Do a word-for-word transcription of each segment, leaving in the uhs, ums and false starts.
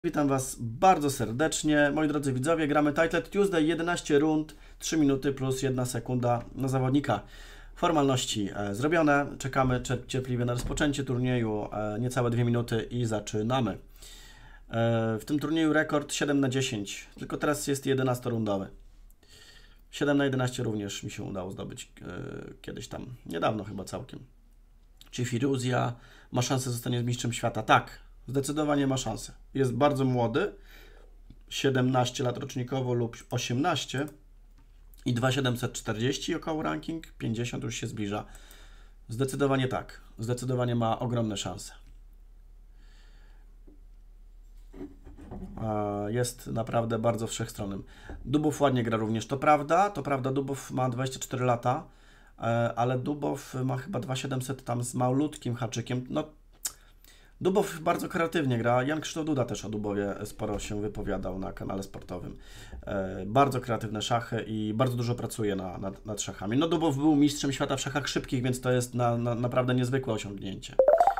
Witam Was bardzo serdecznie. Moi drodzy widzowie, gramy Titled Tuesday, jedenaście rund, trzy minuty plus jedna sekunda na zawodnika. Formalności e, zrobione, czekamy cierpliwie na rozpoczęcie turnieju, e, niecałe dwie minuty i zaczynamy. E, w tym turnieju rekord siedem na dziesięć, tylko teraz jest jedenastorundowy. siedem na jedenaście również mi się udało zdobyć e, kiedyś tam, niedawno chyba całkiem. Czy Firuzja ma szansę zostanie mistrzem świata? Tak. Zdecydowanie ma szansę. Jest bardzo młody, siedemnaście lat rocznikowo lub osiemnaście i dwa tysiące siedemset czterdzieści około ranking, pięćdziesiąt już się zbliża. Zdecydowanie tak. Zdecydowanie ma ogromne szanse. Jest naprawdę bardzo wszechstronnym. Dubow ładnie gra również, to prawda, to prawda, Dubow ma dwadzieścia cztery lata, ale Dubow ma chyba dwa tysiące siedemset tam z malutkim haczykiem. No, Dubow bardzo kreatywnie gra. Jan Krzysztof Duda też o Dubowie sporo się wypowiadał na kanale sportowym. E, bardzo kreatywne szachy i bardzo dużo pracuje na, nad, nad szachami. No Dubow był mistrzem świata w szachach szybkich, więc to jest na, na, naprawdę niezwykłe osiągnięcie.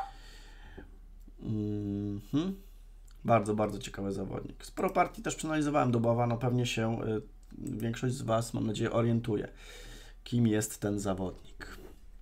Mm-hmm. Bardzo, bardzo ciekawy zawodnik. Sporo partii też przeanalizowałem Dubowa, no pewnie się y, większość z Was, mam nadzieję, orientuje, kim jest ten zawodnik.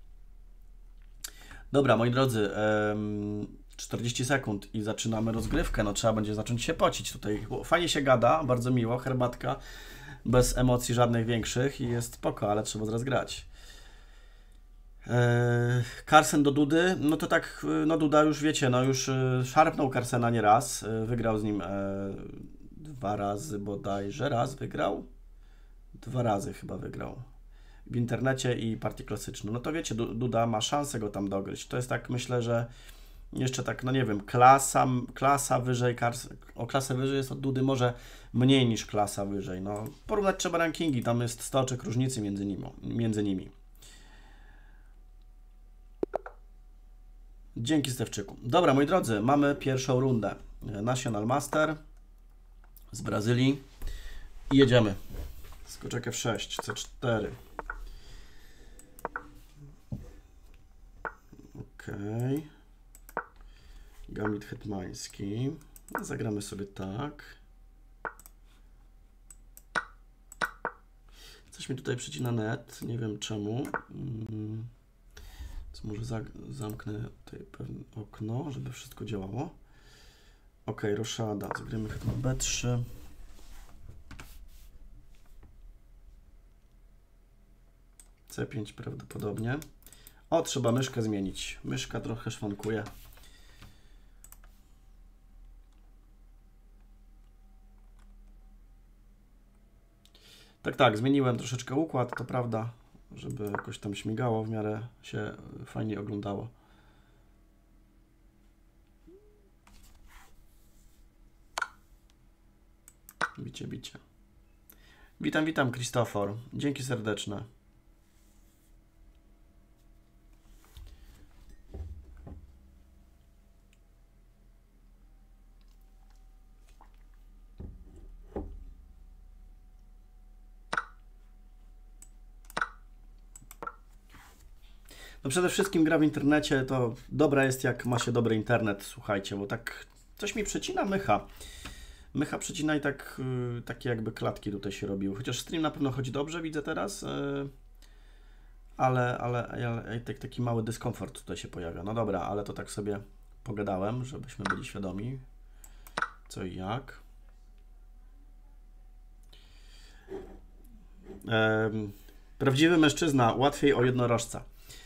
Dobra, moi drodzy, ym, czterdzieści sekund i zaczynamy rozgrywkę. No trzeba będzie zacząć się pocić tutaj. Fajnie się gada, bardzo miło, herbatka, bez emocji żadnych większych i jest spoko, ale trzeba zaraz grać. Eee, Carlsen do Dudy, no to tak, no Duda już wiecie, no już szarpnął Carlsena nie raz, wygrał z nim e, dwa razy bodajże, raz wygrał, dwa razy chyba wygrał. W internecie i partii klasyczną. No to wiecie, Duda ma szansę go tam dogryźć. To jest tak, myślę, że jeszcze tak, no nie wiem, klasa, klasa wyżej, o klasę wyżej jest od Dudy może mniej niż klasa wyżej. No, porównać trzeba rankingi, tam jest sto oczek różnicy między nimi. Między nimi. Dzięki, Stewczyku. Dobra, moi drodzy, mamy pierwszą rundę. National Master z Brazylii i jedziemy. Skoczek F sześć, C cztery. Okej. Okay. Gambit hetmański. Zagramy sobie tak. Coś mi tutaj przycina net. Nie wiem czemu. Więc może za zamknę tutaj pewne okno, żeby wszystko działało. Ok, roszada. Zagramy hetman B trzy. C pięć prawdopodobnie. O, trzeba myszkę zmienić. Myszka trochę szwankuje. Tak, tak, zmieniłem troszeczkę układ, to prawda, żeby jakoś tam śmigało, w miarę się fajnie oglądało. Bicie, bicie. Witam, witam, Krzysztofor. Dzięki serdeczne. No przede wszystkim gra w internecie, to dobra jest jak ma się dobry internet, słuchajcie, bo tak coś mi przecina mycha. Mycha przecina i tak, yy, takie jakby klatki tutaj się robiły. Chociaż stream na pewno chodzi dobrze, widzę teraz, yy, ale, ale, ale tak, taki mały dyskomfort tutaj się pojawia. No dobra, ale to tak sobie pogadałem, żebyśmy byli świadomi co i jak. Yy, prawdziwy mężczyzna, łatwiej o jednorożca.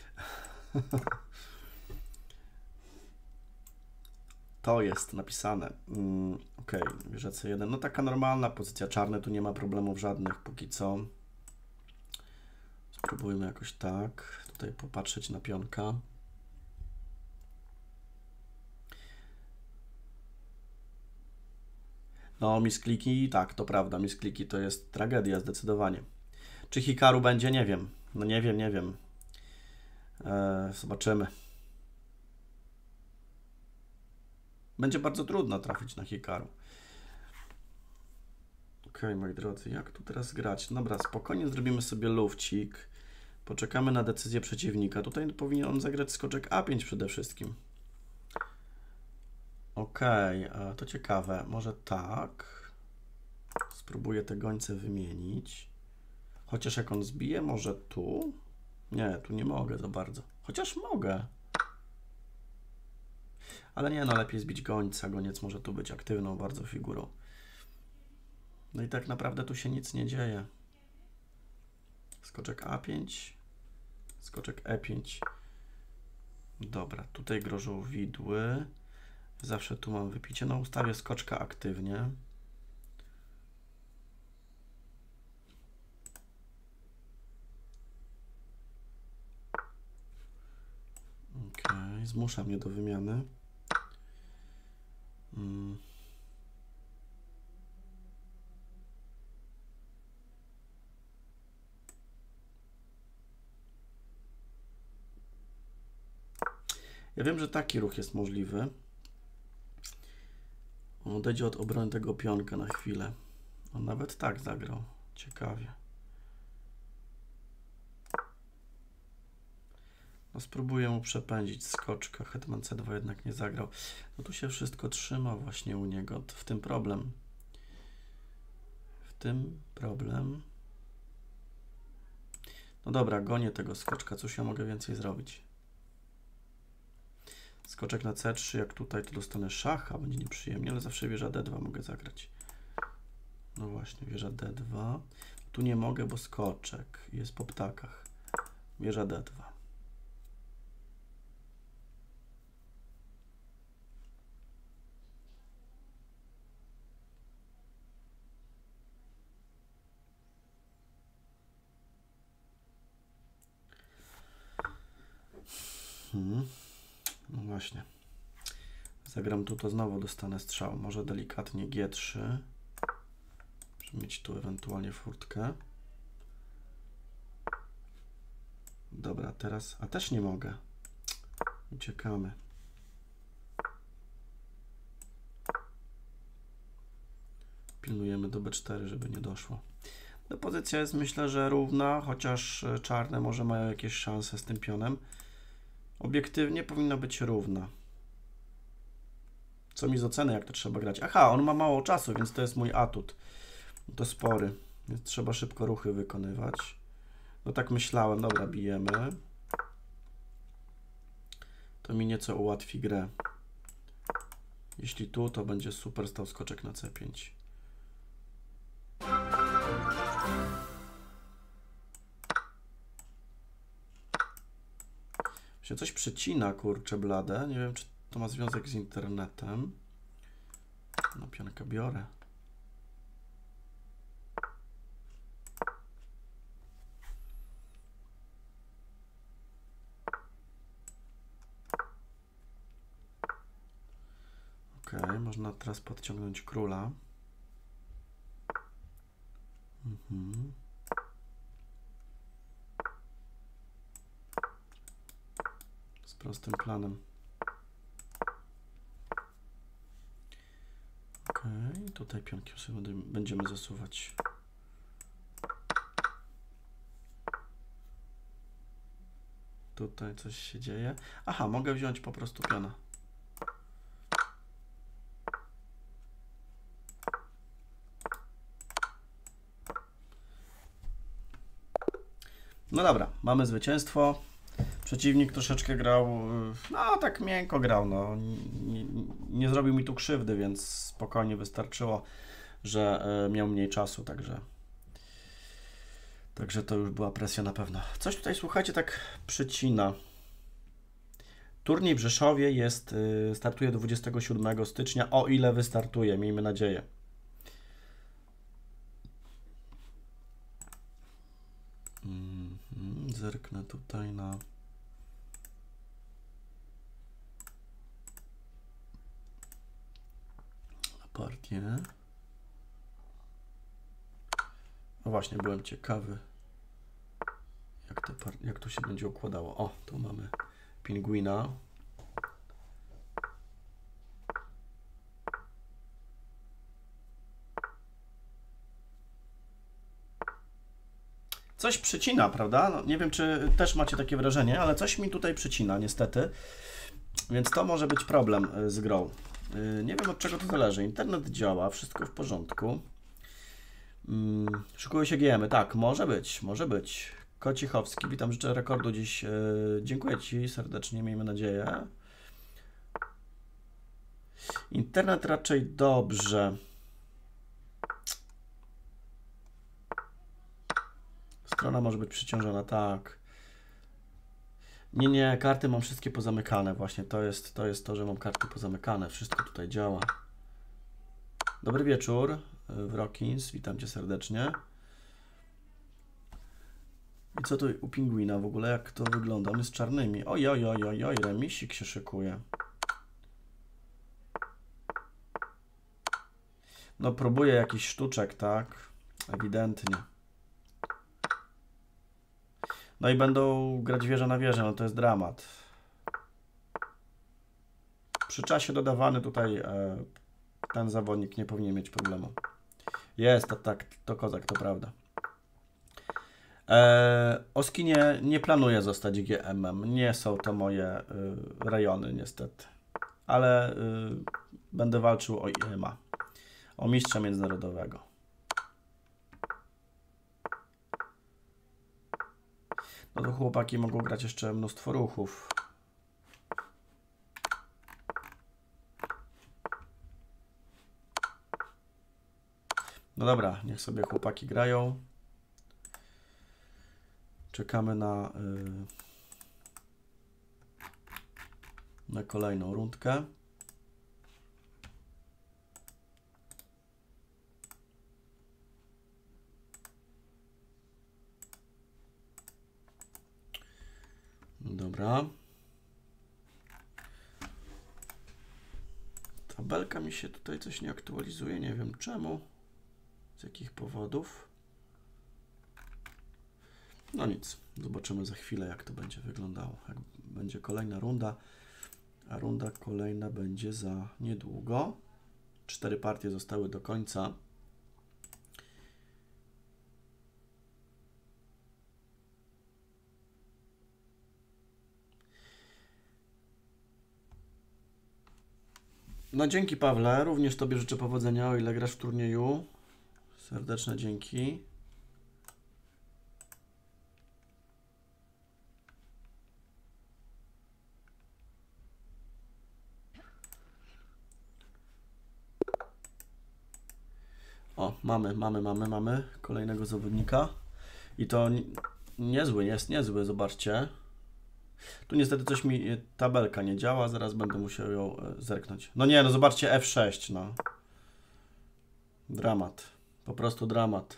To jest napisane. Mm, ok, bierze C jeden. No taka normalna pozycja, czarne, tu nie ma problemów żadnych póki co. Spróbujmy jakoś tak. Tutaj popatrzeć na pionka. No, miskliki, tak, to prawda. Miskliki to jest tragedia zdecydowanie. Czy Hikaru będzie? Nie wiem. No nie wiem, nie wiem. Eee, zobaczymy. Będzie bardzo trudno trafić na Hikaru. Ok, moi drodzy, jak tu teraz grać? Dobra, spokojnie zrobimy sobie lufcik. Poczekamy na decyzję przeciwnika. Tutaj powinien on zagrać skoczek A pięć przede wszystkim. Okej, okay, to ciekawe. Może tak. Spróbuję te gońce wymienić. Chociaż jak on zbije, może tu? Nie, tu nie mogę za bardzo. Chociaż mogę. Ale nie, no lepiej zbić gońca. Goniec może tu być aktywną bardzo figurą. No i tak naprawdę tu się nic nie dzieje. Skoczek A pięć. Skoczek E pięć. Dobra, tutaj grożą widły. Zawsze tu mam wypicie. No ustawię skoczka aktywnie. Okej, zmusza mnie do wymiany. Hmm. Ja wiem, że taki ruch jest możliwy. On odejdzie od obrony tego pionka na chwilę. On nawet tak zagrał. Ciekawie. No spróbuję mu przepędzić skoczka. Hetman C dwa jednak nie zagrał. No tu się wszystko trzyma właśnie u niego. W tym problem. W tym problem. No dobra, gonię tego skoczka. Cóż ja mogę więcej zrobić? Skoczek na C trzy, jak tutaj, to dostanę szacha, będzie nieprzyjemnie, ale zawsze wieża D dwa mogę zagrać. No właśnie, wieża D dwa. Tu nie mogę, bo skoczek jest po ptakach. Wieża D dwa. Hmm. No właśnie. Zagram tu, to znowu dostanę strzał. Może delikatnie G trzy. Żeby mieć tu ewentualnie furtkę. Dobra, teraz... A też nie mogę. Uciekamy. Pilnujemy do B cztery, żeby nie doszło. No, pozycja jest, myślę, że równa, chociaż czarne może mają jakieś szanse z tym pionem. Obiektywnie powinna być równa. Co mi z oceny, jak to trzeba grać? Aha, on ma mało czasu, więc to jest mój atut. To spory, więc trzeba szybko ruchy wykonywać. No tak myślałem. Dobra, bijemy. To mi nieco ułatwi grę. Jeśli tu, to będzie super stał skoczek na C pięć. Się coś przecina, kurczę blade. Nie wiem, czy to ma związek z internetem. No, pionkę biorę. Ok, można teraz podciągnąć króla. Mhm. Z prostym planem. Ok, tutaj pionkiem sobie będziemy zasuwać. Tutaj coś się dzieje. Aha, mogę wziąć po prostu piona. No dobra, mamy zwycięstwo. Przeciwnik troszeczkę grał, no tak miękko grał, no. Nie, nie zrobił mi tu krzywdy, więc spokojnie wystarczyło, że miał mniej czasu, także także to już była presja na pewno. Coś tutaj, słuchajcie, tak przycina. Turniej w Rzeszowie jest, startuje dwudziestego siódmego stycznia, o ile wystartuje, miejmy nadzieję. Mm-hmm. Zerknę tutaj na... partię. No właśnie, byłem ciekawy, jak to, jak to się będzie układało. O, tu mamy pingwina. Coś przycina, prawda? No, nie wiem, czy też macie takie wrażenie, ale coś mi tutaj przycina, niestety. Więc to może być problem z grą. Yy, nie wiem, od czego to zależy. Internet działa, wszystko w porządku. Yy, szykują się G M y. Tak, może być, może być. Kocichowski, witam, życzę rekordu dziś. Yy, dziękuję Ci serdecznie, miejmy nadzieję. Internet raczej dobrze. Strona może być przeciążona, tak. Nie, nie, karty mam wszystkie pozamykane. Właśnie to jest, to jest to, że mam karty pozamykane. Wszystko tutaj działa. Dobry wieczór, Wrokins, witam Cię serdecznie. I co tu u pingwina w ogóle, jak to wygląda? On jest czarnymi. Oj, oj, oj, oj, oj, remisik się szykuje. No próbuję jakiś sztuczek, tak? Ewidentnie. No i będą grać wieżę na wieżę, no to jest dramat. Przy czasie dodawany tutaj e, ten zawodnik nie powinien mieć problemu. Jest, to tak, to kozak, to prawda. E, Oskinie nie planuję zostać G M-em. Nie są to moje y, rejony niestety. Ale y, będę walczył o I M A. O mistrza międzynarodowego. No to chłopaki mogą grać jeszcze mnóstwo ruchów. No dobra, niech sobie chłopaki grają. Czekamy na, yy, na kolejną rundkę. Dobra. Tabelka mi się tutaj coś nie aktualizuje, nie wiem czemu, z jakich powodów. No nic, zobaczymy za chwilę, jak to będzie wyglądało. Jak będzie kolejna runda, a runda kolejna będzie za niedługo. Cztery partie zostały do końca. No dzięki Pawle, również Tobie życzę powodzenia, o ile grasz w turnieju. Serdeczne dzięki. O, mamy, mamy, mamy, mamy kolejnego zawodnika. I to niezły, jest niezły, zobaczcie. Tu niestety coś mi, tabelka nie działa, zaraz będę musiał ją zerknąć. No nie, no zobaczcie, F sześć, no. Dramat, po prostu dramat.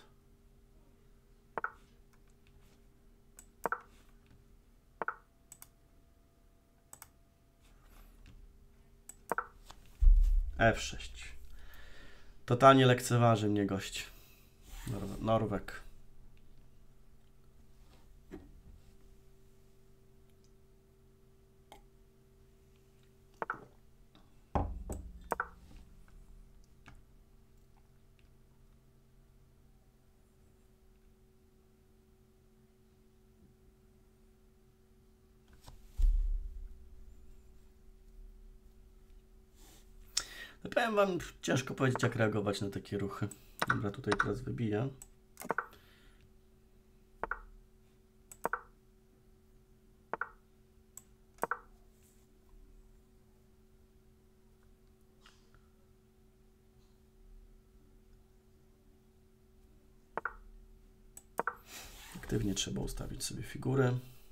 F sześć. Totalnie lekceważy mnie gość. Norwe Norwek. No powiem wam, ciężko powiedzieć, jak reagować na takie ruchy. Dobra, tutaj teraz wybiję. Aktywnie trzeba ustawić sobie figury.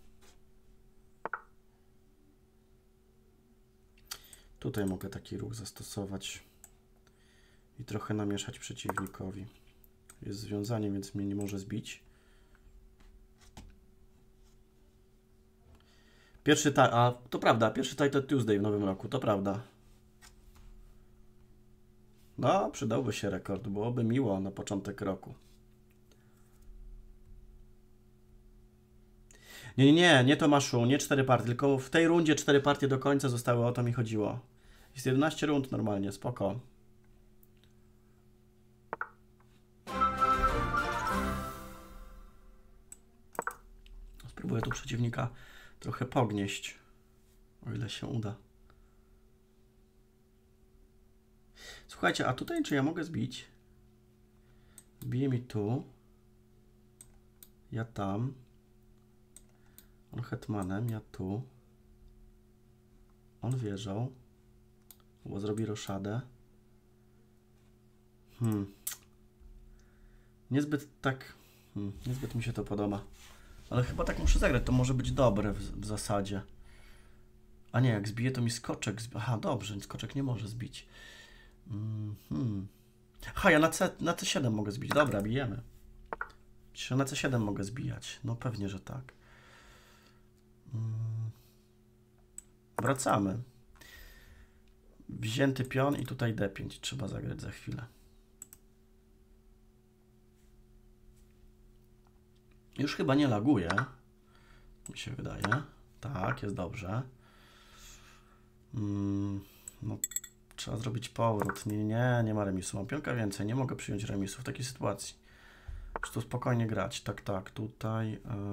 Tutaj mogę taki ruch zastosować i trochę namieszać przeciwnikowi. Jest związanie, więc mnie nie może zbić. Pierwszy ta, a to prawda, pierwszy Title Tuesday w nowym roku, to prawda. No, przydałby się rekord, byłoby miło na początek roku. Nie, nie, nie, nie Tomaszu, nie cztery partie, tylko w tej rundzie cztery partie do końca zostały, o to mi chodziło. Jest jedenaście rund normalnie, spoko. Spróbuję tu przeciwnika trochę pognieść, o ile się uda. Słuchajcie, a tutaj czy ja mogę zbić? Zbije mi tu. Ja tam. On hetmanem, ja tu. On wieżą. Bo zrobi roszadę. Hmm. Niezbyt tak... Hmm. Niezbyt mi się to podoba. Ale chyba tak muszę zagrać. To może być dobre w, w zasadzie. A nie, jak zbije, to mi skoczek... Zbi Aha, dobrze. Skoczek nie może zbić. Mm hmm. Aha, ja na, C, na C siedem mogę zbić. Dobra, bijemy. Czy na C siedem mogę zbijać? No pewnie, że tak. Mm. Wracamy. Wzięty pion i tutaj D pięć trzeba zagrać za chwilę. Już chyba nie laguje. Mi się wydaje. Tak, jest dobrze. Mm, no, trzeba zrobić powrót. Nie, nie, nie ma remisu. Mam pionka więcej. Nie mogę przyjąć remisu w takiej sytuacji. Muszę tu spokojnie grać. Tak, tak. Tutaj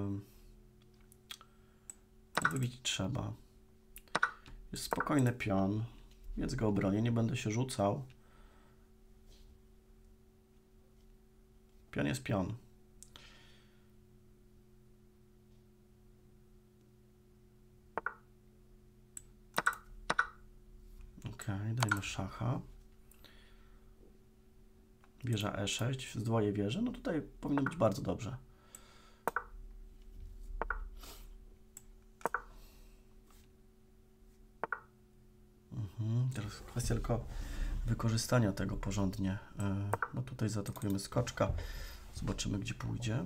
yy, wybić trzeba. Jest spokojny pion, więc go obronię. Nie będę się rzucał. Pion jest pion. Ok, dajmy szacha. Wieża E sześć, zdwoje wieże. No tutaj powinno być bardzo dobrze. Mhm, teraz kwestia tylko wykorzystania tego porządnie. No tutaj zaatakujemy skoczka. Zobaczymy, gdzie pójdzie.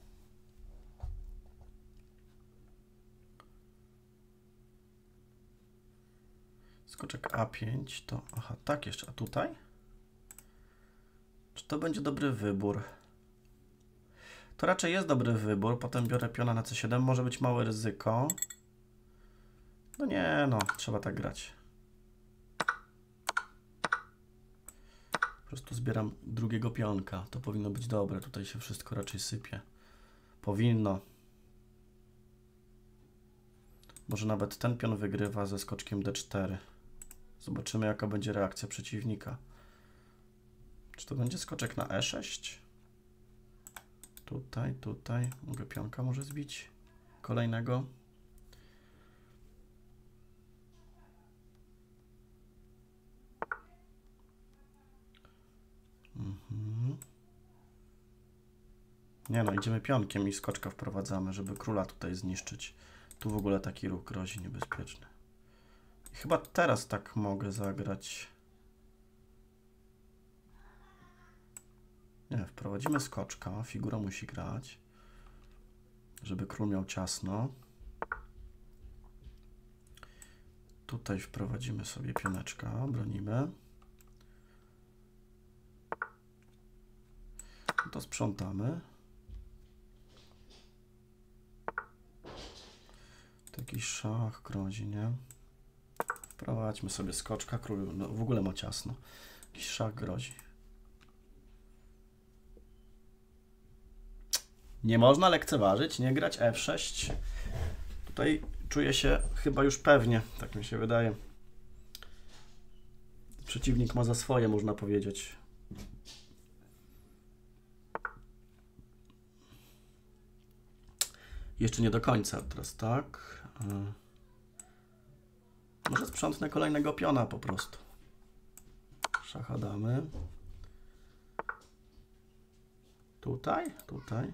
Skoczek A pięć to... Aha, tak jeszcze. A tutaj? Czy to będzie dobry wybór? To raczej jest dobry wybór. Potem biorę piona na C siedem. Może być małe ryzyko. No nie, no. Trzeba tak grać. Po prostu zbieram drugiego pionka. To powinno być dobre. Tutaj się wszystko raczej sypie. Powinno. Może nawet ten pion wygrywa ze skoczkiem D cztery. Zobaczymy, jaka będzie reakcja przeciwnika. Czy to będzie skoczek na E sześć? Tutaj, tutaj. Mogę pionka może zbić. Kolejnego. Mhm. Nie no, idziemy pionkiem i skoczka wprowadzamy, żeby króla tutaj zniszczyć. Tu w ogóle taki ruch grozi niebezpieczny. I chyba teraz tak mogę zagrać. Nie, wprowadzimy skoczka. Figura musi grać, żeby król miał ciasno. Tutaj wprowadzimy sobie pioneczka, bronimy. To sprzątamy. To jakiś szach grozi, nie? Wprowadźmy sobie skoczka, król no, w ogóle ma ciasno. Jakiś szach grozi. Nie można lekceważyć, nie grać F sześć. Tutaj czuję się chyba już pewnie, tak mi się wydaje. Przeciwnik ma za swoje, można powiedzieć. Jeszcze nie do końca. Teraz tak. Może sprzątnę kolejnego piona po prostu. Szacha damy. Tutaj, tutaj.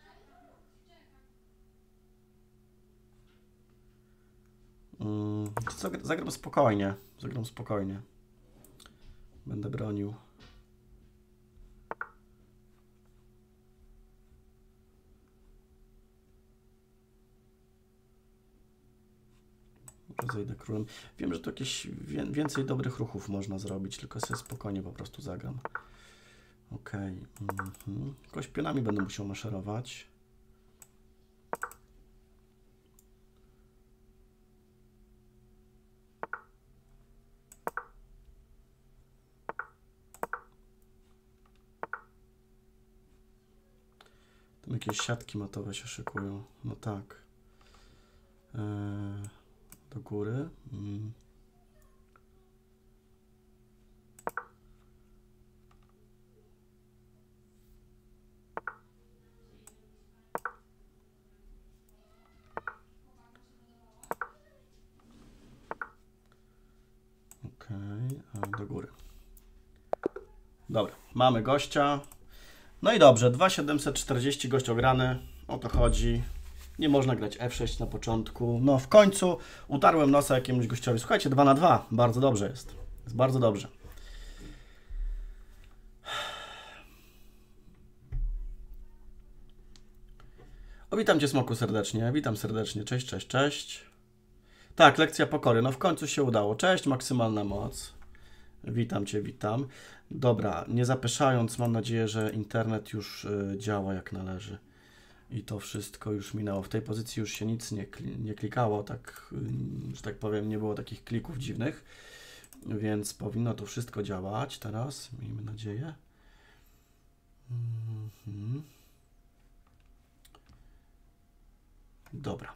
Hmm, co, zagram spokojnie. Zagram spokojnie. Będę bronił. Zejdę królem. Wiem, że tu jakieś więcej dobrych ruchów można zrobić, tylko sobie spokojnie po prostu zagram. Ok. Mhm. Jakoś pionami będę musiał maszerować. Tam jakieś siatki matowe się szykują. No tak. Eee, do góry. Mm. Okay. Do góry. Dobra, mamy gościa. No i dobrze, dwa tysiące siedemset czterdzieści gość ograny. O to chodzi. Nie można grać F sześć na początku. No w końcu utarłem nosa jakiemuś gościowi. Słuchajcie, dwa na dwa. Bardzo dobrze jest. Jest bardzo dobrze. O, witam Cię, Smoku, serdecznie. Witam serdecznie. Cześć, cześć, cześć. Tak, lekcja pokory. No w końcu się udało. Cześć, maksymalna moc. Witam Cię, witam. Dobra, nie zapeszając, mam nadzieję, że internet już y, działa jak należy. I to wszystko już minęło. W tej pozycji już się nic nie, nie klikało, tak, y, że tak powiem, nie było takich klików dziwnych. Więc powinno to wszystko działać teraz, miejmy nadzieję. Mhm. Dobra.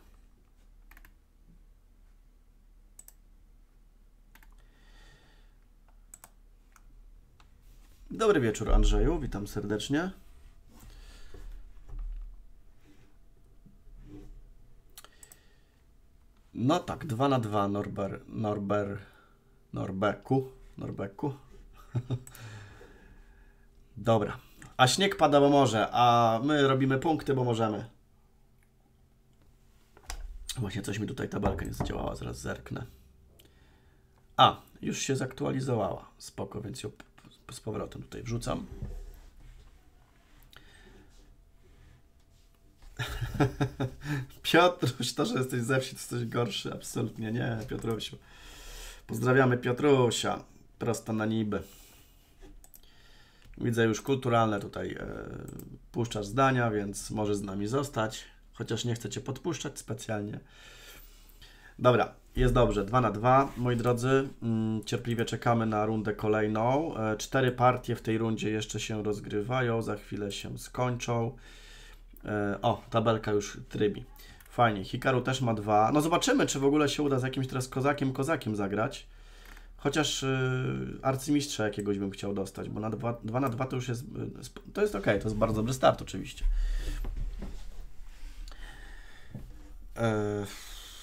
Dobry wieczór, Andrzeju, witam serdecznie. No tak, dwa na dwa, Norber, Norber, Norbeku, Norbeku. Dobra, a śnieg pada, bo może, a my robimy punkty, bo możemy. Właśnie coś mi tutaj tabelka nie zadziałała, zaraz zerknę. A, już się zaktualizowała, spoko, więc ją z powrotem tutaj wrzucam. Piotruś, to, że jesteś ze wsi, to jesteś gorszy, absolutnie nie, Piotrusiu. Pozdrawiamy Piotrusia, prosto na niby. Widzę już kulturalne tutaj e, puszczasz zdania, więc możesz z nami zostać, chociaż nie chcę Cię podpuszczać specjalnie. Dobra, jest dobrze, dwa na dwa, moi drodzy, mm, cierpliwie czekamy na rundę kolejną. E, cztery partie w tej rundzie jeszcze się rozgrywają, za chwilę się skończą. E, o, tabelka już trybi. Fajnie, Hikaru też ma dwa. No zobaczymy, czy w ogóle się uda z jakimś teraz kozakiem, kozakiem zagrać. Chociaż y, arcymistrza jakiegoś bym chciał dostać, bo na dwa na dwa to już jest, y, to jest ok, to jest bardzo dobry start oczywiście. E...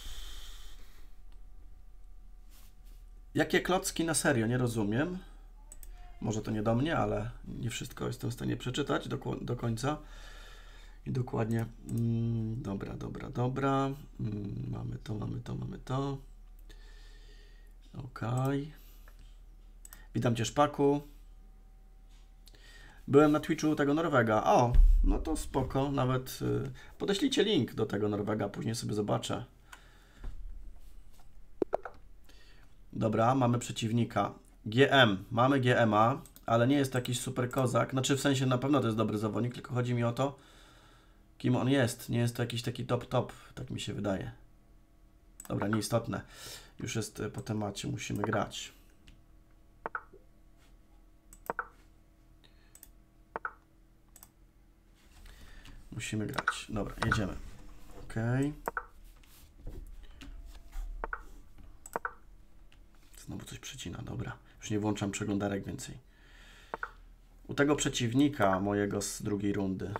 Jakie klocki na serio? Nie rozumiem. Może to nie do mnie, ale nie wszystko jestem w stanie przeczytać do, do końca. I dokładnie. Mm, dobra, dobra, dobra. Mm, mamy to, mamy to, mamy to. Ok. Witam Cię, Szpaku. Byłem na Twitchu tego Norwega. O, no to spoko. Nawet y, podeślijcie link do tego Norwega, później sobie zobaczę. Dobra, mamy przeciwnika. G M. Mamy G M a, ale nie jest to jakiś super kozak. Znaczy w sensie na pewno to jest dobry zawodnik, tylko chodzi mi o to, kim on jest. Nie jest to jakiś taki top top, tak mi się wydaje. Dobra, nieistotne. Już jest po temacie, musimy grać. Musimy grać. Dobra, jedziemy. Ok. Znowu coś przecina, dobra. Już nie włączam przeglądarek więcej. U tego przeciwnika mojego z drugiej rundy.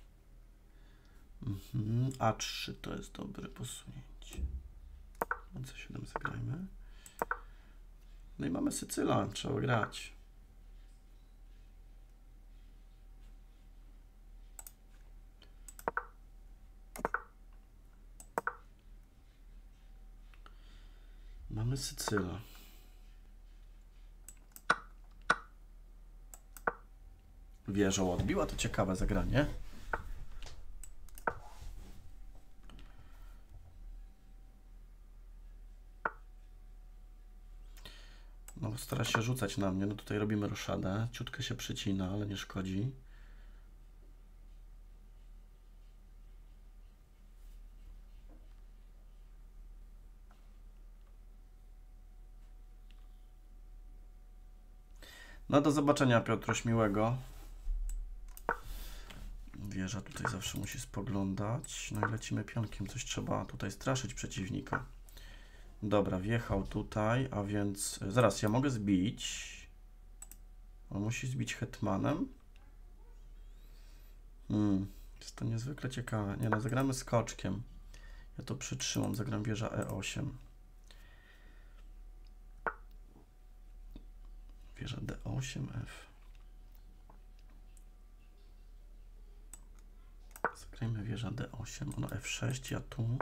Mhm. A trzy to jest dobre posunięcie. C siedem zagrajmy. No i mamy Sycyla, trzeba grać. Mamy Sycyla. Wieżą odbiła, to ciekawe zagranie. No, stara się rzucać na mnie. No tutaj robimy roszadę. Ciutkę się przycina, ale nie szkodzi. No do zobaczenia, Piotruś, miłego. Wieża tutaj zawsze musi spoglądać. No i lecimy pionkiem. Coś trzeba tutaj straszyć przeciwnika. Dobra, wjechał tutaj, a więc... Zaraz, ja mogę zbić. On musi zbić hetmanem. Hmm, jest to niezwykle ciekawe. Nie no, zagramy skoczkiem. Ja to przytrzymam, zagram wieża E osiem. Wieża D osiem, F. Zagrajmy wieża D osiem, ono F sześć, ja tu.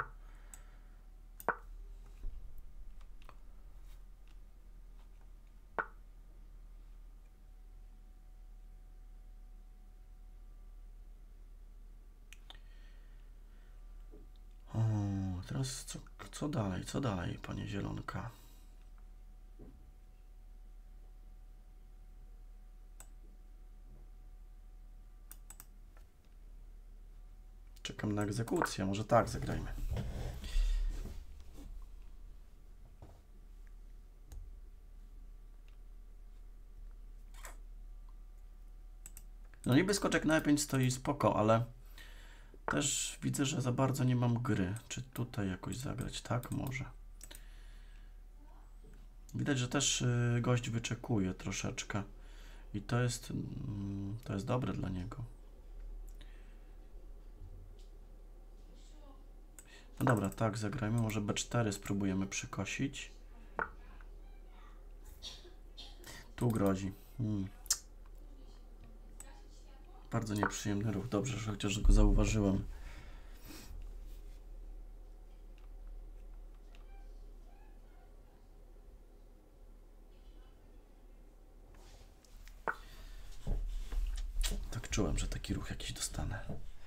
O, teraz co, co dalej, co dalej, panie Zielonka? Czekam na egzekucję, może tak zagrajmy. No niby skoczek na E pięć stoi spoko, ale też widzę, że za bardzo nie mam gry. Czy tutaj jakoś zagrać? Tak, może. Widać, że też gość wyczekuje troszeczkę. I to jest, to jest dobre dla niego. No dobra, tak, zagrajmy. Może B cztery spróbujemy przykosić. Tu grozi. Hmm. Bardzo nieprzyjemny ruch. Dobrze, że chociaż go zauważyłem. Tak czułem, że taki ruch jakiś dostanę.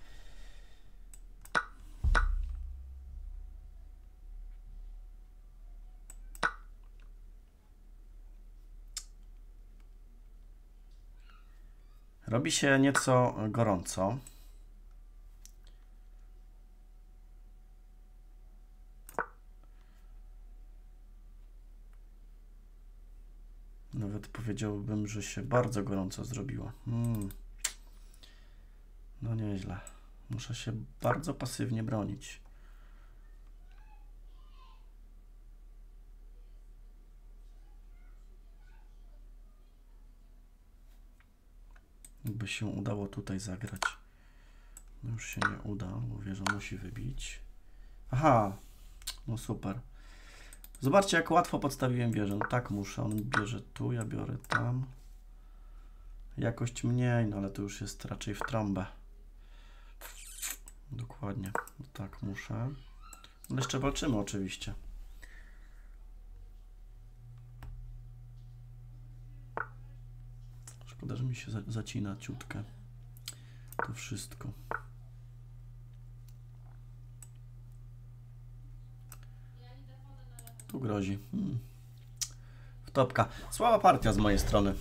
Robi się nieco gorąco. Nawet powiedziałbym, że się bardzo gorąco zrobiło. Hmm. No nieźle. Muszę się bardzo pasywnie bronić. Jakby się udało tutaj zagrać. No już się nie uda, bo wieża musi wybić. Aha, no super. Zobaczcie, jak łatwo podstawiłem wieżę. No tak muszę, on bierze tu, ja biorę tam. Jakość mniej, no ale to już jest raczej w trąbę. Dokładnie, no tak muszę. Ale jeszcze walczymy oczywiście. Szkoda, że mi się zacina ciutkę. To wszystko. Tu grozi. Hmm. Wtopka. Słaba partia z mojej strony.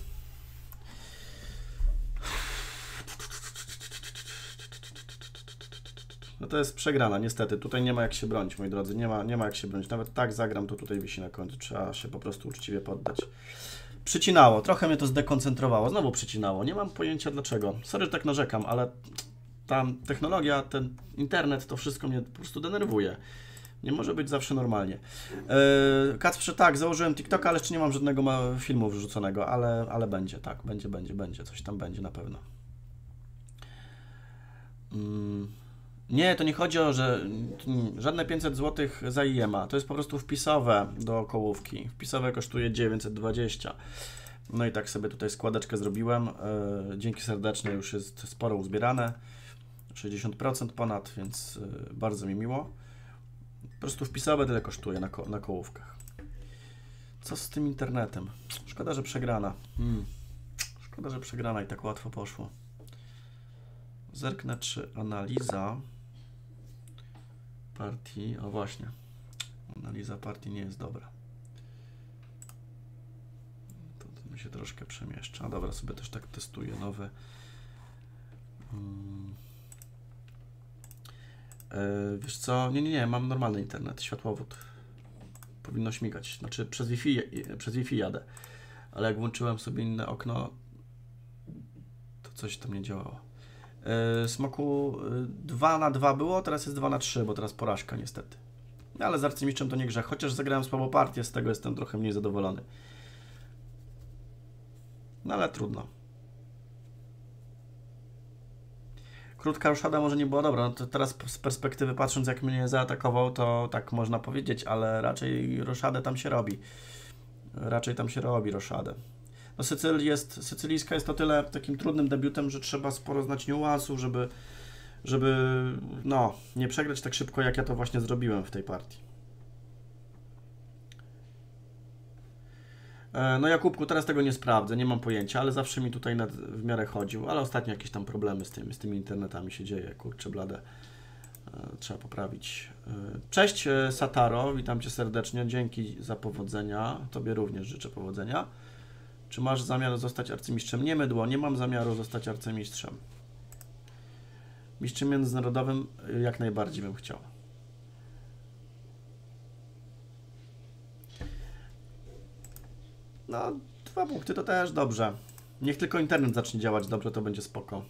No to jest przegrana, niestety. Tutaj nie ma jak się bronić, moi drodzy. Nie ma, nie ma jak się bronić. Nawet tak zagram, to tutaj wisi na końcu. Trzeba się po prostu uczciwie poddać. Przycinało. Trochę mnie to zdekoncentrowało. Znowu przycinało. Nie mam pojęcia dlaczego. Sorry, że tak narzekam, ale ta technologia, ten internet, to wszystko mnie po prostu denerwuje. Nie może być zawsze normalnie. Yy, Kacprze, tak, założyłem TikToka, ale jeszcze nie mam żadnego filmu wrzuconego, ale, ale będzie, tak, będzie, będzie, będzie. Coś tam będzie na pewno. Yy. Nie, to nie chodzi o, że żadne pięćset złotych za I M A. To jest po prostu wpisowe do kołówki. Wpisowe kosztuje dziewięćset dwadzieścia. No i tak sobie tutaj składeczkę zrobiłem. Yy, dzięki serdeczne, już jest sporo uzbierane. sześćdziesiąt procent ponad, więc yy, bardzo mi miło. Po prostu wpisowe tyle kosztuje na, ko na kołówkach. Co z tym internetem? Szkoda, że przegrana. Hmm. Szkoda, że przegrana i tak łatwo poszło. Zerknę, czy analiza partii... O właśnie. Analiza partii nie jest dobra. To, to mi się troszkę przemieszcza. Dobra, sobie też tak testuję nowe. Hmm. Yy, wiesz co? Nie, nie, nie. Mam normalny internet. Światłowód. Powinno śmigać. Znaczy przez Wi-Fi, przez Wi-Fi jadę. Ale jak włączyłem sobie inne okno, to coś tam nie działało. Yy, Smoku dwa na dwa było, teraz jest dwa na trzy, bo teraz porażka niestety. No, ale z arcymistrzem to nie grzech, chociaż zagrałem słabą partię, z tego jestem trochę mniej zadowolony. No ale trudno. Krótka roszada może nie była dobra, no to teraz z perspektywy patrząc, jak mnie zaatakował, to tak można powiedzieć, ale raczej roszadę tam się robi. Raczej tam się robi roszadę. No Sycyl jest, sycylijska jest o tyle takim trudnym debiutem, że trzeba sporo znać niuansów, żeby, żeby no, nie przegrać tak szybko, jak ja to właśnie zrobiłem w tej partii. No Jakubku, teraz tego nie sprawdzę, nie mam pojęcia, ale zawsze mi tutaj nad, w miarę chodził, ale ostatnio jakieś tam problemy z, tym, z tymi internetami się dzieje, kurczę blade. Trzeba poprawić. Cześć Sataro, witam Cię serdecznie, dzięki za powodzenia, Tobie również życzę powodzenia. Czy masz zamiar zostać arcymistrzem? Nie mydło, nie mam zamiaru zostać arcymistrzem. Mistrzem międzynarodowym jak najbardziej bym chciał. No, dwa punkty to też dobrze. Niech tylko internet zacznie działać dobrze, to będzie spoko.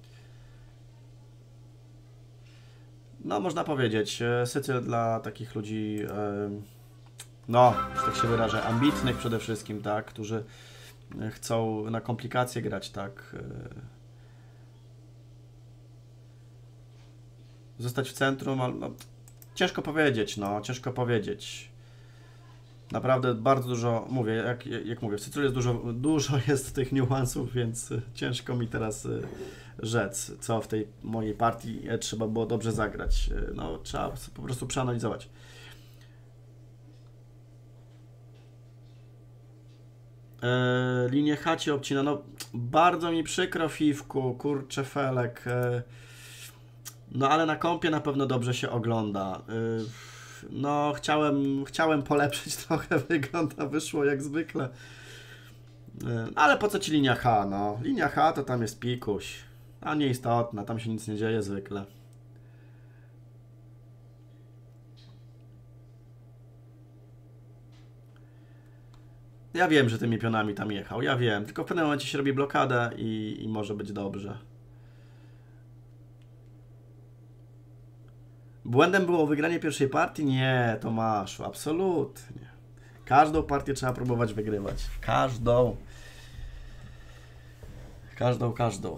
No, można powiedzieć, Sycyl dla takich ludzi, no, że tak się wyrażę, ambitnych przede wszystkim, tak, którzy chcą na komplikacje grać, tak. Zostać w centrum, ale no, ciężko powiedzieć, no, ciężko powiedzieć. Naprawdę bardzo dużo, mówię, jak, jak mówię, w Sycylu jest dużo, dużo jest tych niuansów, więc ciężko mi teraz rzec, co w tej mojej partii trzeba było dobrze zagrać. No, trzeba po prostu przeanalizować. E, linię chacie obcina, no bardzo mi przykro, Fifku, kurczę felek, e, no ale na kompie na pewno dobrze się ogląda. E, no chciałem, chciałem polepszyć trochę wygląd, a wyszło jak zwykle. E, ale po co Ci linia H, no? Linia H to tam jest pikuś, a nieistotna, tam się nic nie dzieje zwykle. Ja wiem, że tymi pionami tam jechał, ja wiem, tylko w pewnym momencie się robi blokadę i, i może być dobrze. Błędem było wygranie pierwszej partii? Nie, Tomaszu, absolutnie. Każdą partię trzeba próbować wygrywać. Każdą. Każdą, każdą.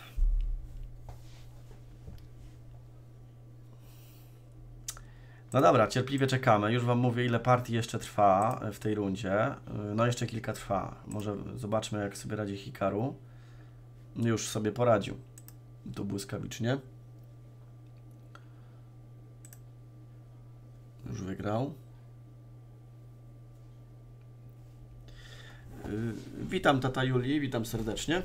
No dobra, cierpliwie czekamy. Już Wam mówię, ile partii jeszcze trwa w tej rundzie. No jeszcze kilka trwa. Może zobaczmy, jak sobie radzi Hikaru. Już sobie poradził. Tu błyskawicznie. Już wygrał. Witam tata Julii, witam serdecznie.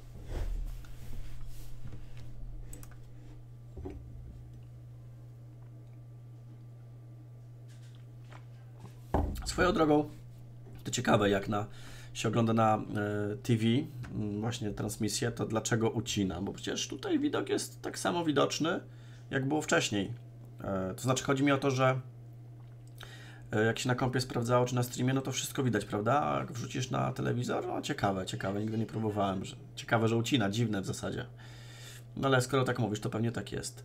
Swoją drogą, to ciekawe, jak na, się ogląda na y, T V y, właśnie transmisję, to dlaczego ucina? Bo przecież tutaj widok jest tak samo widoczny, jak było wcześniej. Y, to znaczy, chodzi mi o to, że y, jak się na kompie sprawdzało, czy na streamie, no to wszystko widać, prawda? A jak wrzucisz na telewizor, no ciekawe, ciekawe, nigdy nie próbowałem. Że, ciekawe, że ucina, dziwne w zasadzie. No ale skoro tak mówisz, to pewnie tak jest.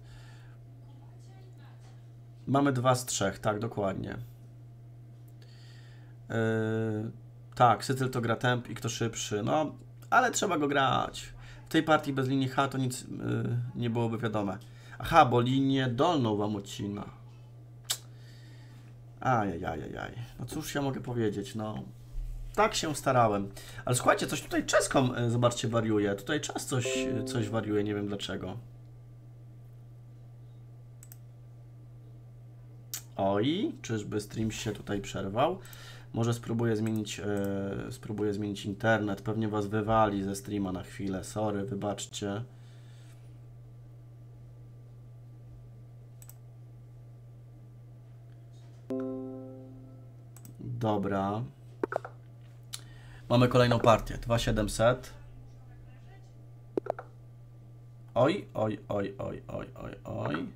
Mamy dwa z trzech, tak, dokładnie. Yy, tak, Sycyl to gra temp i kto szybszy, no, ale trzeba go grać. W tej partii bez linii H to nic yy, nie byłoby wiadome. Aha, bo linię dolną Wam odcina. Ajajajajaj, no cóż ja mogę powiedzieć, no. Tak się starałem. Ale słuchajcie, coś tutaj czeską, yy, zobaczcie, wariuje. Tutaj czas coś, yy, coś wariuje, nie wiem dlaczego. Oj, czyżby stream się tutaj przerwał? Może spróbuję zmienić, yy, spróbuję zmienić internet. Pewnie Was wywali ze streama na chwilę. Sorry, wybaczcie. Dobra. Mamy kolejną partię. dwa tysiące siedemset. Oj, oj, oj, oj, oj, oj, oj.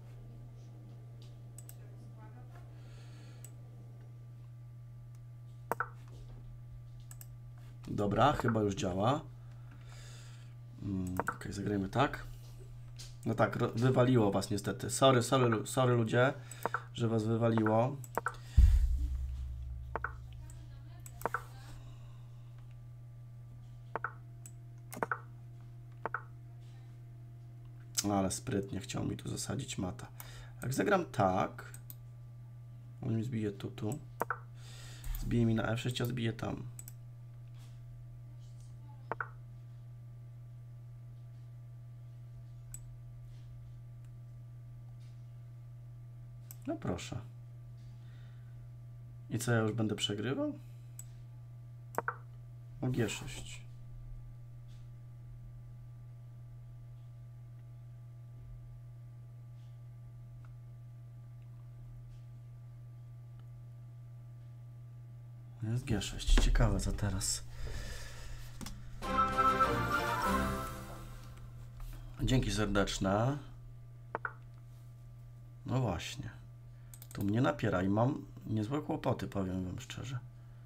Dobra, chyba już działa. Mm, ok, zagrajmy tak. No tak, wywaliło Was niestety. Sorry, sorry, sorry ludzie, że Was wywaliło. No, ale sprytnie chciał mi tu zasadzić mata. Jak zagram tak, on mi zbije tu, tu. Zbije mi na F sześć, a zbije tam. No proszę. I co, ja już będę przegrywał? O G sześć. Jest G sześć. Ciekawe co teraz. Dzięki serdeczne. No właśnie. Tu mnie napiera i mam niezłe kłopoty, powiem wam szczerze.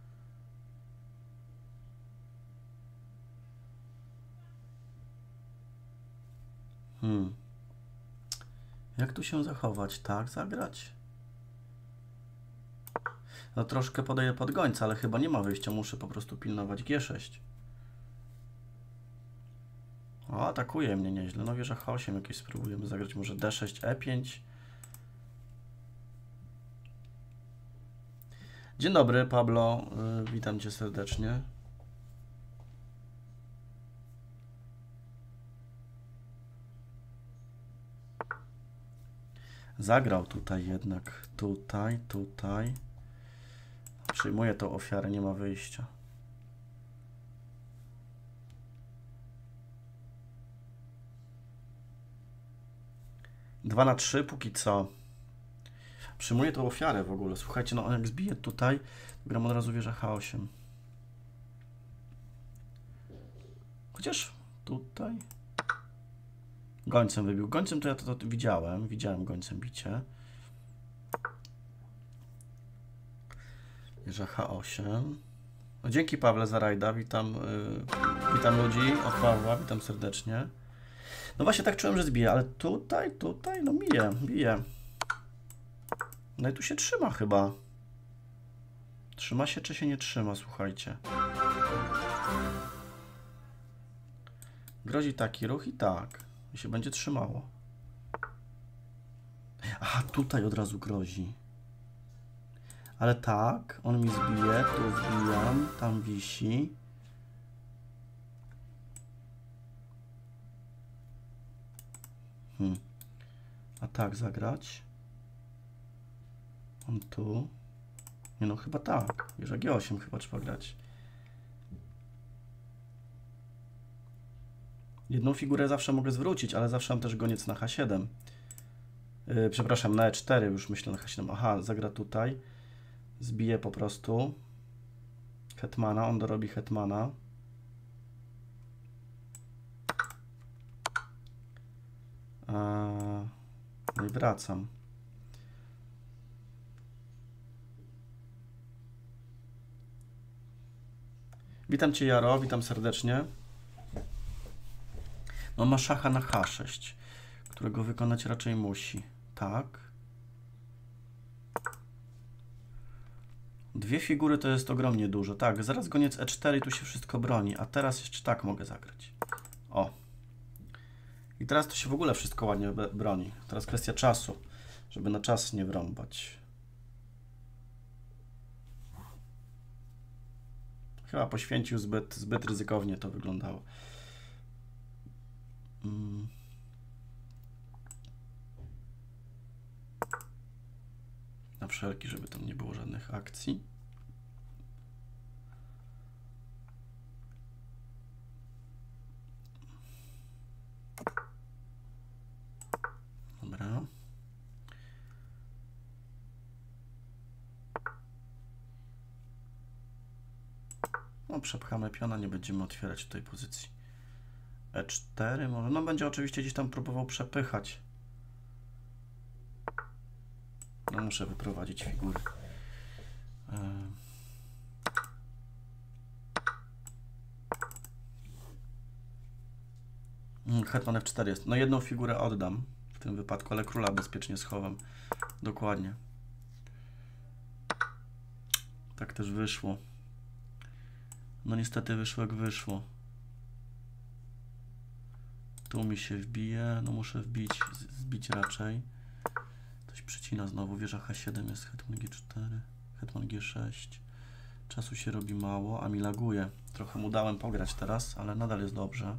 Hmm. Jak tu się zachować? Tak, zagrać? No troszkę podaję pod gońca, ale chyba nie ma wyjścia. Muszę po prostu pilnować G sześć. O, atakuje mnie nieźle. No wieża H osiem jakieś spróbujemy zagrać. Może D sześć, E pięć. Dzień dobry, Pablo. Yy, witam cię serdecznie. Zagrał tutaj jednak. Tutaj, tutaj. Przyjmuję tą ofiarę, nie ma wyjścia. dwa na trzy póki co. Przyjmuję tą ofiarę w ogóle. Słuchajcie, no jak zbiję tutaj, gram od razu wieża H osiem. Chociaż tutaj... Gońcem wybił. Gońcem to ja to, to widziałem. Widziałem gońcem bicie. Wieża H osiem. No, dzięki Pawle za rajda. Witam, yy, witam ludzi od Pawła. Witam serdecznie. No właśnie tak czułem, że zbiję, ale tutaj, tutaj, no bije, bije. No i tu się trzyma chyba. Trzyma się czy się nie trzyma, słuchajcie. Grozi taki ruch i tak. I się będzie trzymało. Aha, tutaj od razu grozi. Ale tak, on mi zbije, tu wbijam, tam wisi. Hmm. A tak zagrać. On tu. Nie no, chyba tak. Wieża G osiem chyba trzeba grać. Jedną figurę zawsze mogę zwrócić, ale zawsze mam też goniec na H siedem. Yy, przepraszam, na E cztery już myślę na H siedem. Aha, zagra tutaj. Zbije po prostu hetmana, on dorobi hetmana. Eee, no i wracam. Witam cię, Jaro, witam serdecznie. No ma szacha na H sześć, którego wykonać raczej musi. Tak. Dwie figury to jest ogromnie dużo. Tak, zaraz goniec E cztery i tu się wszystko broni. A teraz jeszcze tak mogę zagrać. O. I teraz to się w ogóle wszystko ładnie broni. Teraz kwestia czasu, żeby na czas nie wrąbać. Chyba poświęcił zbyt, zbyt ryzykownie to wyglądało. Hmm. Na wszelki, żeby tam nie było żadnych akcji. Dobra. No, przepchamy piona, nie będziemy otwierać tej pozycji. E cztery może, no będzie oczywiście gdzieś tam próbował przepychać. No muszę wyprowadzić figury. Hetman F cztery jest. No jedną figurę oddam w tym wypadku, ale króla bezpiecznie schowam. Dokładnie. Tak też wyszło. No niestety wyszło jak wyszło. Tu mi się wbije. No muszę wbić, zbić raczej. Coś przycina znowu. Wieża H siedem jest. Hetman G cztery. Hetman G sześć. Czasu się robi mało, a mi laguje. Trochę mu dałem pograć teraz, ale nadal jest dobrze.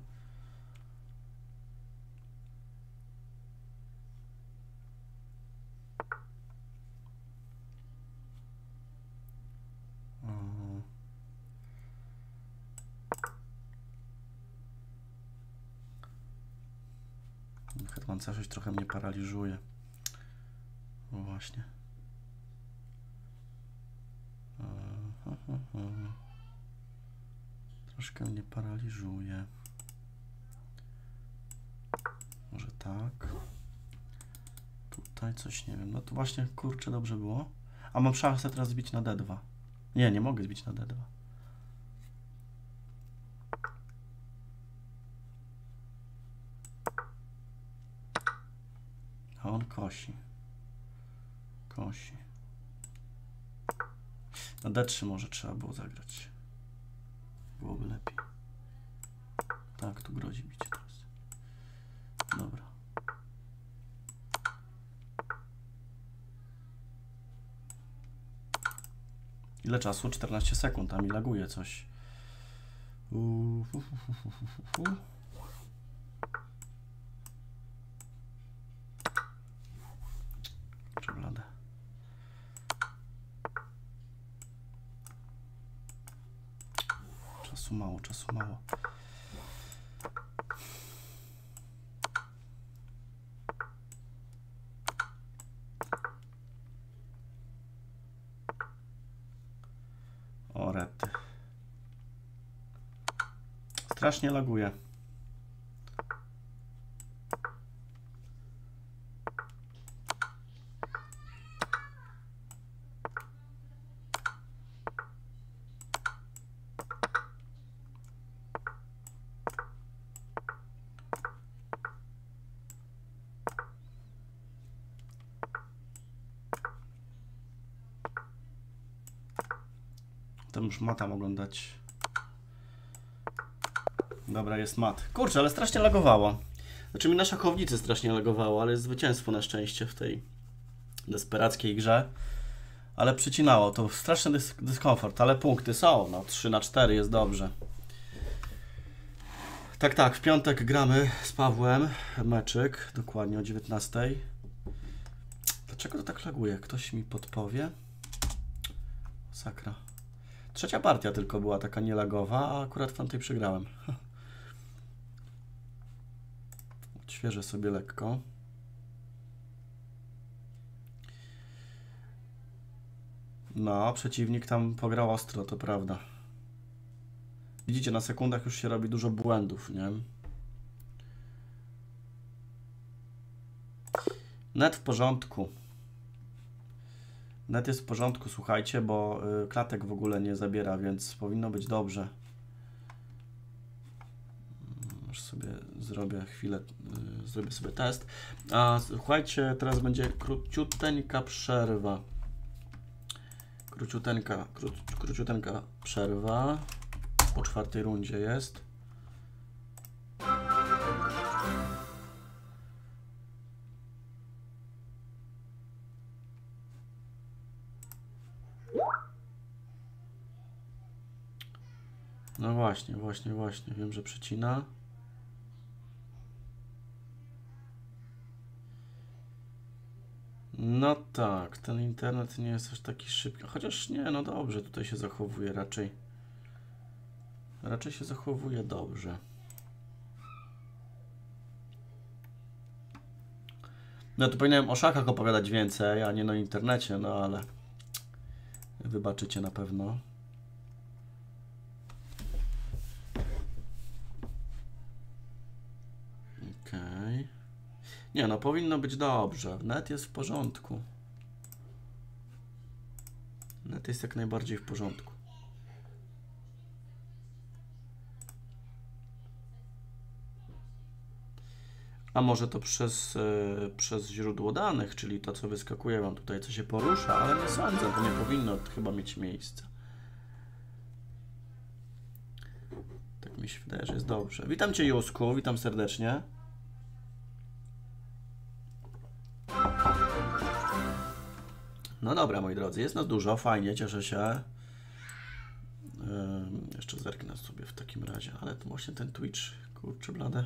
Pancerzyć trochę mnie paraliżuje. No właśnie. Troszkę mnie paraliżuje. Może tak. Tutaj coś nie wiem. No to właśnie, kurczę, dobrze było. A mam szansę teraz zbić na D dwa. Nie, nie mogę zbić na D dwa. A on kosi. Kosi. Na D trzy może trzeba było zagrać. Byłoby lepiej. Tak, tu grozi bicie teraz. Dobra. Ile czasu? czternaście sekund, a mi laguje coś. Uu, fu, fu, fu, fu, fu, fu. Czekoladę. Czasu mało, czasu mało. O rety. Strasznie laguje. To już matam oglądać. Dobra, jest mat. Kurczę, ale strasznie lagowało. Znaczy mi na szachownicy strasznie lagowało, ale jest zwycięstwo na szczęście w tej desperackiej grze. Ale przycinało, to straszny dys dyskomfort, ale punkty są, no trzy na cztery jest dobrze. Tak, tak, w piątek gramy z Pawłem meczyk, dokładnie o dziewiętnastej. Dlaczego to tak laguje? Ktoś mi podpowie? Sakra. Trzecia partia tylko była taka nielagowa, a akurat w tamtej przegrałem. Odświeżę sobie lekko. No, przeciwnik tam pograł ostro, to prawda. Widzicie, na sekundach już się robi dużo błędów, nie? Net w porządku. Net jest w porządku, słuchajcie, bo y, klatek w ogóle nie zabiera, więc powinno być dobrze. Już sobie zrobię chwilę, y, zrobię sobie test. A słuchajcie, teraz będzie króciuteńka przerwa. Króciuteńka, kró, króciuteńka przerwa. Po czwartej rundzie jest. No właśnie, właśnie, właśnie. Wiem, że przecina. No tak, ten internet nie jest aż taki szybki. Chociaż nie, no dobrze, tutaj się zachowuje raczej. Raczej się zachowuje dobrze. No tu powinienem o szachach opowiadać więcej, a nie na internecie, no ale wybaczycie na pewno. Okej. Nie, no powinno być dobrze. Net jest w porządku. Net jest jak najbardziej w porządku. A może to przez, yy, przez źródło danych, czyli to, co wyskakuje wam tutaj, co się porusza, ale nie sądzę, to nie powinno chyba mieć miejsca. Tak mi się wydaje, że jest dobrze. Witam Cię, Jusku, witam serdecznie. No dobra, moi drodzy, jest nas dużo, fajnie, cieszę się. Yy, jeszcze zerknę sobie w takim razie, ale to właśnie ten Twitch, kurczę blade.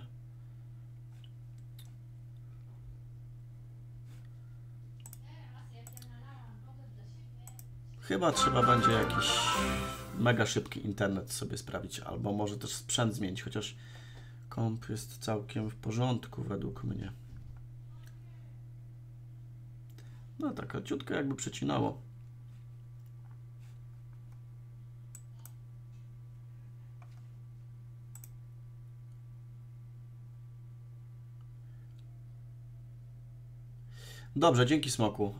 Chyba trzeba będzie jakiś mega szybki internet sobie sprawić, albo może też sprzęt zmienić, chociaż komp jest całkiem w porządku według mnie. No tak, ciutko jakby przecinało. Dobrze, dzięki Smoku.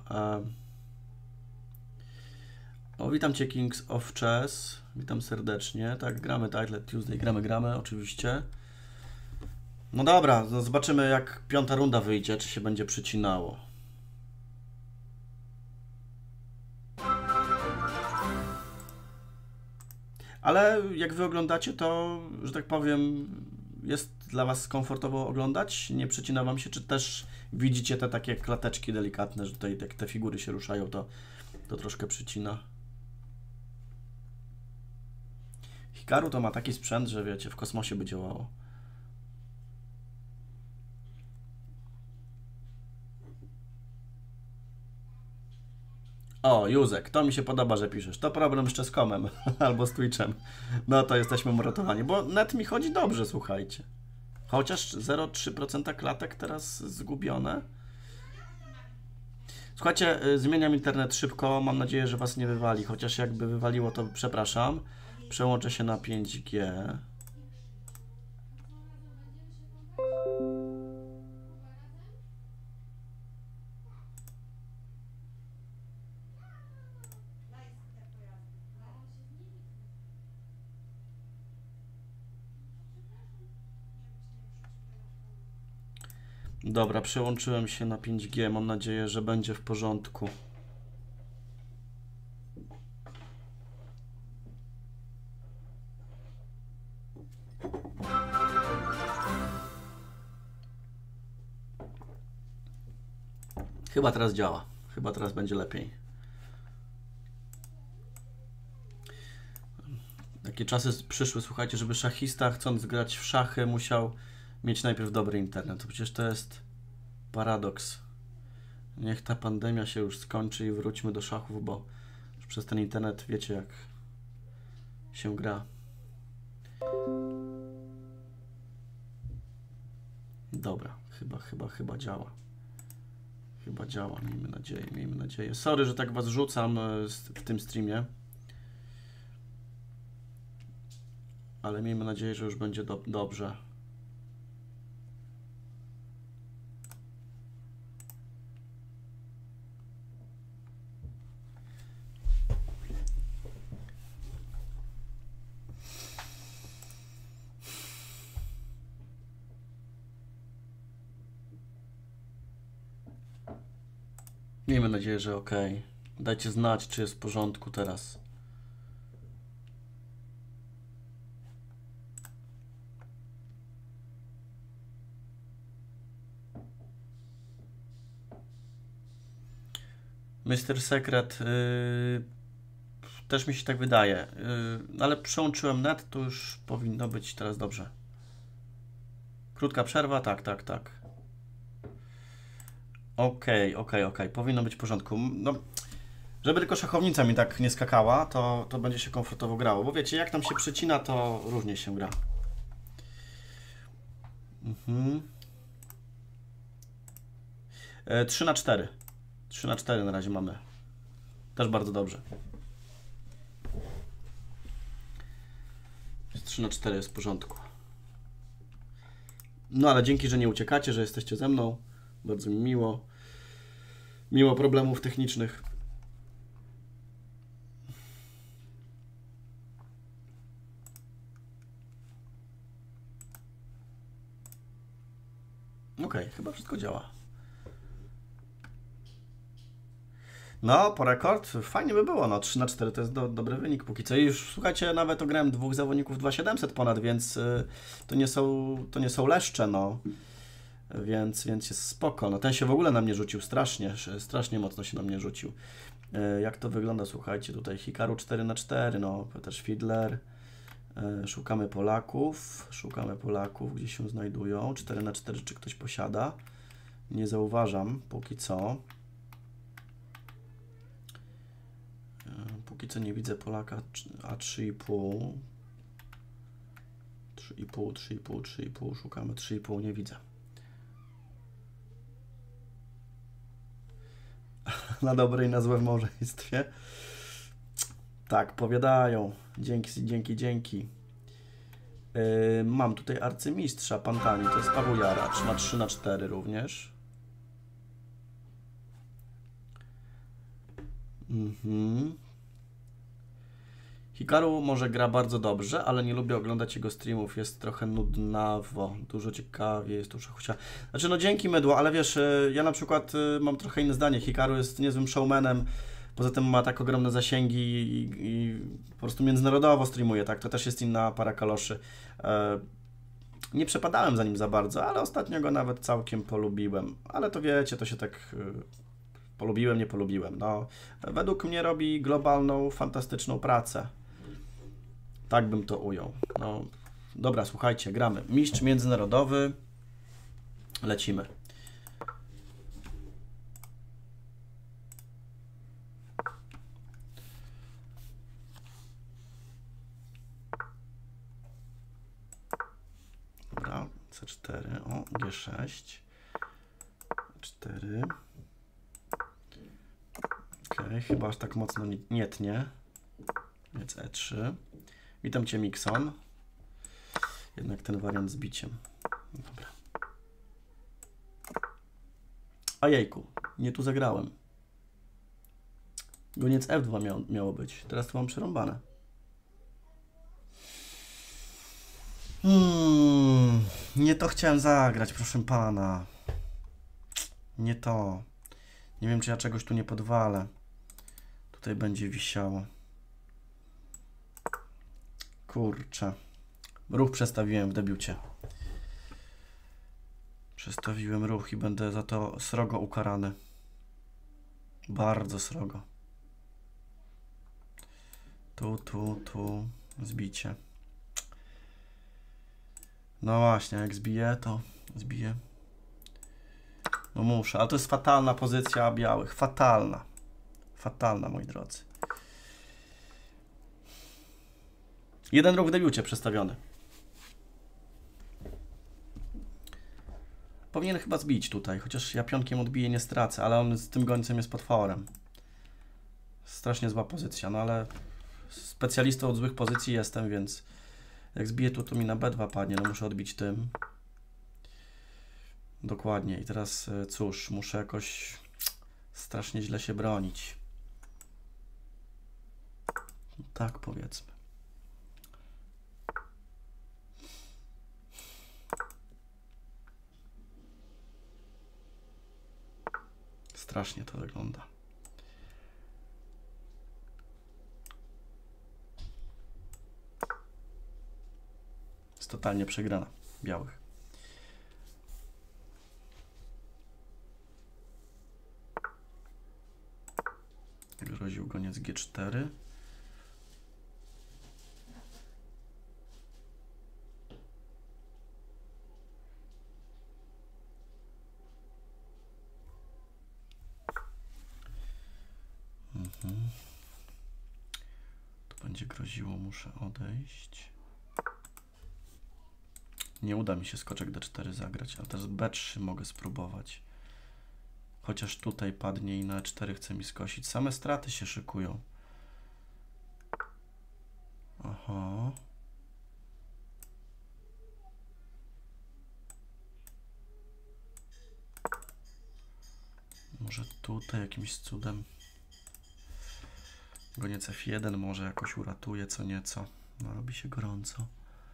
O, witam Cię, Kings of Chess. Witam serdecznie. Tak, gramy Title Tuesday, gramy, gramy, oczywiście. No dobra, no zobaczymy jak piąta runda wyjdzie, czy się będzie przycinało. Ale jak Wy oglądacie, to, że tak powiem, jest dla Was komfortowo oglądać? Nie przycina Wam się? Czy też widzicie te takie klateczki delikatne, że tutaj jak te figury się ruszają, to, to troszkę przycina? Hikaru to ma taki sprzęt, że wiecie, w kosmosie by działało. O, Józek, to mi się podoba, że piszesz. To problem z Chess.comem albo z Twitchem. No to jesteśmy uratowani, bo net mi chodzi dobrze, słuchajcie. Chociaż zero przecinek trzy procent klatek teraz zgubione. Słuchajcie, zmieniam internet szybko, mam nadzieję, że Was nie wywali, chociaż jakby wywaliło, to przepraszam. Przełączę się na pięć G. Dobra, przełączyłem się na pięć G. Mam nadzieję, że będzie w porządku. Chyba teraz działa. Chyba teraz będzie lepiej. Takie czasy przyszły, słuchajcie, żeby szachista, chcąc grać w szachy, musiał mieć najpierw dobry internet. Przecież to jest paradoks. Niech ta pandemia się już skończy i wróćmy do szachów, bo już przez ten internet wiecie, jak się gra. Dobra, chyba, chyba, chyba działa. Chyba działa, miejmy nadzieję, miejmy nadzieję. Sorry, że tak Was rzucam w tym streamie. Ale miejmy nadzieję, że już będzie do dobrze. Miejmy nadzieję, że ok. Dajcie znać, czy jest w porządku teraz. mister Secret, yy, też mi się tak wydaje, yy, ale przełączyłem net, to już powinno być teraz dobrze. Krótka przerwa, tak, tak, tak. Okej, okej, okej, powinno być w porządku. No, żeby tylko szachownica mi tak nie skakała, to, to będzie się komfortowo grało, bo wiecie, jak tam się przycina, to różnie się gra. Mhm. Yy, trzy na cztery. trzy na cztery na razie mamy. Też bardzo dobrze. trzy na cztery jest w porządku. No ale dzięki, że nie uciekacie, że jesteście ze mną. Bardzo mi miło. Mimo problemów technicznych. Ok, chyba wszystko działa. No, po rekord fajnie by było, no trzy na cztery to jest do, dobry wynik póki co. I już, słuchajcie, nawet ograłem dwóch zawodników dwa tysiące siedemset ponad, więc y, to, nie są, to nie są leszcze, no. Więc, więc jest spoko. No ten się w ogóle na mnie rzucił strasznie, strasznie mocno się na mnie rzucił. Y, jak to wygląda, słuchajcie, tutaj Hikaru cztery na cztery, no, też Fiedler. Y, szukamy Polaków, szukamy Polaków, gdzie się znajdują. cztery na cztery, czy ktoś posiada? Nie zauważam, póki co. Póki co nie widzę Polaka, a trzy i pół. trzy i pół, trzy i pół, trzy i pół, szukamy trzy i pół, nie widzę. Na dobre i na złe w małżeństwie. Tak, powiadają. Dzięki, dzięki, dzięki. Yy, mam tutaj arcymistrza Pantani, to jest Paweł Jaracz, na trzy na cztery również. Mhm. Hikaru może gra bardzo dobrze, ale nie lubię oglądać jego streamów, jest trochę nudnawo, dużo ciekawie, jest dużo chucia. Znaczy no dzięki Mydło, ale wiesz, ja na przykład mam trochę inne zdanie, Hikaru jest niezłym showmanem, poza tym ma tak ogromne zasięgi i, i po prostu międzynarodowo streamuje, tak, to też jest inna para kaloszy. E, nie przepadałem za nim za bardzo, ale ostatnio go nawet całkiem polubiłem, ale to wiecie, to się tak... Polubiłem, nie polubiłem. No, według mnie robi globalną, fantastyczną pracę. Tak bym to ujął. No, dobra, słuchajcie, gramy. Mistrz międzynarodowy. Lecimy. Dobra, C cztery, o, G sześć. cztery. Okej, okay, chyba aż tak mocno nie, nie tnie. Więc E trzy. Witam Cię, Mikson. Jednak ten wariant z biciem. Dobra. A jejku, nie tu zagrałem. Goniec F dwa miał, miało być. Teraz to mam przerąbane. Hmm, nie to chciałem zagrać, proszę pana. Nie to. Nie wiem, czy ja czegoś tu nie podwalę. Tutaj będzie wisiało. Kurczę. Ruch przestawiłem w debiucie. Przestawiłem ruch i będę za to srogo ukarany. Bardzo srogo. Tu, tu, tu. Zbicie. No właśnie, jak zbiję, to zbiję. No muszę, ale to jest fatalna pozycja białych. Fatalna. Fatalna, moi drodzy. Jeden ruch w debiucie przestawiony. Powinien chyba zbić tutaj, chociaż ja pionkiem odbiję, nie stracę, ale on z tym gońcem jest potworem. Strasznie zła pozycja, no ale specjalistą od złych pozycji jestem, więc jak zbiję tu, to mi na B dwa padnie, no muszę odbić tym. Dokładnie. I teraz cóż, muszę jakoś strasznie źle się bronić. Tak powiedzmy. Strasznie to wygląda. Jest totalnie przegrana białych. Groził goniec G cztery. Mhm. To będzie groziło, muszę odejść. Nie uda mi się skoczek D cztery zagrać, ale teraz B trzy mogę spróbować. Chociaż tutaj padnie i na E cztery chce mi skosić. Same straty się szykują. Aha. Może tutaj jakimś cudem goniec F jeden może jakoś uratuje co nieco. No, robi się gorąco.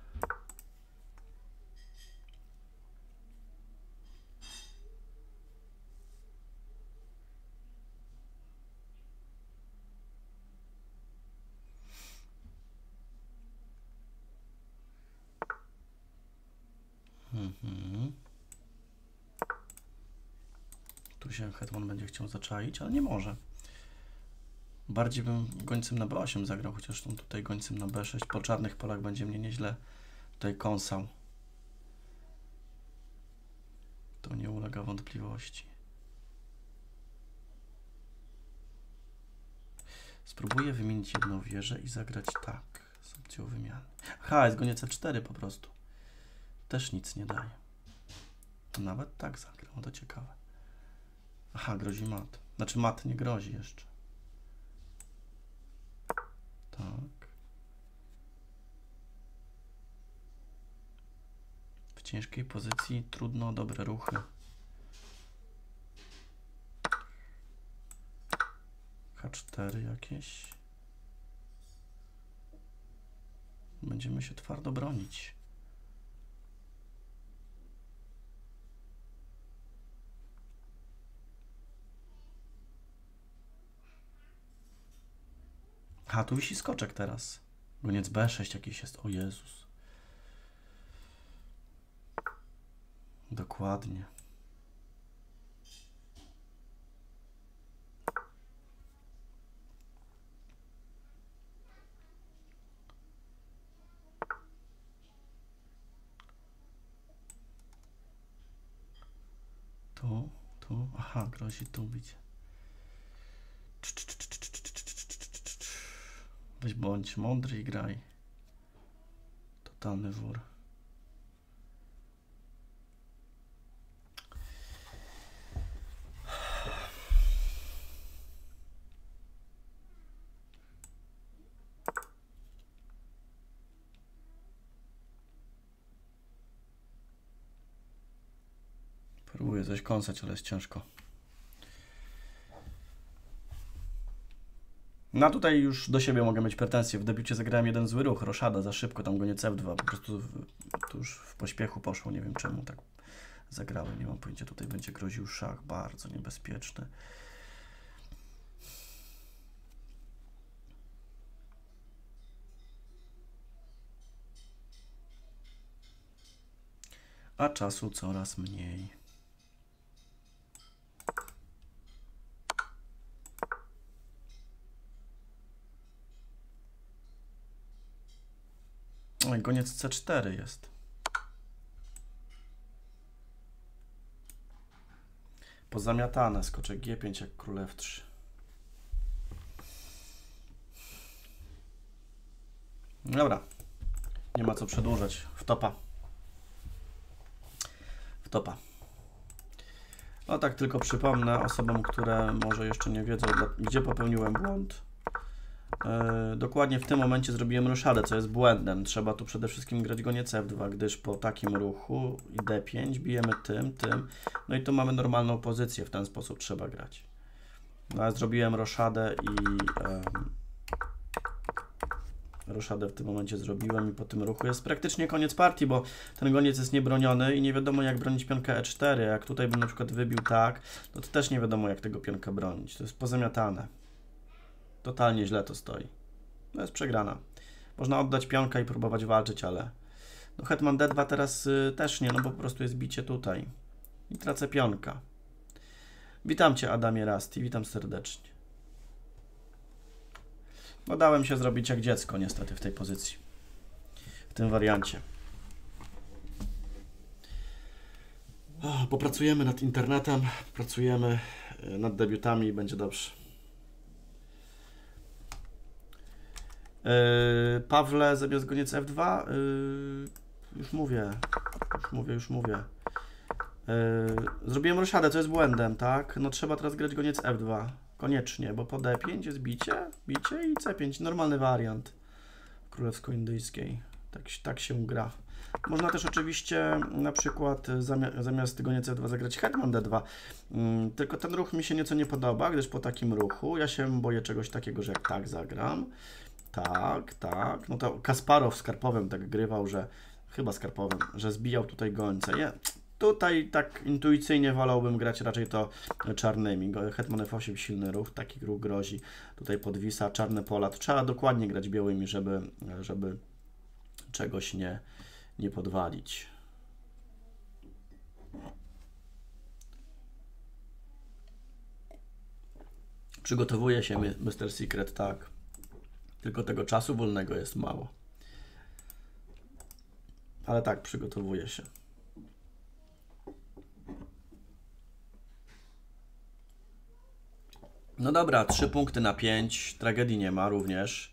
Mhm. Tu się hetman będzie chciał zaczaić, ale nie może. Bardziej bym gońcem na B osiem zagrał, chociaż on tutaj gońcem na B sześć po czarnych polach będzie mnie nieźle tutaj kąsał. To nie ulega wątpliwości. Spróbuję wymienić jedną wieżę i zagrać tak, z opcją wymiany. Aha, jest goniec F cztery po prostu. Też nic nie daje. Nawet tak zagrał, to ciekawe. Aha, grozi mat. Znaczy mat nie grozi jeszcze. Tak. W ciężkiej pozycji trudno o dobre ruchy. H cztery jakieś. Będziemy się twardo bronić. A, tu wisi skoczek teraz. Goniec B sześć jakiś jest. O Jezus. Dokładnie. Tu, tu. Aha, grozi tu bicie. Weź bądź mądry i graj. Totalny wór. Próbuję coś kąsać, ale jest ciężko. No tutaj już do siebie mogę mieć pretensje. W debiucie zagrałem jeden zły ruch, roszada za szybko, tam goniec F dwa. Po prostu w, to już w pośpiechu poszło. Nie wiem czemu tak zagrałem. Nie mam pojęcia. Tutaj będzie groził szach. Bardzo niebezpieczny. A czasu coraz mniej. Oj, goniec C cztery jest. Pozamiatane, skoczek G pięć jak król F trzy. Dobra, nie ma co przedłużać. W topa. W topa. No tak tylko przypomnę osobom, które może jeszcze nie wiedzą, gdzie popełniłem błąd. Yy, dokładnie w tym momencie zrobiłem roszadę, co jest błędem. Trzeba tu przede wszystkim grać goniec F dwa, gdyż po takim ruchu i D pięć bijemy tym, tym. No i tu mamy normalną pozycję, w ten sposób trzeba grać. No ja zrobiłem roszadę i yy, roszadę w tym momencie zrobiłem i po tym ruchu jest praktycznie koniec partii, bo ten goniec jest niebroniony i nie wiadomo jak bronić pionkę E cztery. Jak tutaj bym na przykład wybił tak, no to też nie wiadomo jak tego pionka bronić. To jest pozamiatane. Totalnie źle to stoi. No jest przegrana. Można oddać pionka i próbować walczyć, ale no hetman D dwa teraz y, też nie, no bo po prostu jest bicie tutaj. I tracę pionka. Witam Cię, Adamie Rasti, witam serdecznie. No dałem się zrobić jak dziecko niestety w tej pozycji. W tym wariancie. O, popracujemy nad internetem, pracujemy nad debiutami i będzie dobrze. Yy, Pawle, zamiast goniec F dwa, yy, już mówię, już mówię, już mówię. Yy, zrobiłem roszadę, co jest błędem, tak? No trzeba teraz grać goniec F dwa, koniecznie, bo po D pięć jest bicie, bicie i C pięć, normalny wariant królewsko-indyjskiej. Tak, tak się gra. Można też oczywiście na przykład zamiast, zamiast goniec F dwa zagrać hetman D dwa, yy, tylko ten ruch mi się nieco nie podoba, gdyż po takim ruchu ja się boję czegoś takiego, że jak tak zagram, tak, tak. No to Kasparow z Karpowem tak grywał, że chyba z Karpowem, że zbijał tutaj gońce. Nie, tutaj tak intuicyjnie wolałbym grać raczej to czarnymi. Hetman F osiem, silny ruch, taki ruch grozi. Tutaj podwisa, czarne pola. To trzeba dokładnie grać białymi, żeby, żeby czegoś nie, nie podwalić. Przygotowuje się mister Secret, tak. Tylko tego czasu wolnego jest mało. Ale tak, przygotowuję się. No dobra, trzy punkty na pięć. Tragedii nie ma również.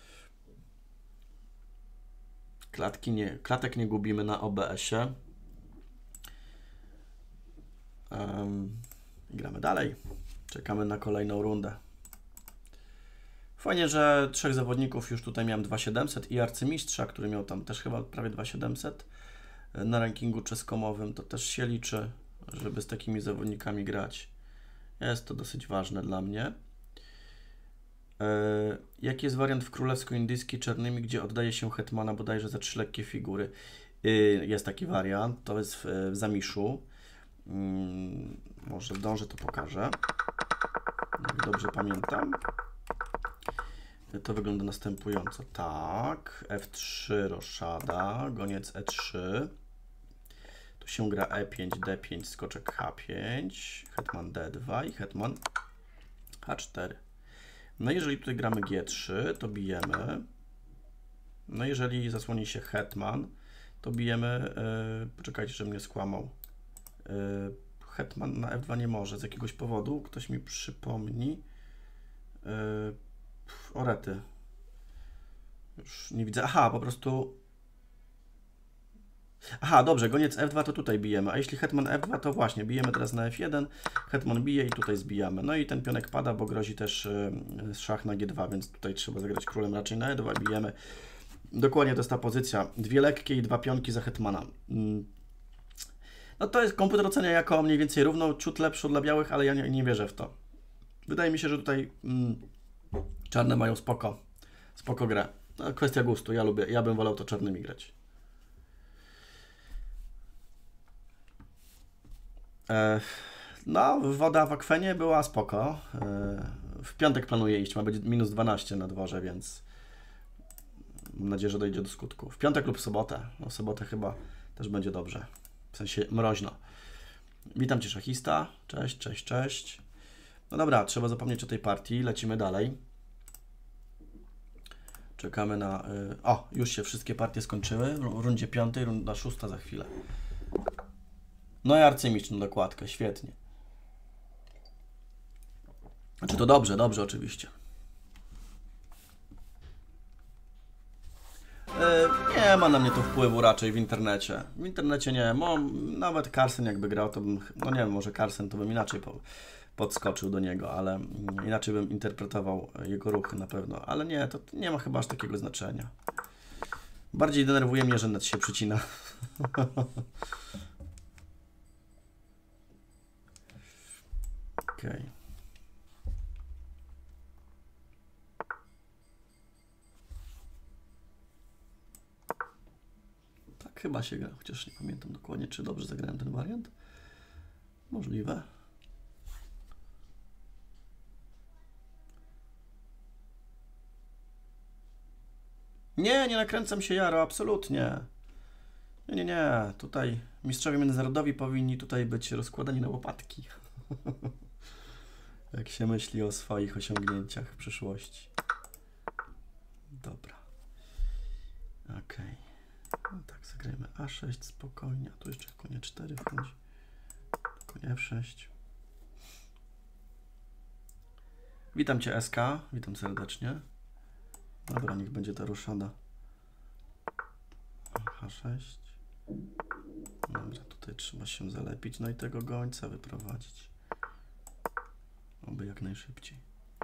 Klatki nie, klatek nie gubimy na O B S-ie. Um, gramy dalej. Czekamy na kolejną rundę. Fajnie, że trzech zawodników już tutaj miałem dwa tysiące siedemset i arcymistrza, który miał tam też chyba prawie dwa tysiące siedemset na rankingu czeskomowym. To też się liczy, żeby z takimi zawodnikami grać. Jest to dosyć ważne dla mnie. Yy, jaki jest wariant w królewsko-indyjskiej czarnymi, gdzie oddaje się hetmana bodajże za trzy lekkie figury? Yy, jest taki wariant, to jest w, w Zamiszu. Yy, może zdążę, to pokażę. Jak dobrze pamiętam. To wygląda następująco. Tak, F trzy roszada, goniec E trzy. Tu się gra E pięć, D pięć, skoczek H pięć, hetman D dwa i hetman H cztery. No jeżeli tutaj gramy G trzy, to bijemy. No jeżeli zasłoni się hetman, to bijemy, yy, poczekajcie, że mnie skłamał. Yy, hetman na F dwa nie może z jakiegoś powodu, ktoś mi przypomni. Yy, orety. Już nie widzę. Aha, po prostu... Aha, dobrze, goniec F dwa to tutaj bijemy, a jeśli hetman F dwa, to właśnie bijemy teraz na F jeden, hetman bije i tutaj zbijamy. No i ten pionek pada, bo grozi też yy, szach na G dwa, więc tutaj trzeba zagrać królem raczej na E dwa, bijemy. Dokładnie to jest ta pozycja. Dwie lekkie i dwa pionki za hetmana. Yy. No to jest, komputer ocenia jako mniej więcej równą, ciut lepszą dla białych, ale ja nie, nie wierzę w to. Wydaje mi się, że tutaj yy, czarne mają spoko, spoko grę. No, kwestia gustu, ja lubię, ja bym wolał to czarnymi grać. No, woda w akwenie była spoko. W piątek planuję iść, ma być minus dwanaście na dworze, więc mam nadzieję, że dojdzie do skutku. W piątek lub w sobotę. No, w sobotę chyba też będzie dobrze. W sensie mroźno. Witam Cię, szachista. Cześć, cześć, cześć. No dobra, trzeba zapomnieć o tej partii. Lecimy dalej. Czekamy na... O, już się wszystkie partie skończyły. W rundzie piątej, runda szósta za chwilę. No i arcymistrz na dokładkę, świetnie. Znaczy to dobrze, dobrze oczywiście. Yy, nie ma na mnie to wpływu raczej w internecie. W internecie nie, Mo, nawet Carlsen jakby grał, to bym, no nie wiem, może Carlsen to bym inaczej po, podskoczył do niego, ale inaczej bym interpretował jego ruchy na pewno. Ale nie, to nie ma chyba aż takiego znaczenia. Bardziej denerwuje mnie, że net się przycina. Okej. Okay. Tak chyba się gra, chociaż nie pamiętam dokładnie, czy dobrze zagrałem ten wariant. Możliwe. Nie, nie nakręcam się, Jaro, absolutnie. Nie, nie, nie. Tutaj mistrzowie międzynarodowi powinni tutaj być rozkładani na łopatki. Jak się myśli o swoich osiągnięciach w przyszłości. Dobra. Okej. Okay. No tak, zagrajmy A sześć spokojnie. A tu jeszcze konie cztery wchodzi. Konie F sześć. Witam Cię, S K. Witam serdecznie. Dobra, niech będzie ta ruszada. H sześć. Dobra, tutaj trzeba się zalepić. No i tego gońca wyprowadzić. Oby jak najszybciej.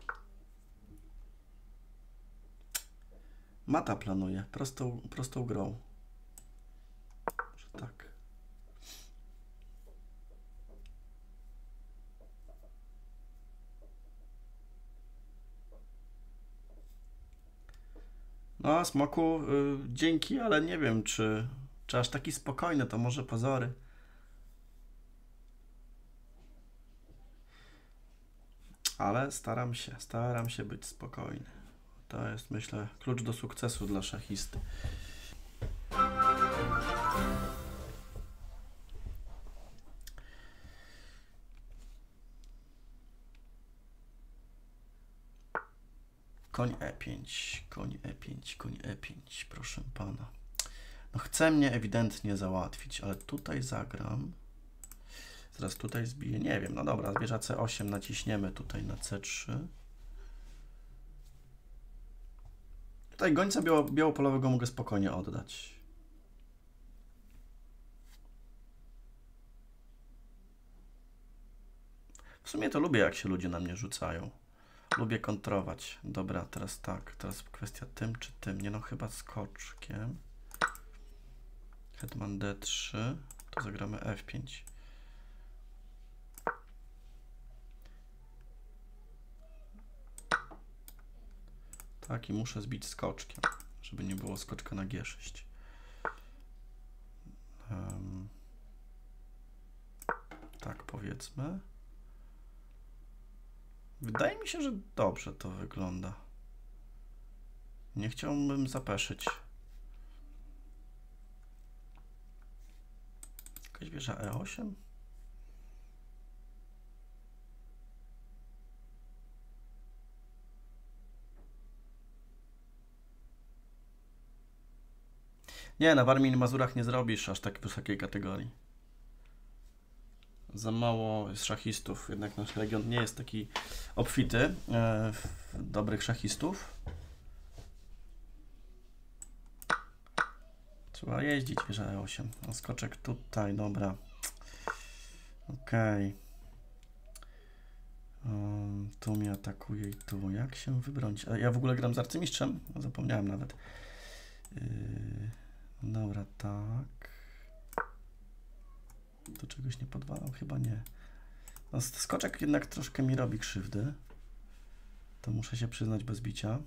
Mata planuje. Prostą, prostą grą. Że tak. No, Smoku, y, dzięki, ale nie wiem, czy, czy aż taki spokojny, to może pozory. Ale staram się, staram się być spokojny. To jest, myślę, klucz do sukcesu dla szachisty. Koń E pięć, koń E pięć, koń E pięć, proszę pana. No chce mnie ewidentnie załatwić, ale tutaj zagram. Zaraz tutaj zbiję, nie wiem, no dobra, zwierza C osiem naciśniemy tutaj na C trzy. Tutaj gońca biało, białopolowego mogę spokojnie oddać. W W sumie to lubię, jak się ludzie na mnie rzucają. Lubię kontrować. Dobra, teraz tak. Teraz kwestia tym czy tym. Nie no, chyba skoczkiem. Hetman D trzy. To zagramy F pięć. Tak, i muszę zbić skoczkiem, żeby nie było skoczka na G sześć. Um, tak, powiedzmy. Wydaje mi się, że dobrze to wygląda. Nie chciałbym zapeszyć. Jakaś wieża E osiem? Nie, na Warmii i Mazurach nie zrobisz aż tak wysokiej kategorii. Za mało jest szachistów, jednak nasz region nie jest taki obfity e, w dobrych szachistów. Trzeba jeździć wieża E osiem. O, skoczek tutaj, dobra. Okej. Okay. Um, tu mnie atakuje i tu. Jak się wybronić? A ja w ogóle gram z arcymistrzem? Zapomniałem nawet. Yy, dobra, tak. To czegoś nie podwalam? Chyba nie. No, skoczek jednak troszkę mi robi krzywdy. To muszę się przyznać bez bicia.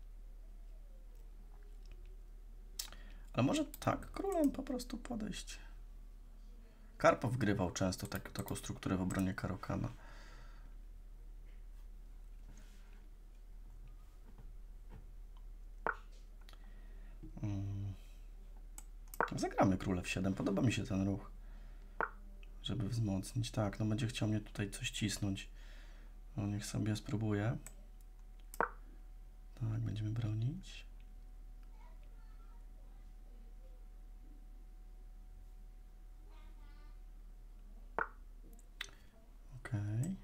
Ale może tak królem po prostu podejść. Karpow wgrywał często tak, taką strukturę w obronie Caro-Kana. Hmm. Zagramy króle w siedem. Podoba mi się ten ruch. Żeby wzmocnić. Tak, no będzie chciał mnie tutaj coś cisnąć. No niech sobie spróbuje. Tak, będziemy bronić. Okej.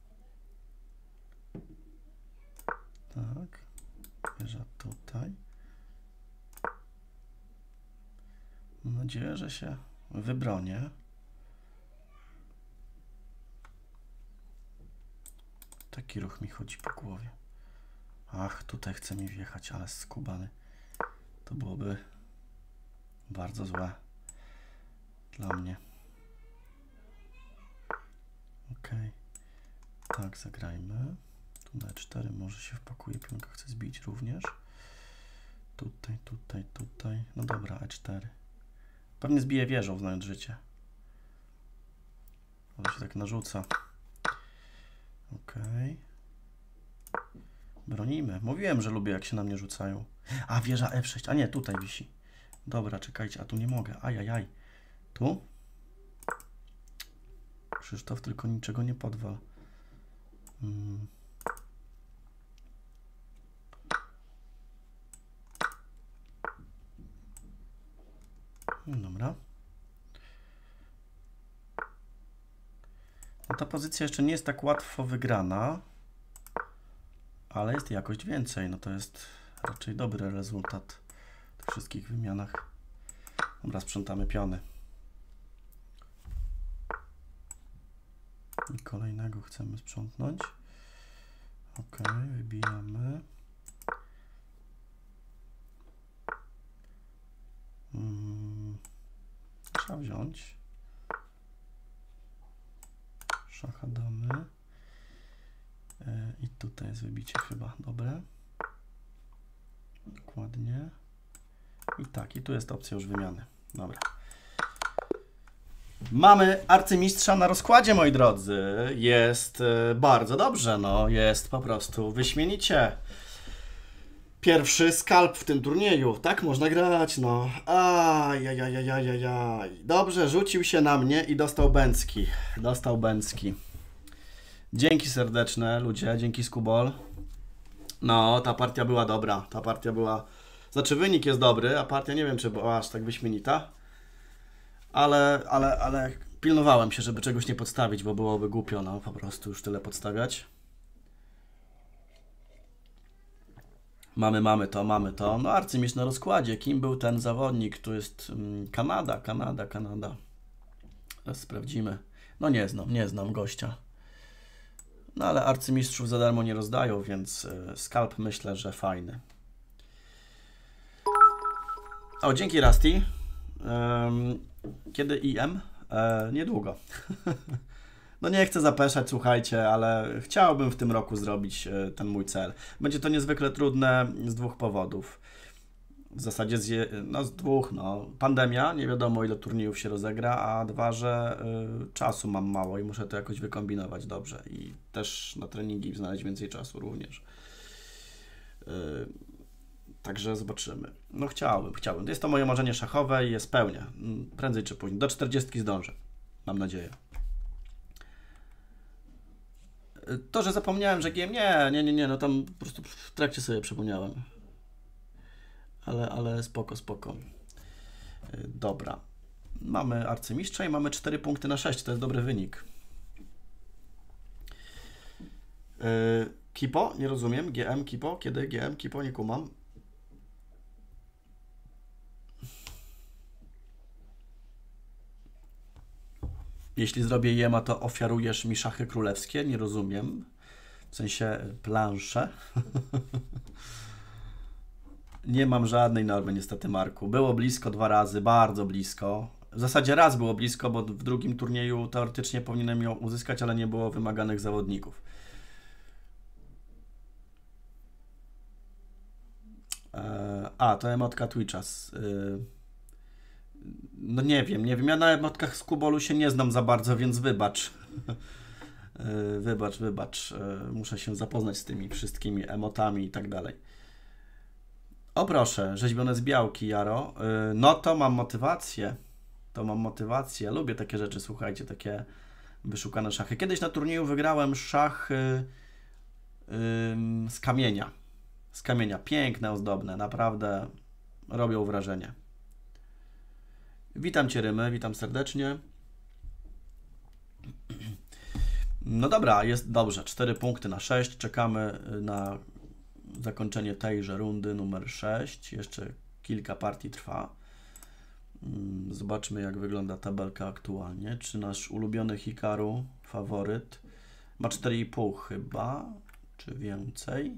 Tak. Wieża tutaj. Mam nadzieję, że się wybronię. Taki ruch mi chodzi po głowie. Ach, tutaj chce mi wjechać, ale skubany. To byłoby bardzo złe dla mnie. Ok. Tak, zagrajmy. Tu na cztery może się wpakuje, pionka chce zbić również. Tutaj, tutaj, tutaj. No dobra, E cztery. Pewnie zbije wieżą, znając życie. On się tak narzuca. Okej. Okay. Bronimy. Mówiłem, że lubię, jak się na mnie rzucają. A, wieża F sześć. A nie, tutaj wisi. Dobra, czekajcie, a tu nie mogę. Ajajaj. Tu? Krzysztof, tylko niczego nie podwal. Hmm. Dobra. No ta pozycja jeszcze nie jest tak łatwo wygrana, ale jest jakość więcej. No to jest raczej dobry rezultat w tych wszystkich wymianach. Dobra, sprzątamy piony. I kolejnego chcemy sprzątnąć. Ok, wybijamy. Hmm. Trzeba wziąć. Szacha damy. I tutaj jest wybicie chyba dobre. Dokładnie. I tak, i tu jest opcja już wymiany. Dobra. Mamy arcymistrza na rozkładzie, moi drodzy. Jest bardzo dobrze, no. Jest po prostu wyśmienicie. Pierwszy skalp w tym turnieju. Tak można grać, no. Ajajajajajajaj. Dobrze, rzucił się na mnie i dostał bęcki. Dostał bęcki. Dzięki serdeczne, ludzie. Dzięki, Skubol. No, ta partia była dobra. Ta partia była... Znaczy, wynik jest dobry, a partia nie wiem, czy była aż tak wyśmienita. Ale, ale, ale pilnowałem się, żeby czegoś nie podstawić, bo byłoby głupio, no, po prostu już tyle podstawiać. Mamy, mamy to, mamy to. No, arcymistrz na rozkładzie. Kim był ten zawodnik? Tu jest um, Kanada, Kanada, Kanada. Teraz sprawdzimy. No nie znam, nie znam gościa. No ale arcymistrzów za darmo nie rozdają, więc skalp myślę, że fajny. O, dzięki Rusty. Kiedy I M? E, niedługo. No nie chcę zapeszać, słuchajcie, ale chciałbym w tym roku zrobić ten mój cel. Będzie to niezwykle trudne z dwóch powodów. W zasadzie z, je, no z dwóch, no. Pandemia, nie wiadomo ile turniejów się rozegra, a dwa, że y, czasu mam mało i muszę to jakoś wykombinować dobrze. I też na treningi znaleźć więcej czasu również. Y, Także zobaczymy. No chciałbym, chciałbym. Jest to moje marzenie szachowe i je spełnię. Prędzej czy później. Do czterdziestki zdążę. Mam nadzieję. To, że zapomniałem, że G M... Nie, nie, nie, nie. No tam po prostu w trakcie sobie przypomniałem. Ale, ale spoko, spoko. Dobra. Mamy arcymistrza i mamy cztery punkty na sześć. To jest dobry wynik. Kipo? Nie rozumiem. G M, Kipo? Kiedy G M, Kipo? Nie kumam. Jeśli zrobię jema, to ofiarujesz mi szachy królewskie? Nie rozumiem. W sensie plansze. Nie mam żadnej normy niestety, Marku. Było blisko dwa razy, bardzo blisko. W zasadzie raz było blisko, bo w drugim turnieju teoretycznie powinienem ją uzyskać, ale nie było wymaganych zawodników. A, to emotka Twitcha. No nie wiem, nie wiem. Ja na emotkach z Kubolu się nie znam za bardzo, więc wybacz. Wybacz, wybacz. Muszę się zapoznać z tymi wszystkimi emotami i tak dalej. O proszę, rzeźbione z białki, Jaro. No to mam motywację. To mam motywację. Lubię takie rzeczy, słuchajcie, takie wyszukane szachy. Kiedyś na turnieju wygrałem szachy z kamienia. Z kamienia. Piękne, ozdobne. Naprawdę robią wrażenie. Witam Cię, Rymy. Witam serdecznie. No dobra, jest dobrze. cztery punkty na sześć. Czekamy na zakończenie tejże rundy numer sześć. Jeszcze kilka partii trwa. Zobaczmy, jak wygląda tabelka aktualnie. Czy nasz ulubiony Hikaru, faworyt, ma cztery i pół chyba, czy więcej?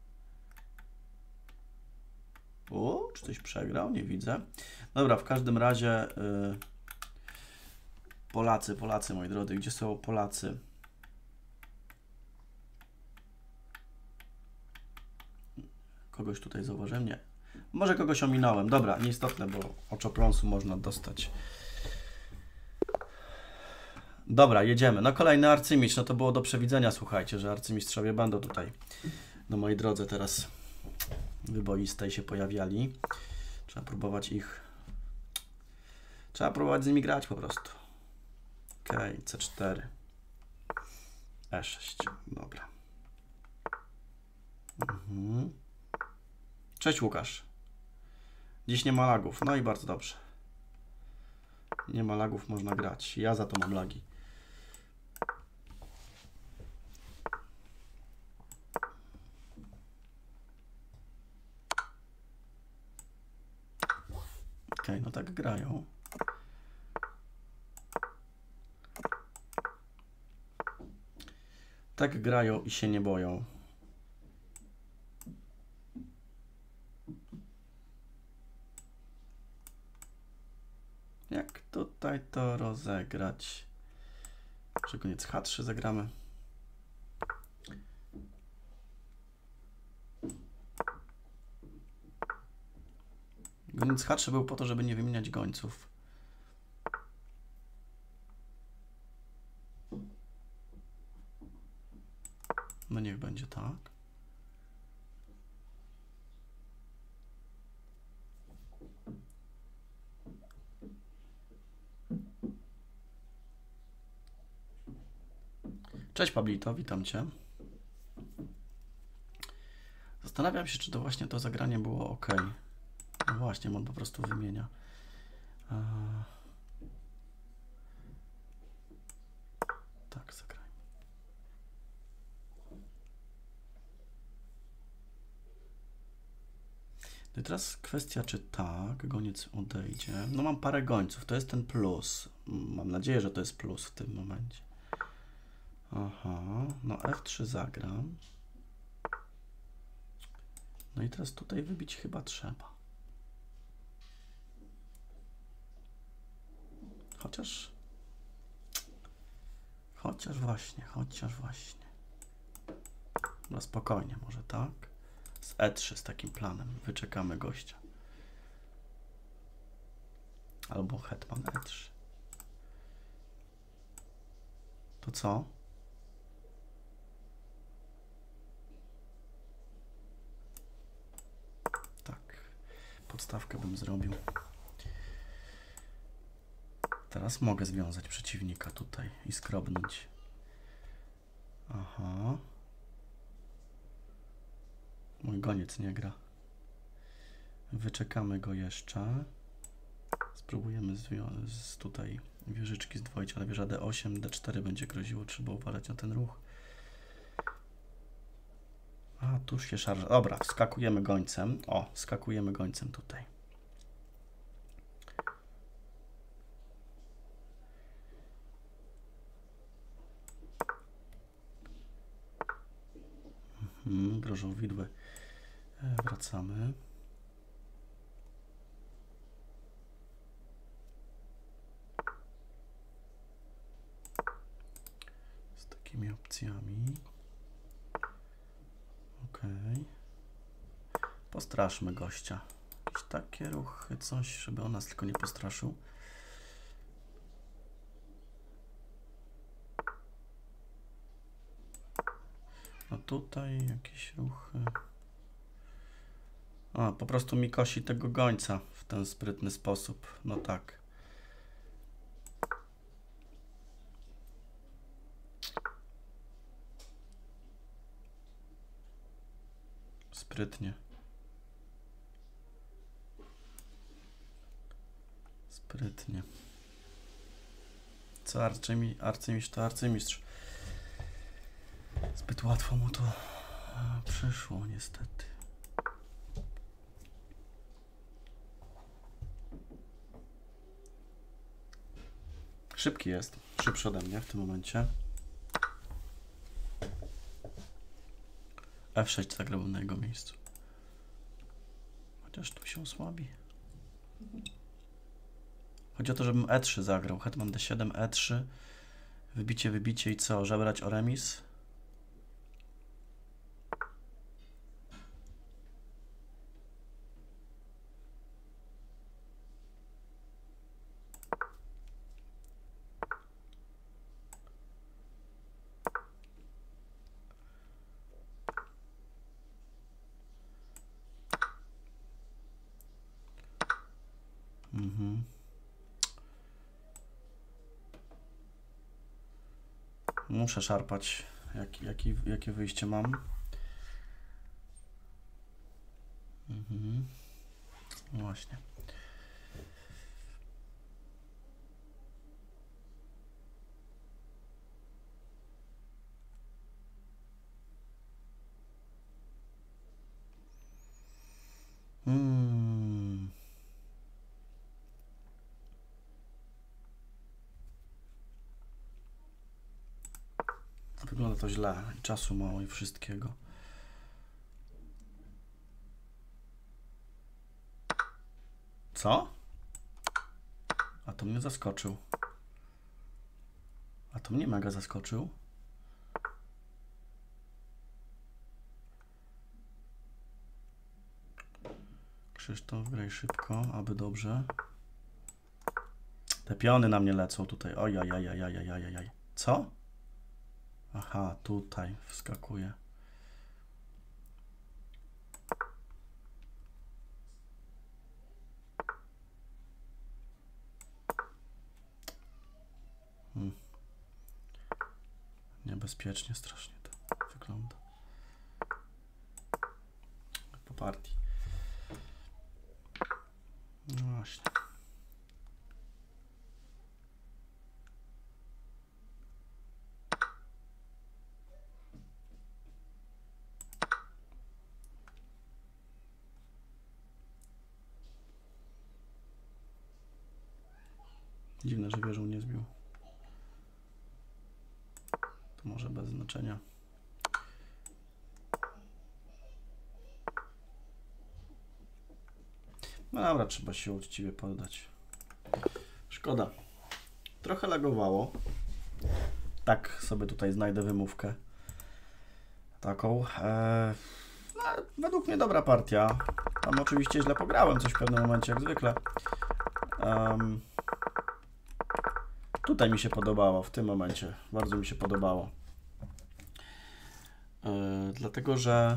O, czy coś przegrał? Nie widzę. Dobra, w każdym razie yy, Polacy, Polacy, moi drodzy, gdzie są Polacy? Kogoś tutaj zauważyłem? Nie. Może kogoś ominąłem. Dobra, nieistotne, bo oczopląsu można dostać. Dobra, jedziemy. No kolejny arcymistrz. No to było do przewidzenia, słuchajcie, że arcymistrzowie będą tutaj na mojej drodze teraz wyboistej się pojawiali. Trzeba próbować ich... Trzeba próbować z nimi grać po prostu. Ok, C cztery. E sześć. Dobra. Mhm. Cześć Łukasz. Dziś nie ma lagów. No i bardzo dobrze. Nie ma lagów, można grać. Ja za to mam lagi. Ok, no tak grają. Tak grają i się nie boją. Jak tutaj to rozegrać? Że koniec H trzy zagramy. Goniec H trzy był po to, żeby nie wymieniać gońców. No niech będzie tak. Cześć Pablito, witam Cię. Zastanawiam się, czy to właśnie to zagranie było ok. No właśnie, on po prostu wymienia. Eee... Tak, zagraj. No i teraz kwestia, czy tak, goniec odejdzie. No mam parę gońców, to jest ten plus. Mam nadzieję, że to jest plus w tym momencie. Aha, no F trzy zagram. No i teraz tutaj wybić chyba trzeba. Chociaż... Chociaż właśnie, chociaż właśnie. No spokojnie, może tak. Z E trzy z takim planem. Wyczekamy gościa. Albo hetman E trzy. To co? Tak. Podstawkę bym zrobił. Teraz mogę związać przeciwnika tutaj i skrobnąć. Aha. Mój goniec nie gra. Wyczekamy go jeszcze. Spróbujemy z tutaj wieżyczki zdwoić, ale wieża D osiem, D cztery będzie groziło, trzeba uważać na ten ruch. A, tu się szarża. Dobra, skakujemy gońcem. O, skakujemy gońcem tutaj. Mhm, grożą widły. E, wracamy. Z takimi opcjami. Ok. Postraszmy gościa. Jakieś takie ruchy, coś, żeby on nas tylko nie postraszył. No tutaj jakieś ruchy. A, po prostu mi kosi tego gońca w ten sprytny sposób. No tak. Sprytnie. Sprytnie. Co arcymi, arcymistrz to arcymistrz. Zbyt łatwo mu to przyszło niestety. Szybki jest. Szybszy ode mnie w tym momencie. F sześć zagrałbym na jego miejscu. Chociaż tu się osłabi. Chodzi o to, żebym E trzy zagrał. Hetman D siedem, E trzy. Wybicie, wybicie i co? Żebrać o remis? Mhm. Muszę szarpać. Jak, jaki, jakie wyjście mam? Mhm. Właśnie. Hmm. Wygląda to źle. I czasu mało i wszystkiego. Co? A to mnie zaskoczył. A to mnie mega zaskoczył. Krzysztof, graj szybko, aby dobrze. Te piony na mnie lecą tutaj. Ojajajajajajajaj. Co? Aha, tutaj wskakuje. Hmm. Niebezpiecznie strasznie to wygląda. Po partii. No właśnie. Dziwne, że wieżą nie zbił. tak może bez znaczenia. No dobra, trzeba się uczciwie poddać. Szkoda. Trochę lagowało. Tak sobie tutaj znajdę wymówkę. Taką. Eee, no, według mnie dobra partia. Tam oczywiście źle pograłem coś w pewnym momencie, jak zwykle. Um, tutaj mi się podobało, w tym momencie. Bardzo mi się podobało. Eee, dlatego, że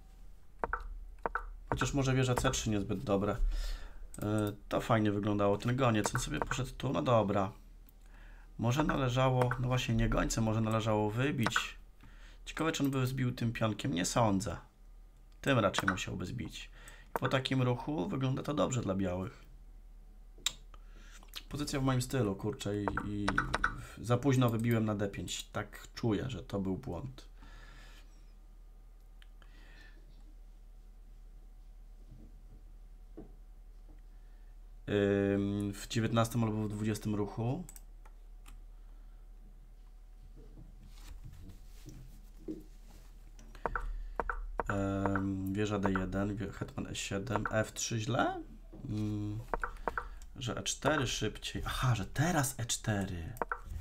chociaż może wieża C trzy niezbyt dobre. Eee, to fajnie wyglądało. Ten goniec, on sobie poszedł tu. No dobra. Może należało, no właśnie nie gońce, może należało wybić. Ciekawe, czy on by zbił tym pionkiem? Nie sądzę. Tym raczej musiałby zbić. Po takim ruchu wygląda to dobrze dla białych. Pozycja w moim stylu, kurczę, i, i za późno wybiłem na D pięć. Tak czuję, że to był błąd. Ym, w dziewiętnastym albo w dwudziestym ruchu. Wieża D jeden, hetman E siedem, F trzy źle? Hmm. Że E cztery szybciej. Aha, że teraz E cztery.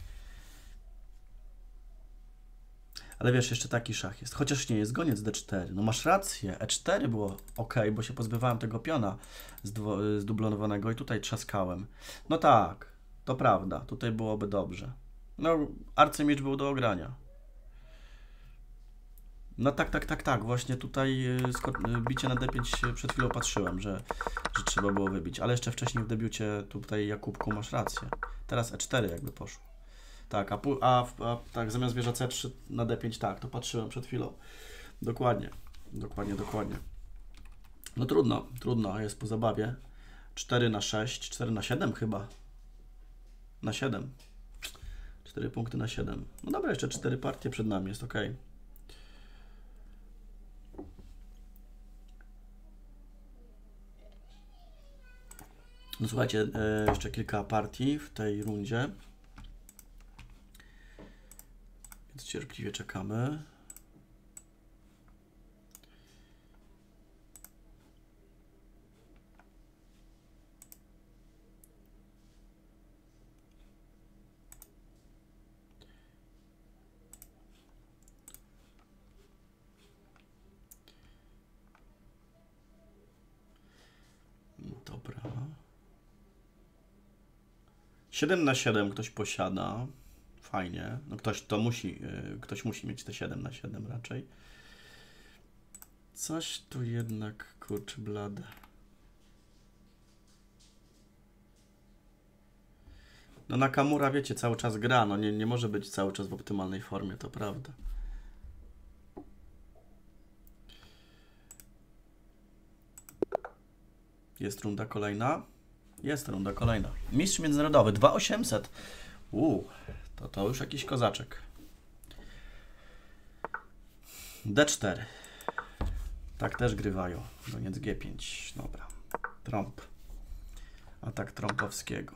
Ale wiesz, jeszcze taki szach jest. Chociaż nie jest goniec D cztery. No masz rację, E cztery było ok, bo się pozbywałem tego piona zdublonowanego i tutaj trzaskałem. No tak, to prawda, tutaj byłoby dobrze. No, arcymiecz był do ogrania. No tak, tak, tak, tak. Właśnie tutaj bicie na D pięć przed chwilą patrzyłem, że, że trzeba było wybić. Ale jeszcze wcześniej w debiucie tutaj, Jakubku, masz rację. Teraz E cztery jakby poszło. Tak, a, a, a tak, zamiast wieża C trzy na D pięć, tak, to patrzyłem przed chwilą. Dokładnie, dokładnie, dokładnie. No trudno, trudno, jest po zabawie. cztery na sześć, cztery na siedem chyba. Na siedem. cztery punkty na siedem. No dobra, jeszcze cztery partie przed nami, jest ok. No słuchajcie, e, jeszcze kilka partii w tej rundzie. Więc cierpliwie czekamy. Dobra. siedem na siedem ktoś posiada. Fajnie. No ktoś to musi, yy, ktoś musi mieć te siedem na siedem raczej. Coś tu jednak, kurczę blade. No Nakamura, wiecie, cały czas gra. No nie, nie może być cały czas w optymalnej formie, to prawda. Jest runda kolejna. Jest runda kolejna. Mistrz międzynarodowy, dwa tysiące osiemset. Uuu, to to już jakiś kozaczek. D cztery. Tak też grywają. Goniec G pięć. Dobra. Trąb. Atak Trąbowskiego.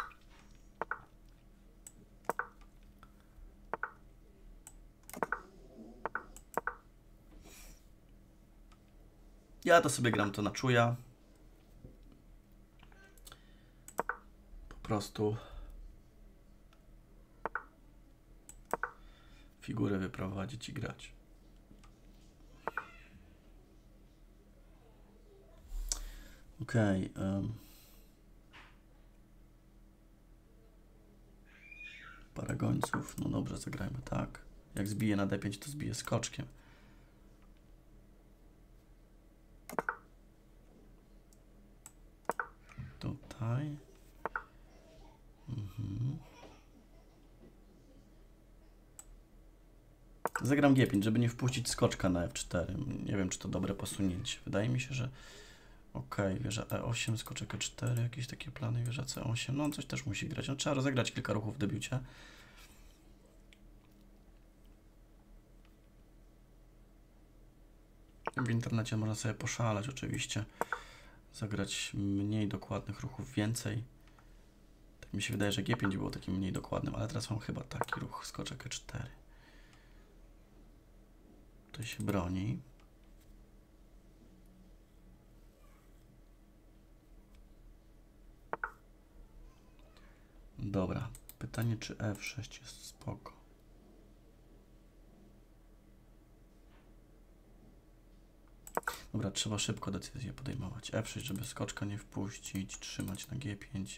Ja to sobie gram to na czuja. Po prostu figurę wyprowadzić i grać. Okej. Okay, um. Para gońców. No dobrze, zagrajmy tak. Jak zbije na D pięć, to zbije skoczkiem. Tutaj. Mhm. Zagram G pięć, żeby nie wpuścić skoczka na F cztery. Nie wiem, czy to dobre posunięcie. Wydaje mi się, że ok, wieża E osiem, skoczek E cztery, jakieś takie plany, wieża C osiem. No on coś też musi grać. No, trzeba rozegrać kilka ruchów w debiucie. W internecie można sobie poszaleć oczywiście. Zagrać mniej dokładnych ruchów, więcej. Tak mi się wydaje, że G pięć było takim mniej dokładnym, ale teraz mam chyba taki ruch, skoczek E cztery. Tutaj się broni. Dobra. Pytanie, czy F sześć jest spoko. Dobra, trzeba szybko decyzję podejmować. F sześć, żeby skoczka nie wpuścić, trzymać na G pięć.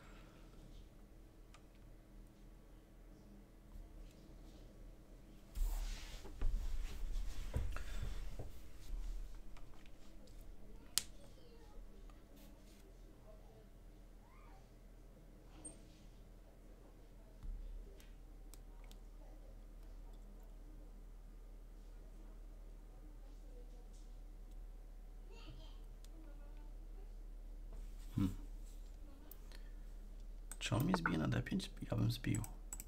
Hmm. Czy on mi zbije na D pięć? Ja bym zbił.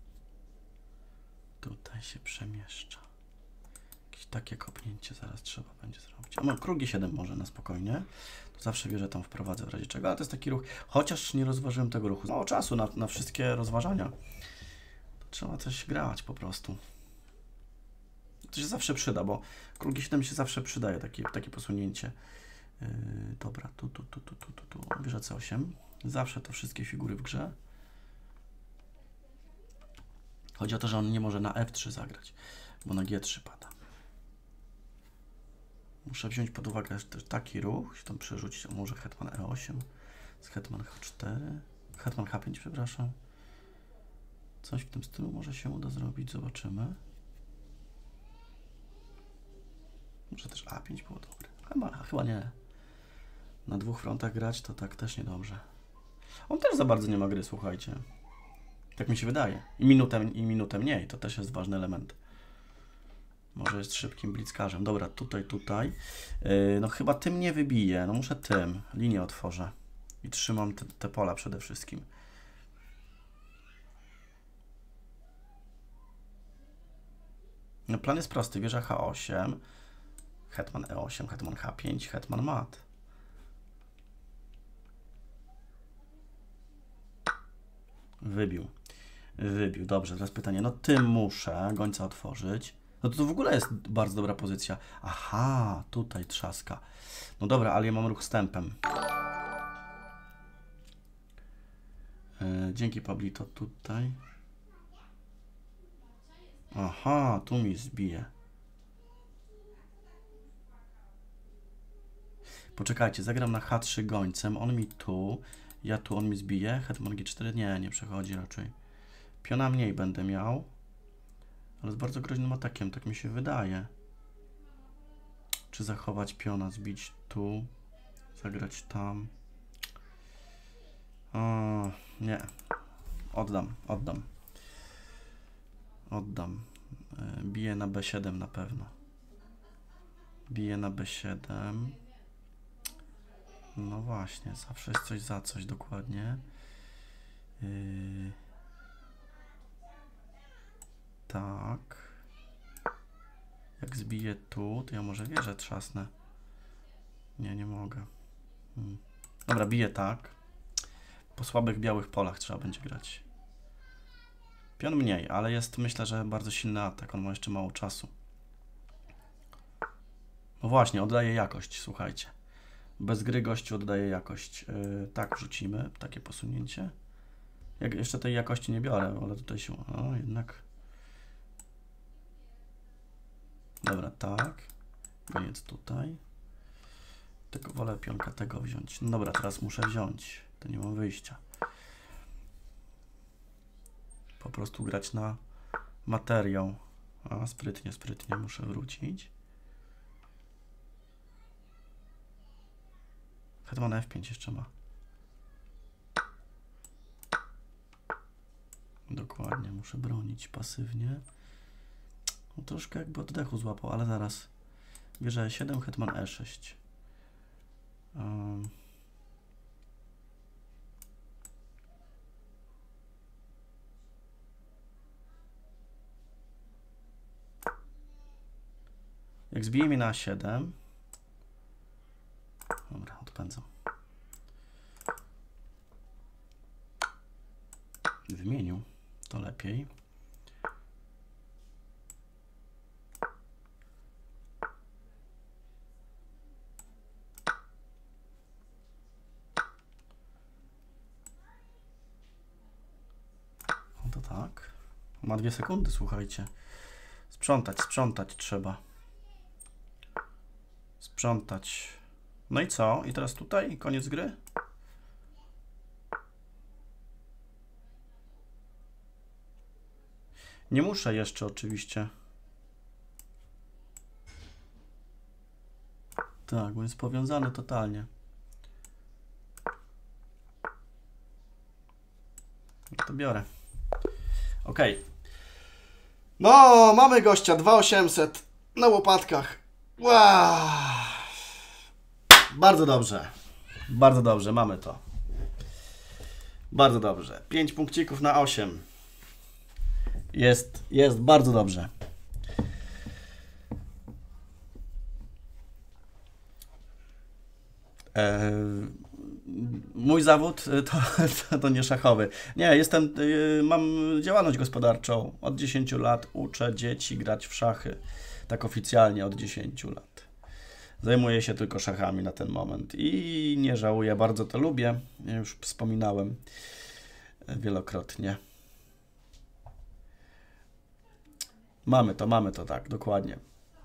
Tutaj się przemieszcza. Jakieś takie kopnięcie zaraz trzeba będzie zrobić. A no, kruk G siedem może na spokojnie. To zawsze wie, że tam wprowadzę w razie czego, ale to jest taki ruch. Chociaż nie rozważyłem tego ruchu. Mało czasu na, na wszystkie rozważania. To trzeba coś grać po prostu. To się zawsze przyda, bo kruk G siedem się zawsze przydaje, takie, takie posunięcie. Yy, dobra, tu, tu, tu, tu, tu, tu, tu. Bierze C osiem. Zawsze to wszystkie figury w grze. Chodzi o to, że on nie może na F trzy zagrać, bo na G trzy pada. Muszę wziąć pod uwagę też taki ruch, się tam przerzucić, a może hetman E osiem z hetman H cztery, hetman H pięć, przepraszam. Coś w tym stylu może się uda zrobić, zobaczymy. Może też A pięć było dobre. Chyba, chyba nie. Na dwóch frontach grać to tak też niedobrze. On też za bardzo nie ma gry, słuchajcie. Tak mi się wydaje. I minutę, i minutę mniej, to też jest ważny element. Może jest szybkim blitzkarzem. Dobra, tutaj, tutaj. Yy, no chyba tym nie wybiję. No muszę tym. Linię otworzę. I trzymam te, te pola przede wszystkim. No plan jest prosty. Wieża H osiem. Hetman E osiem, hetman H pięć, hetman mat. Wybił. Wybił. Dobrze, teraz pytanie. No tym muszę gońca otworzyć. No to, to w ogóle jest bardzo dobra pozycja. Aha, tutaj trzaska. No dobra, ale ja mam ruch stępem. Yy, dzięki, Pablito. Tutaj. Aha, tu mi zbije. Poczekajcie, zagram na H trzy gońcem. On mi tu. Ja tu, on mi zbije. Hetman G cztery. Nie, nie przechodzi raczej. Piona mniej będę miał. Ale z bardzo groźnym atakiem, tak mi się wydaje. Czy zachować piona, zbić tu, zagrać tam. O, nie. Oddam, oddam. Oddam. Biję na B siedem na pewno. Biję na B siedem. No właśnie, zawsze jest coś za coś, dokładnie. Yy... Tak. Jak zbiję tu, to ja może wieżę trzasnę. Nie, nie mogę. Hmm. Dobra, biję tak. Po słabych białych polach trzeba będzie grać. Pion mniej, ale jest, myślę, że bardzo silny atak. On ma jeszcze mało czasu. No właśnie, oddaje jakość, słuchajcie. Bez gry gościu oddaje jakość. Yy, tak, wrzucimy takie posunięcie. Jak jeszcze tej jakości nie biorę, ale tutaj się... O, jednak... Dobra, tak. Goniec tutaj. Tego wolę pionka tego wziąć. No dobra, teraz muszę wziąć. To nie mam wyjścia. Po prostu grać na materiał. A, sprytnie, sprytnie muszę wrócić. Hetman F pięć jeszcze ma. Dokładnie, muszę bronić pasywnie. No, troszkę jakby oddechu złapał, ale zaraz. Bierze E siedem, hetman E sześć. Um. Jak zbije mi na A siedem. Dobra, odpędzam. Wymienił. To lepiej. Ma dwie sekundy, słuchajcie. Sprzątać, sprzątać trzeba. Sprzątać. No i co? I teraz tutaj? Koniec gry? Nie muszę jeszcze oczywiście. Tak, bo jest powiązany totalnie. To biorę. Ok. No, mamy gościa. dwa tysiące osiemset na łopatkach. Wow. Bardzo dobrze. Bardzo dobrze, mamy to. Bardzo dobrze. pięć punkcików na osiem. Jest, jest bardzo dobrze. Eee, mój zawód to, to, to nie szachowy. Nie, jestem, mam działalność gospodarczą. Od dziesięciu lat uczę dzieci grać w szachy. Tak oficjalnie od dziesięciu lat. Zajmuję się tylko szachami na ten moment i nie żałuję, bardzo to lubię. Już wspominałem wielokrotnie. Mamy to, mamy to, tak, dokładnie.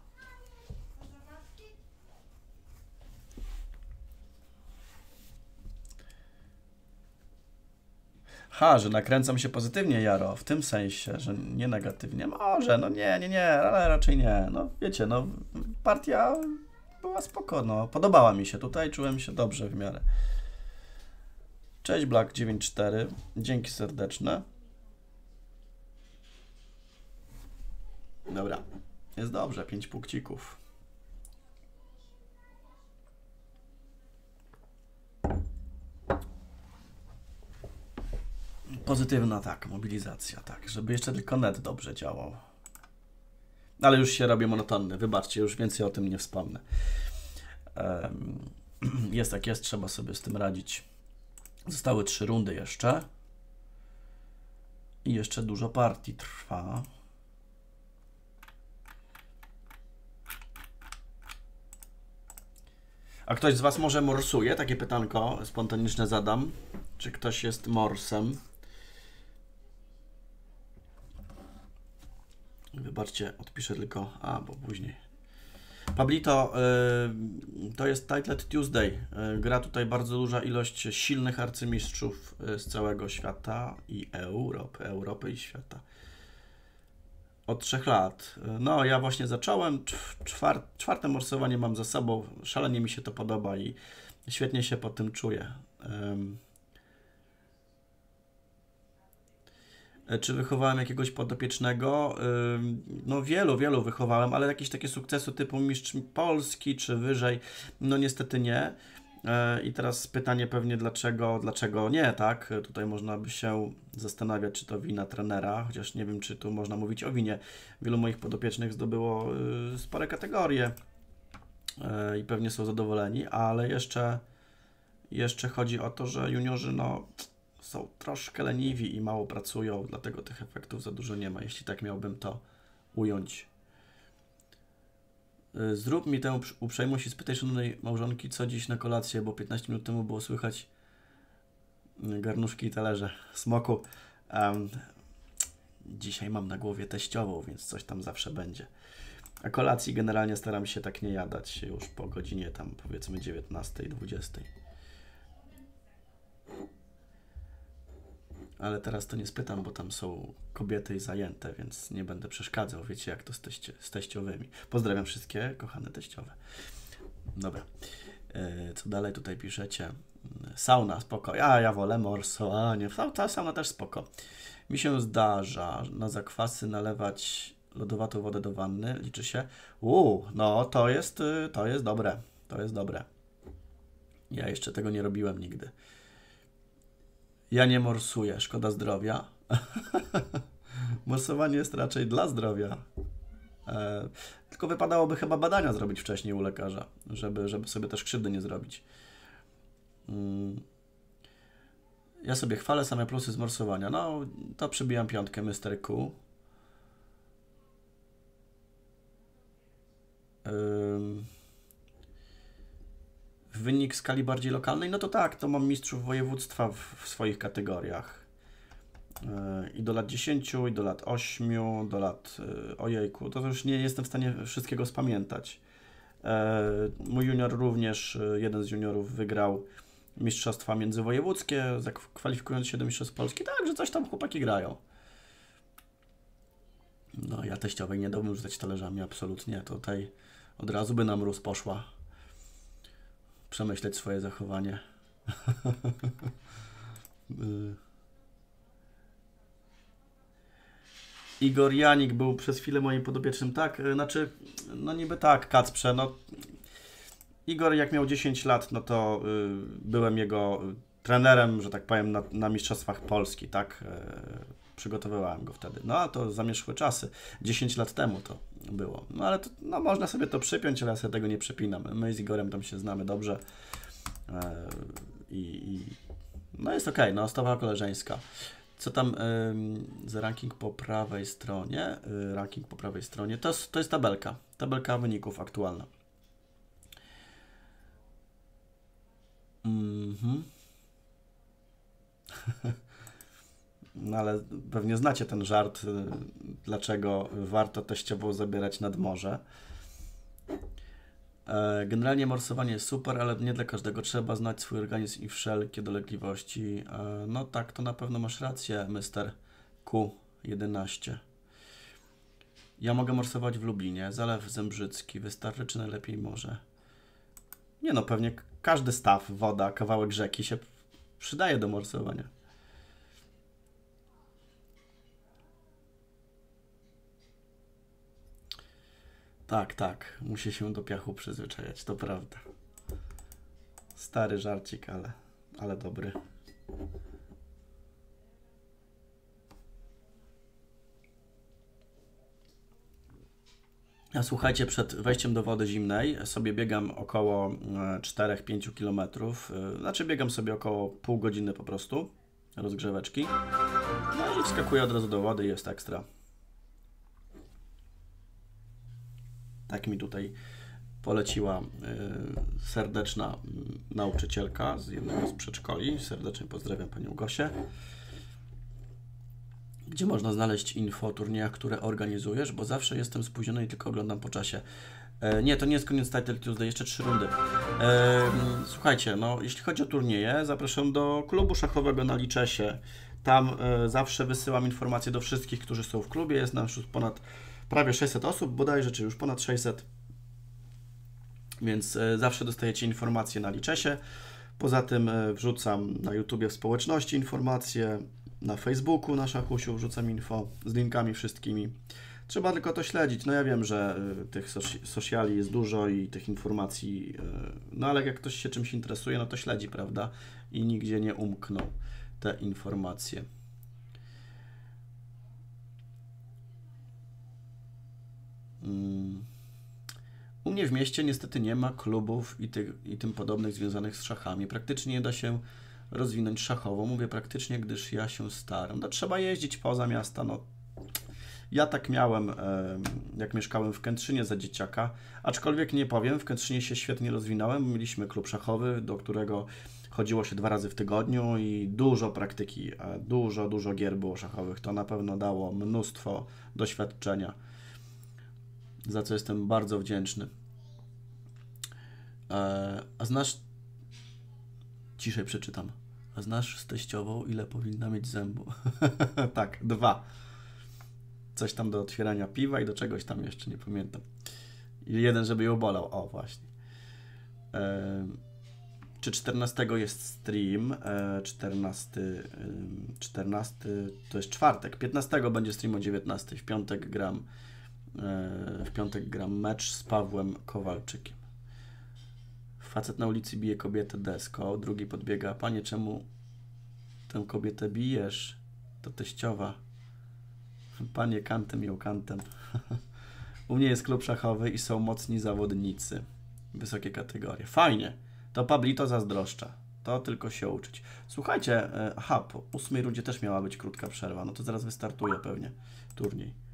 Ha, że nakręcam się pozytywnie, Jaro, w tym sensie, że nie negatywnie. Może, no nie, nie, nie, ale raczej nie. No wiecie, no partia była spoko, no. Podobała mi się tutaj, czułem się dobrze w miarę. Cześć Black dziewięć cztery, dzięki serdeczne. Dobra, jest dobrze, pięć punkcików. Pozytywna, tak, mobilizacja, tak, żeby jeszcze tylko net dobrze działał. Ale już się robię monotonny, wybaczcie, już więcej o tym nie wspomnę. Um, jest jak jest, trzeba sobie z tym radzić. Zostały trzy rundy jeszcze. I jeszcze dużo partii trwa. A ktoś z Was może morsuje? Takie pytanko spontaniczne zadam. Czy ktoś jest morsem? Wybaczcie, odpiszę tylko... A, bo później. Pablito, y, to jest Titlet Tuesday. Y, gra tutaj bardzo duża ilość silnych arcymistrzów y, z całego świata i Europy, Europy i świata. Od trzech lat. No, ja właśnie zacząłem. Czwar, czwarte morsowanie mam za sobą. Szalenie mi się to podoba i świetnie się po tym czuję. Um, Czy wychowałem jakiegoś podopiecznego? No wielu, wielu wychowałem, ale jakieś takie sukcesy typu mistrz Polski czy wyżej, no niestety nie. I teraz pytanie pewnie dlaczego, dlaczego nie, tak? Tutaj można by się zastanawiać, czy to wina trenera, chociaż nie wiem, czy tu można mówić o winie. Wielu moich podopiecznych zdobyło spore kategorie i pewnie są zadowoleni, ale jeszcze, jeszcze chodzi o to, że juniorzy, no... są troszkę leniwi i mało pracują, dlatego tych efektów za dużo nie ma, jeśli tak miałbym to ująć. Zrób mi tę uprzejmość i spytaj szanownej małżonki, co dziś na kolację, bo piętnaście minut temu było słychać garnuszki i talerze smoku. Um, dzisiaj mam na głowie teściową, więc coś tam zawsze będzie. A kolacji generalnie staram się tak nie jadać już po godzinie tam powiedzmy dziewiętnastej, dwudziestej. Ale teraz to nie spytam, bo tam są kobiety i zajęte, więc nie będę przeszkadzał. Wiecie, jak to z, teście, z teściowymi. Pozdrawiam wszystkie kochane teściowe. Dobra. Yy, co dalej tutaj piszecie? Sauna, spoko. Ja, ja wolę morsowanie. Ta sauna też spoko. Mi się zdarza na zakwasy nalewać lodowatą wodę do wanny. Liczy się. Uuu, no to jest, to jest dobre. To jest dobre. Ja jeszcze tego nie robiłem nigdy. Ja nie morsuję, szkoda zdrowia. Morsowanie jest raczej dla zdrowia. E, tylko wypadałoby chyba badania zrobić wcześniej u lekarza, żeby, żeby sobie też krzywdy nie zrobić. Mm. Ja sobie chwalę same plusy z morsowania. No, to przybijam piątkę, mister Q. Ym. Wynik skali bardziej lokalnej, no to tak, to mam mistrzów województwa w, w swoich kategoriach. I do lat dziesięciu, i do lat ośmiu, do lat... Ojejku, to już nie jestem w stanie wszystkiego spamiętać. Mój junior również, jeden z juniorów wygrał mistrzostwa międzywojewódzkie, kwalifikując się do mistrzostw Polski, także coś tam chłopaki grają. No, ja teściowej nie dałbym rzucać talerzami, absolutnie. Tutaj od razu by na mróz poszła. Przemyśleć swoje zachowanie. Igor Janik był przez chwilę moim podopiecznym, tak? Znaczy, no niby tak, Kacprze, no... Igor jak miał dziesięć lat, no to y, byłem jego trenerem, że tak powiem, na, na Mistrzostwach Polski, tak? Y, przygotowywałem go wtedy. No a to zamierzchłe czasy. dziesięć lat temu to było. No ale to, no, można sobie to przypiąć, ale ja sobie tego nie przepinam. My z Igorem tam się znamy dobrze. Y, i, no jest okej, okay, no stopa koleżeńska. Co tam y, za ranking po prawej stronie? Y, ranking po prawej stronie. To, to jest tabelka. Tabelka wyników aktualna. Mhm. No ale pewnie znacie ten żart, dlaczego warto teściową zabierać nad morze. Generalnie morsowanie jest super, ale nie dla każdego. Trzeba znać swój organizm i wszelkie dolegliwości. No tak, to na pewno masz rację, mister Q jedenaście. Ja mogę morsować w Lublinie. Zalew Zembrzycki. Wystarczy, czy najlepiej morze? Nie no, pewnie każdy staw, woda, kawałek rzeki się przydaje do morsowania. Tak, tak. Musi się do piachu przyzwyczajać, to prawda. Stary żarcik, ale, ale dobry. A słuchajcie, przed wejściem do wody zimnej sobie biegam około cztery do pięciu kilometrów. Znaczy biegam sobie około pół godziny po prostu, rozgrzeweczki. No i wskakuję od razu do wody i jest ekstra. Tak mi tutaj poleciła y, serdeczna y, nauczycielka z jednego z przedszkoli. Serdecznie pozdrawiam panią Gosię. Gdzie można znaleźć info o turniejach, które organizujesz, bo zawsze jestem spóźniony i tylko oglądam po czasie. E, nie, to nie jest koniec Title Tuesday, jeszcze trzy rundy. E, słuchajcie, no jeśli chodzi o turnieje, zapraszam do klubu szachowego na Liczesie. Tam e, zawsze wysyłam informacje do wszystkich, którzy są w klubie. Jest nam już ponad prawie sześćset osób, bodajże, czy już ponad sześćset. Więc e, zawsze dostajecie informacje na Liczesie. Poza tym e, wrzucam na YouTubie w społeczności informacje. Na Facebooku na Szachusiu wrzucam info z linkami wszystkimi. Trzeba tylko to śledzić. No ja wiem, że y, tych sociali jest dużo i tych informacji, y, no ale jak ktoś się czymś interesuje, no to śledzi, prawda? I nigdzie nie umkną te informacje. Mm. U mnie w mieście niestety nie ma klubów i, tych, i tym podobnych związanych z szachami. Praktycznie nie da się rozwinąć szachowo. Mówię praktycznie, gdyż ja się staram. No, trzeba jeździć poza miasta. No, ja tak miałem, jak mieszkałem w Kętrzynie za dzieciaka, aczkolwiek nie powiem, w Kętrzynie się świetnie rozwinąłem. Mieliśmy klub szachowy, do którego chodziło się dwa razy w tygodniu i dużo praktyki, dużo, dużo gier było szachowych. To na pewno dało mnóstwo doświadczenia, za co jestem bardzo wdzięczny. A znasz... Ciszej przeczytam. A znasz z teściową, ile powinna mieć zębu? Tak, dwa. Coś tam do otwierania piwa i do czegoś tam jeszcze, nie pamiętam. I jeden, żeby ją bolał. O, właśnie. E, czy czternastego jest stream? E, czternasty, czternasty to jest czwartek. piętnastego będzie stream o dziewiętnastej. W piątek gram, e, w piątek gram mecz z Pawłem Kowalczykiem. Facet na ulicy bije kobietę deską, drugi podbiega. Panie, czemu tę kobietę bijesz? To teściowa. Panie, kantem ją kantem. U mnie jest klub szachowy i są mocni zawodnicy. Wysokie kategorie. Fajnie. To Pablito zazdroszcza. To tylko się uczyć. Słuchajcie, aha, po ósmej rundzie też miała być krótka przerwa. No to zaraz wystartuje pewnie turniej.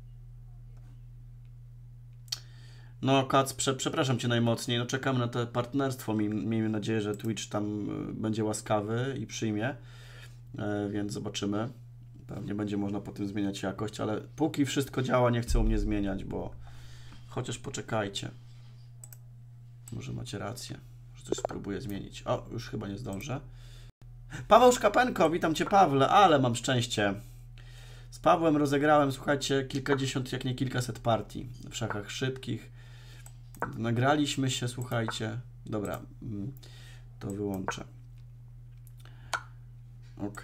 No, Kac, prze, przepraszam Cię najmocniej, no czekamy na to partnerstwo, miejmy nadzieję, że Twitch tam będzie łaskawy i przyjmie, e, więc zobaczymy. Pewnie będzie można potem zmieniać jakość, ale póki wszystko działa, nie chcę u mnie zmieniać, bo chociaż poczekajcie. Może macie rację, że coś spróbuję zmienić. O, już chyba nie zdążę. Paweł Szkapenko, witam Cię, Pawle, ale mam szczęście. Z Pawłem rozegrałem, słuchajcie, kilkadziesiąt, jak nie kilkaset partii w szachach szybkich. Nagraliśmy się, słuchajcie. Dobra, to wyłączę. Ok.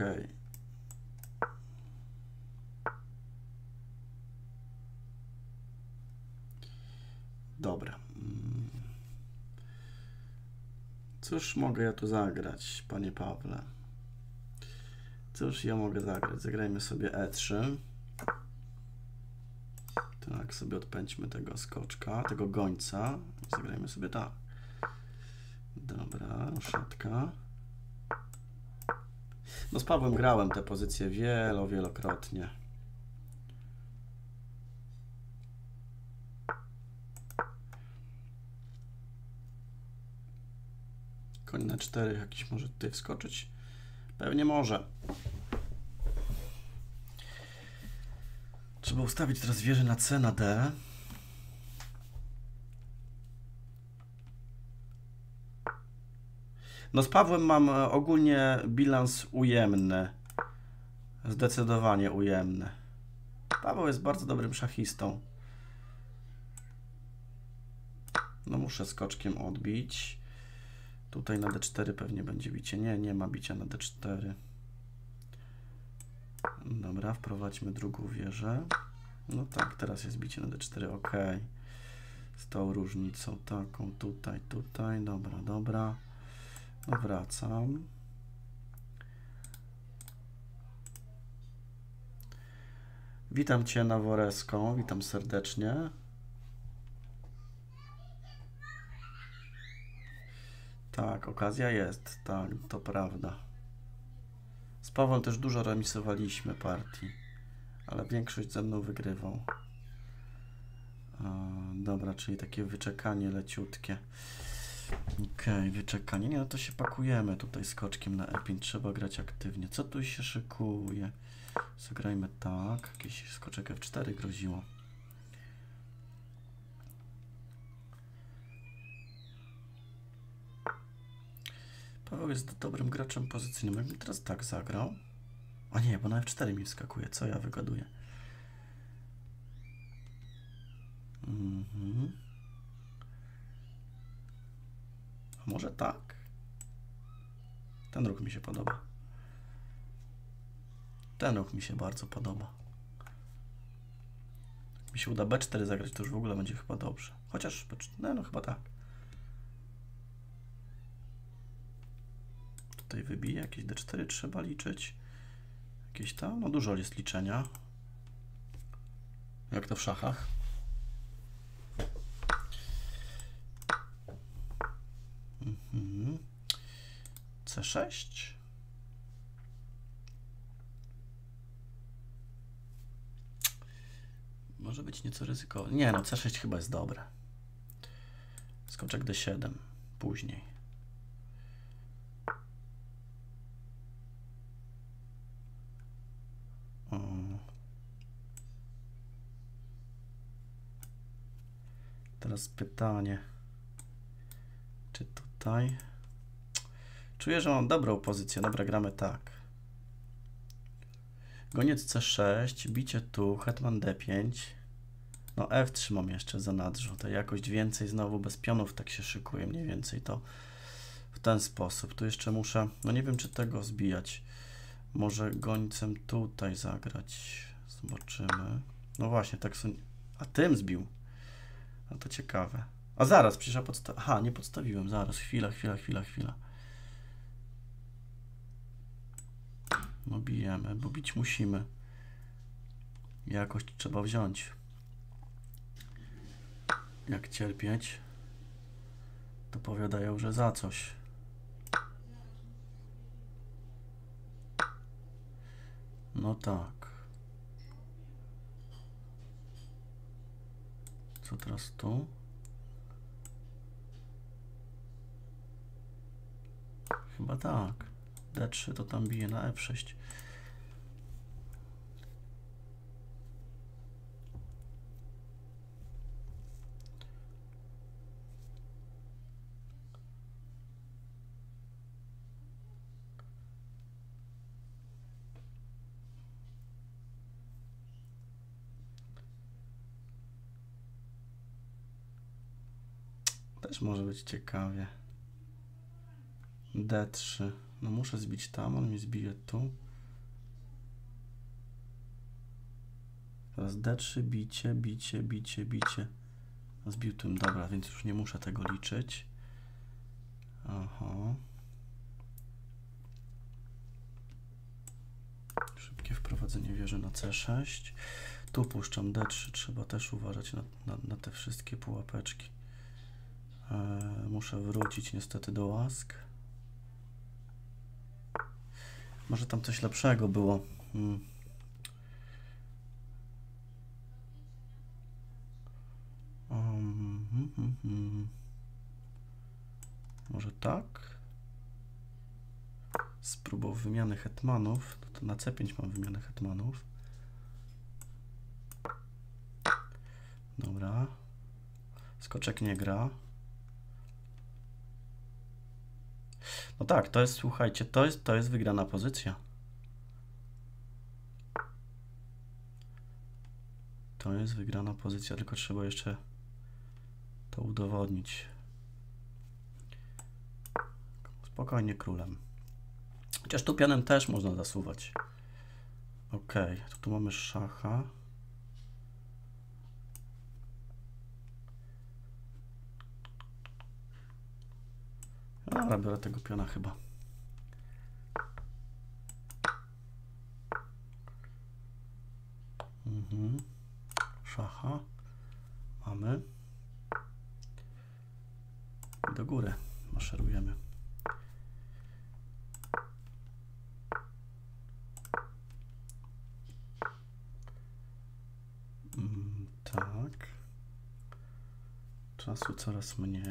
Dobra. Cóż mogę ja tu zagrać, panie Pawle? Cóż ja mogę zagrać? Zagrajmy sobie E trzy. Tak, sobie odpędźmy tego skoczka, tego gońca. Zagrajmy sobie tak. Dobra, ruszatka. No z Pawłem grałem tę pozycję wielo, wielokrotnie. Koń na cztery jakiś może tutaj wskoczyć? Pewnie może. Trzeba ustawić teraz wieżę na C, na D. No z Pawłem mam ogólnie bilans ujemny. Zdecydowanie ujemny. Paweł jest bardzo dobrym szachistą. No muszę skoczkiem odbić. Tutaj na D cztery pewnie będzie bicie. Nie, nie ma bicia na D cztery. Dobra, wprowadźmy drugą wieżę. No tak, teraz jest bicie na D cztery, ok. Z tą różnicą taką tutaj, tutaj. Dobra, dobra. No wracam. Witam Cię, Naworeską. Witam serdecznie. Tak, okazja jest. Tak, to prawda. Z Pawłem też dużo remisowaliśmy partii, ale większość ze mną wygrywał. Dobra, czyli takie wyczekanie leciutkie. Okej, okay, wyczekanie. Nie, no to się pakujemy tutaj skoczkiem na E pięć. Trzeba grać aktywnie. Co tu się szykuje? Zagrajmy tak. Jakiś skoczek F cztery groziło. Paweł jest dobrym graczem pozycyjnym. Jakbym teraz tak zagrał. A nie, bo na F cztery mi wskakuje. Co ja wygaduję? Mhm. A może tak? Ten ruch mi się podoba. Ten ruch mi się bardzo podoba. Jak mi się uda B cztery zagrać, to już w ogóle będzie chyba dobrze. Chociaż B cztery, no, no chyba tak. Tutaj wybiję, jakieś D cztery trzeba liczyć. Jakieś tam, no dużo jest liczenia. Jak to w szachach. Mhm. C sześć. Może być nieco ryzykowne. Nie, no C sześć chyba jest dobre. Skoczek D siedem później. O. Teraz pytanie. Czy tutaj? Czuję, że mam dobrą pozycję. Dobra, gramy tak. Goniec C sześć, bicie tu, hetman D pięć. No F trzy mam jeszcze za nadrzu. To jakość więcej znowu bez pionów tak się szykuje mniej więcej to w ten sposób. Tu jeszcze muszę, no nie wiem czy tego zbijać. Może gońcem tutaj zagrać. Zobaczymy. No właśnie, tak są... A tym zbił. No to ciekawe. A zaraz, przecież ja podsta... Aha, nie podstawiłem. Zaraz, chwila, chwila, chwila, chwila. No bijemy, bo bić musimy. Jakość trzeba wziąć. Jak cierpieć, to powiadają, że za coś. No tak. Co teraz tu? Chyba tak. D trzy to tam bije na F sześć. Też może być ciekawie. D trzy. No muszę zbić tam, on mi zbije tu. Teraz D trzy, bicie, bicie, bicie, bicie. Zbił tym, dobra, więc już nie muszę tego liczyć. Aha. Szybkie wprowadzenie wieży na C sześć. Tu puszczam D trzy, trzeba też uważać na, na, na te wszystkie pułapeczki. Eee, muszę wrócić niestety do łask. Może tam coś lepszego było. Hmm. Um, hmm, hmm, hmm. Może tak? Spróbował wymiany hetmanów. To, to na C pięć mam wymianę hetmanów. Dobra. Skoczek nie gra. No tak, to jest, słuchajcie, to jest, to jest wygrana pozycja. To jest wygrana pozycja, tylko trzeba jeszcze to udowodnić. Spokojnie królem. Chociaż tu pionem też można zasuwać. Ok, to tu mamy szacha. Dobra, biorę tego piona chyba. Mhm. Szacha. Mamy. I do góry maszerujemy. Mm, tak. Czasu coraz mniej.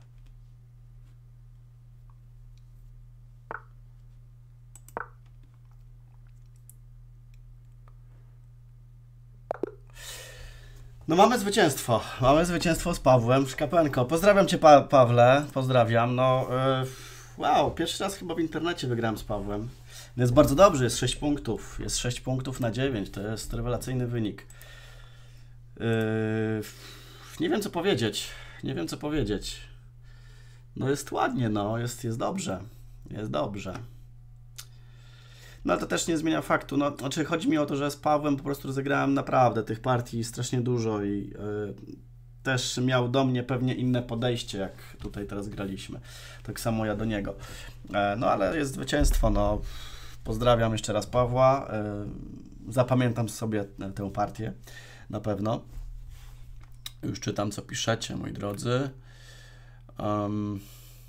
No mamy zwycięstwo. Mamy zwycięstwo z Pawłem Szkapenko. Pozdrawiam Cię, pa Pawle. Pozdrawiam. No yy, wow, pierwszy raz chyba w internecie wygrałem z Pawłem. Jest bardzo dobrze, jest sześć punktów. Jest sześć punktów na dziewięć. To jest rewelacyjny wynik. Yy, nie wiem co powiedzieć. Nie wiem co powiedzieć. No jest ładnie, no. Jest, jest dobrze. Jest dobrze. No ale to też nie zmienia faktu, no, znaczy chodzi mi o to, że z Pawłem po prostu rozegrałem naprawdę tych partii strasznie dużo i yy, też miał do mnie pewnie inne podejście, jak tutaj teraz graliśmy. Tak samo ja do niego. E, no ale jest zwycięstwo, no. Pozdrawiam jeszcze raz Pawła. Yy, zapamiętam sobie tę partię, na pewno. Już czytam, co piszecie, moi drodzy. Um,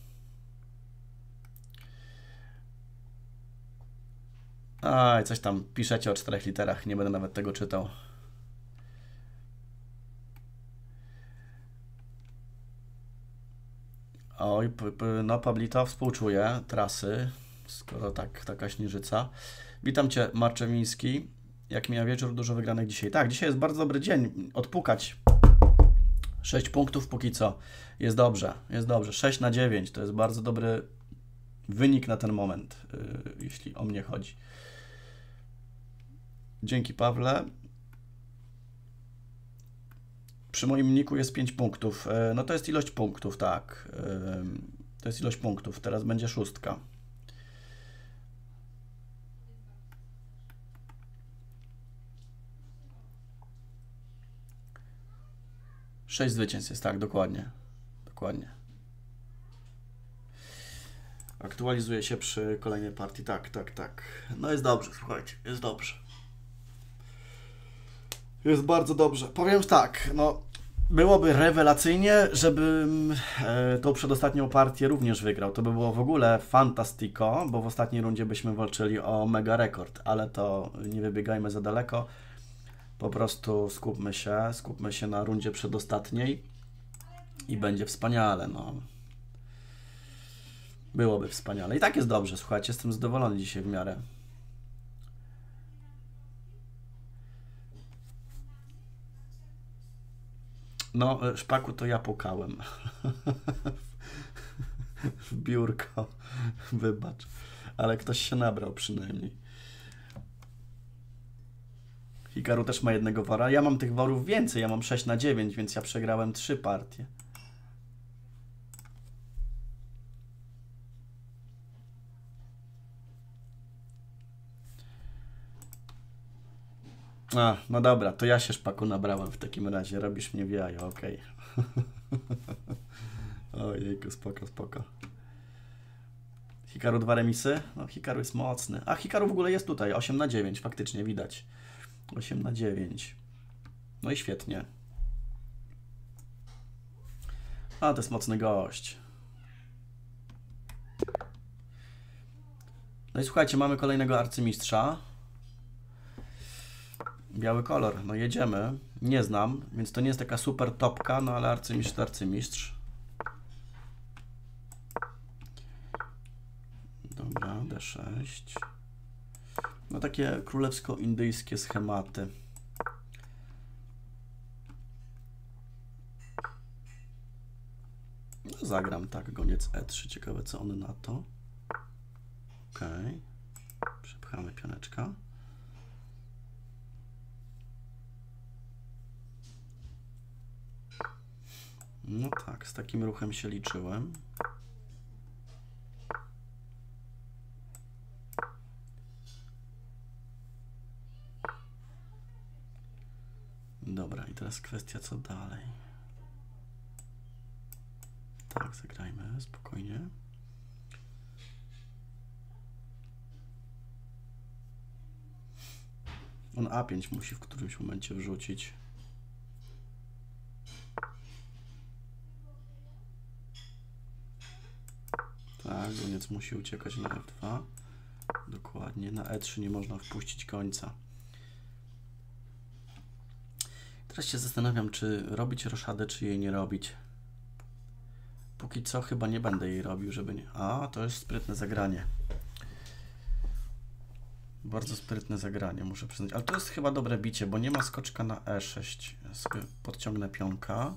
Aj, coś tam piszecie o czterech literach, nie będę nawet tego czytał. Oj, no Pablito, współczuję trasy, skoro tak, taka śnieżyca. Witam Cię, Marczewiński. Jak mija wieczór, dużo wygranych dzisiaj. Tak, dzisiaj jest bardzo dobry dzień, odpukać. sześć punktów póki co. Jest dobrze, jest dobrze. sześć na dziewięć to jest bardzo dobry wynik na ten moment, yy, jeśli o mnie chodzi. Dzięki, Pawle. Przy moim niku jest pięć punktów. No to jest ilość punktów, tak. To jest ilość punktów. Teraz będzie szóstka. Sześć zwycięstw jest, tak, dokładnie. Dokładnie. Aktualizuje się przy kolejnej partii. Tak, tak, tak. No jest dobrze, słuchajcie, jest dobrze. Jest bardzo dobrze. Powiem tak, no byłoby rewelacyjnie, żebym e, tą przedostatnią partię również wygrał. To by było w ogóle fantastico, bo w ostatniej rundzie byśmy walczyli o mega rekord, ale to nie wybiegajmy za daleko. Po prostu skupmy się, skupmy się na rundzie przedostatniej i będzie wspaniale, no. Byłoby wspaniale. I tak jest dobrze, słuchajcie, jestem zadowolony dzisiaj w miarę. No, szpaku to ja pukałem. W biurko. Wybacz. Ale ktoś się nabrał przynajmniej. Hikaru też ma jednego wora. Ja mam tych worów więcej. Ja mam sześć na dziewięć, więc ja przegrałem trzy partie. A, no dobra, to ja się szpaku nabrałem w takim razie. Robisz mnie w jajo, okej. Okay. Ojejku, spoko, spoko. Hikaru dwa remisy? No Hikaru jest mocny. A Hikaru w ogóle jest tutaj, osiem na dziewięć, faktycznie widać. osiem na dziewięć. No i świetnie. A, to jest mocny gość. No i słuchajcie, mamy kolejnego arcymistrza. Biały kolor, no jedziemy. Nie znam, więc to nie jest taka super topka, no ale arcymistrz to arcymistrz. Dobra, D sześć. No takie królewsko-indyjskie schematy. No zagram tak, goniec E trzy, ciekawe co on na to. Ok, przepchamy pioneczka. No tak, z takim ruchem się liczyłem. Dobra, i teraz kwestia co dalej. Tak, zagrajmy spokojnie. On A pięć musi w którymś momencie wrzucić. Tak, goniec musi uciekać na F dwa. Dokładnie, na E trzy nie można wpuścić końca. Teraz się zastanawiam, czy robić roszadę, czy jej nie robić. Póki co chyba nie będę jej robił, żeby nie... A, to jest sprytne zagranie. Bardzo sprytne zagranie, muszę przyznać. Ale to jest chyba dobre bicie, bo nie ma skoczka na E sześć. Ja sobie podciągnę pionka,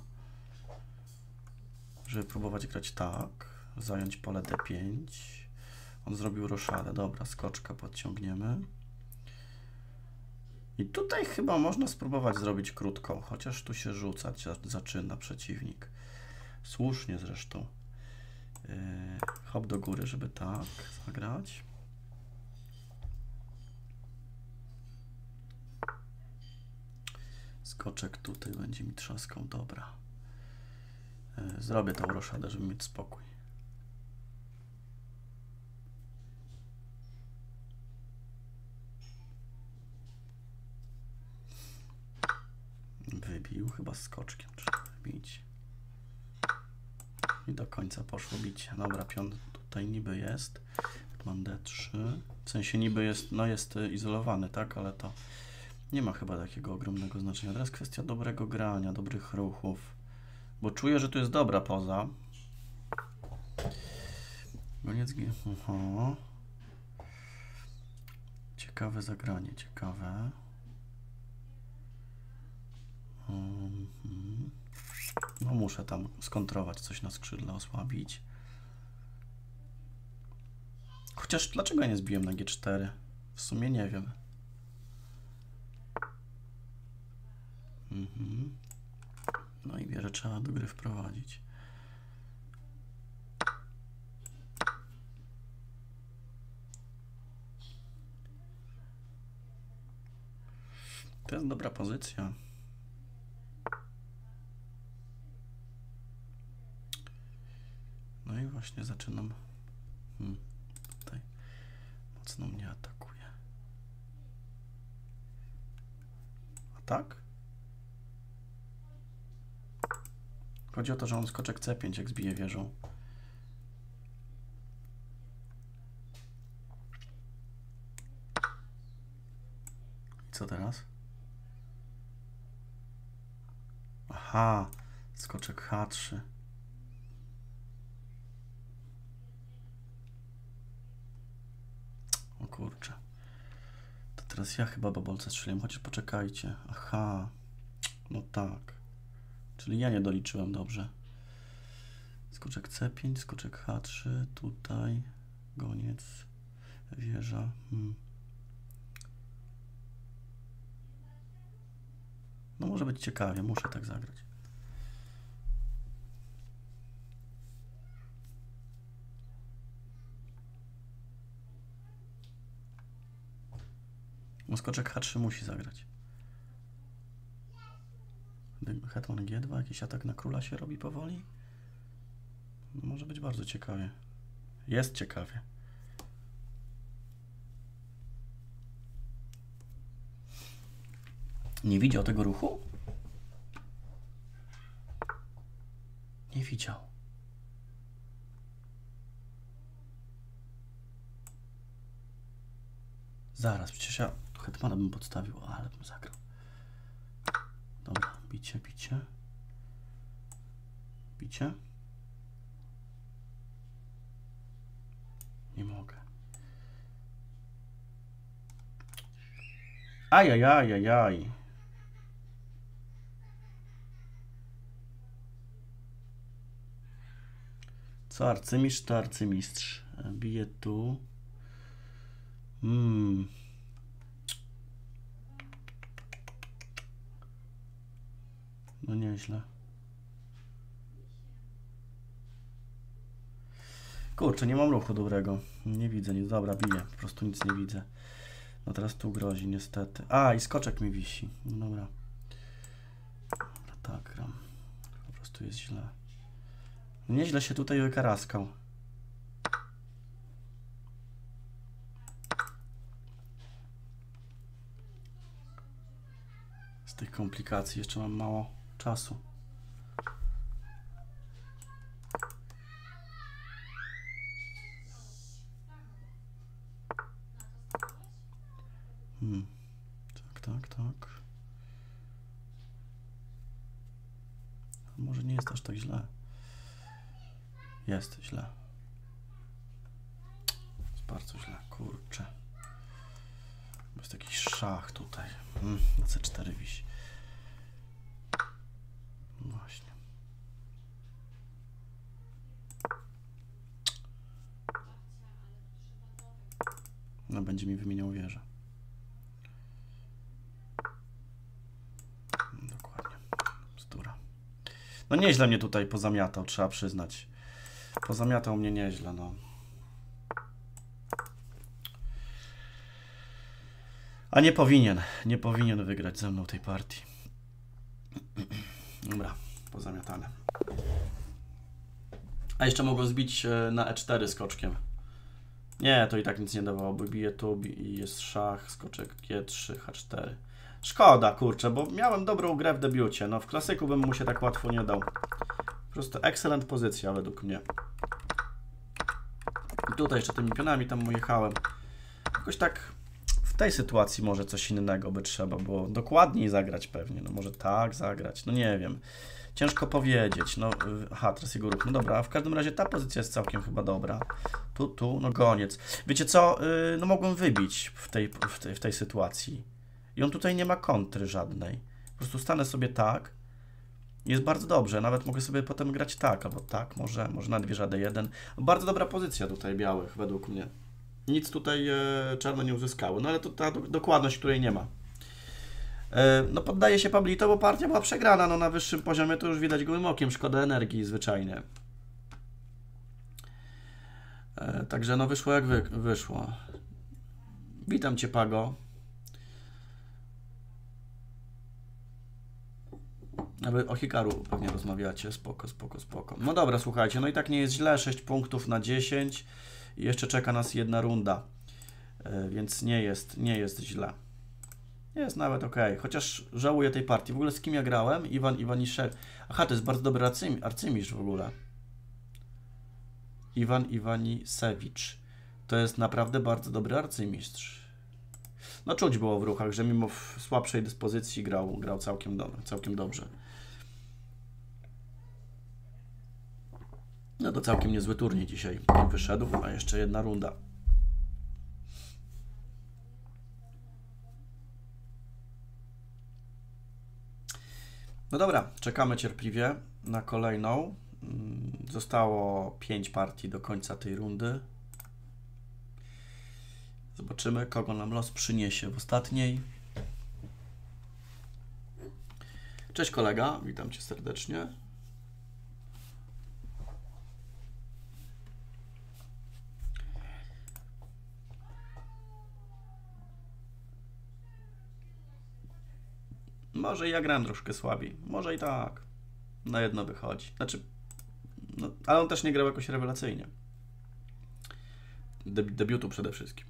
żeby próbować grać tak. Zająć pole D pięć. On zrobił roszadę. Dobra, skoczka podciągniemy. I tutaj chyba można spróbować zrobić krótką, chociaż tu się rzucać zaczyna przeciwnik. Słusznie zresztą. Yy, hop do góry, żeby tak zagrać. Skoczek tutaj będzie mi trzaskał, dobra. Yy, zrobię tą roszadę, żeby mieć spokój. Wybił, chyba skoczkiem trzeba wybić. I do końca poszło bicie. Dobra, pion tutaj niby jest. Mam D trzy. W sensie niby jest, no jest izolowany, tak? Ale to nie ma chyba takiego ogromnego znaczenia. Teraz kwestia dobrego grania, dobrych ruchów. Bo czuję, że tu jest dobra poza. Goniec G. Aha. Ciekawe zagranie, ciekawe. Mhm. No muszę tam skontrować coś na skrzydle, osłabić. Chociaż dlaczego ja nie zbiłem na G cztery? W sumie nie wiem. Mhm. No i wieżę trzeba do gry wprowadzić. To jest dobra pozycja. No i właśnie zaczynam. Hmm, tutaj mocno mnie atakuje. A tak? Chodzi o to, że on skoczek C pięć jak zbije wieżą. I co teraz? Aha, skoczek H trzy. O kurczę. To teraz ja chyba babolce strzeliłem, chociaż poczekajcie. Aha, no tak. Czyli ja nie doliczyłem dobrze. Skoczek C pięć, skoczek H trzy, tutaj goniec, wieża. Hmm. No może być ciekawie, muszę tak zagrać. No skoczek H trzy musi zagrać. hetman G dwa, jakiś atak na króla się robi powoli? Może być bardzo ciekawie. Jest ciekawie. Nie widział tego ruchu? Nie widział. Zaraz, przecież ja hetmana bym podstawił, ale bym zagrał. Dobra, bicie, bicie. Bicie. Nie mogę. Ajajajajaj. Co arcymistrz, to arcymistrz. Bije tu. Hmm. No nieźle. Kurczę, nie mam ruchu dobrego. Nie widzę nic. Dobra, biję. Po prostu nic nie widzę. No teraz tu grozi, niestety. A, i skoczek mi wisi. No dobra. Dobra, tak gram. Po prostu jest źle. Nieźle się tutaj wykaraskał. Z tych komplikacji jeszcze mam mało czasu. Hmm. Tak, tak, tak. Może nie jest aż tak źle. Jest źle. Jest bardzo źle, kurczę. Jest jakiś szach tutaj. Hmm, na C cztery wisi. Właśnie. No będzie mi wymieniał wieżę. Dokładnie. Bzdura. No nieźle mnie tutaj pozamiatał, trzeba przyznać. Pozamiatał mnie nieźle, no. A nie powinien, nie powinien wygrać ze mną tej partii. Dobra, pozamiatane. A jeszcze mogą zbić na E cztery skoczkiem. Nie, to i tak nic nie dawało, bo bije tu i jest szach, skoczek G trzy, H cztery. Szkoda, kurczę, bo miałem dobrą grę w debiucie. No w klasyku bym mu się tak łatwo nie dał. Po prostu excellent pozycja według mnie. I tutaj jeszcze tymi pionami tam mu jechałem. Jakoś tak w tej sytuacji może coś innego by trzeba było dokładniej zagrać pewnie. No może tak zagrać, no nie wiem. Ciężko powiedzieć. No, aha, teraz jego ruch. No dobra, a w każdym razie ta pozycja jest całkiem chyba dobra. Tu, tu, no goniec. Wiecie co? No mogłem wybić w tej, w tej, w tej sytuacji. I on tutaj nie ma kontry żadnej. Po prostu stanę sobie tak. Jest bardzo dobrze. Nawet mogę sobie potem grać tak, albo tak, może, może na wieża D jeden. Bardzo dobra pozycja tutaj białych, według mnie. Nic tutaj e, czarno nie uzyskały. No ale to ta do, dokładność, której nie ma. E, no poddaje się Pablito, bo partia była przegrana. No na wyższym poziomie to już widać gołym okiem. Szkoda energii zwyczajnie. E, także no wyszło jak wy, wyszło. Witam Cię, Pago. Aby o Hikaru pewnie rozmawiacie. Spoko, spoko, spoko. No dobra, słuchajcie, no i tak nie jest źle. sześć punktów na dziesięć. I jeszcze czeka nas jedna runda. Yy, więc nie jest, nie jest źle. Jest nawet ok. Chociaż żałuję tej partii. W ogóle z kim ja grałem? Iwan Iwaniszewicz. Aha, to jest bardzo dobry arcymi, arcymistrz w ogóle. Iwan Iwanisewicz. To jest naprawdę bardzo dobry arcymistrz. No czuć było w ruchach, że mimo słabszej dyspozycji grał, grał całkiem, do, całkiem dobrze. No to całkiem niezły turniej dzisiaj wyszedł, a jeszcze jedna runda. No dobra, czekamy cierpliwie na kolejną. Zostało pięć partii do końca tej rundy. Zobaczymy, kogo nam los przyniesie w ostatniej. Cześć kolega, witam Cię serdecznie. Może i ja grałem troszkę słabiej. Może i tak. Na jedno wychodzi. Znaczy, no, ale on też nie grał jakoś rewelacyjnie. Debi debiutu przede wszystkim.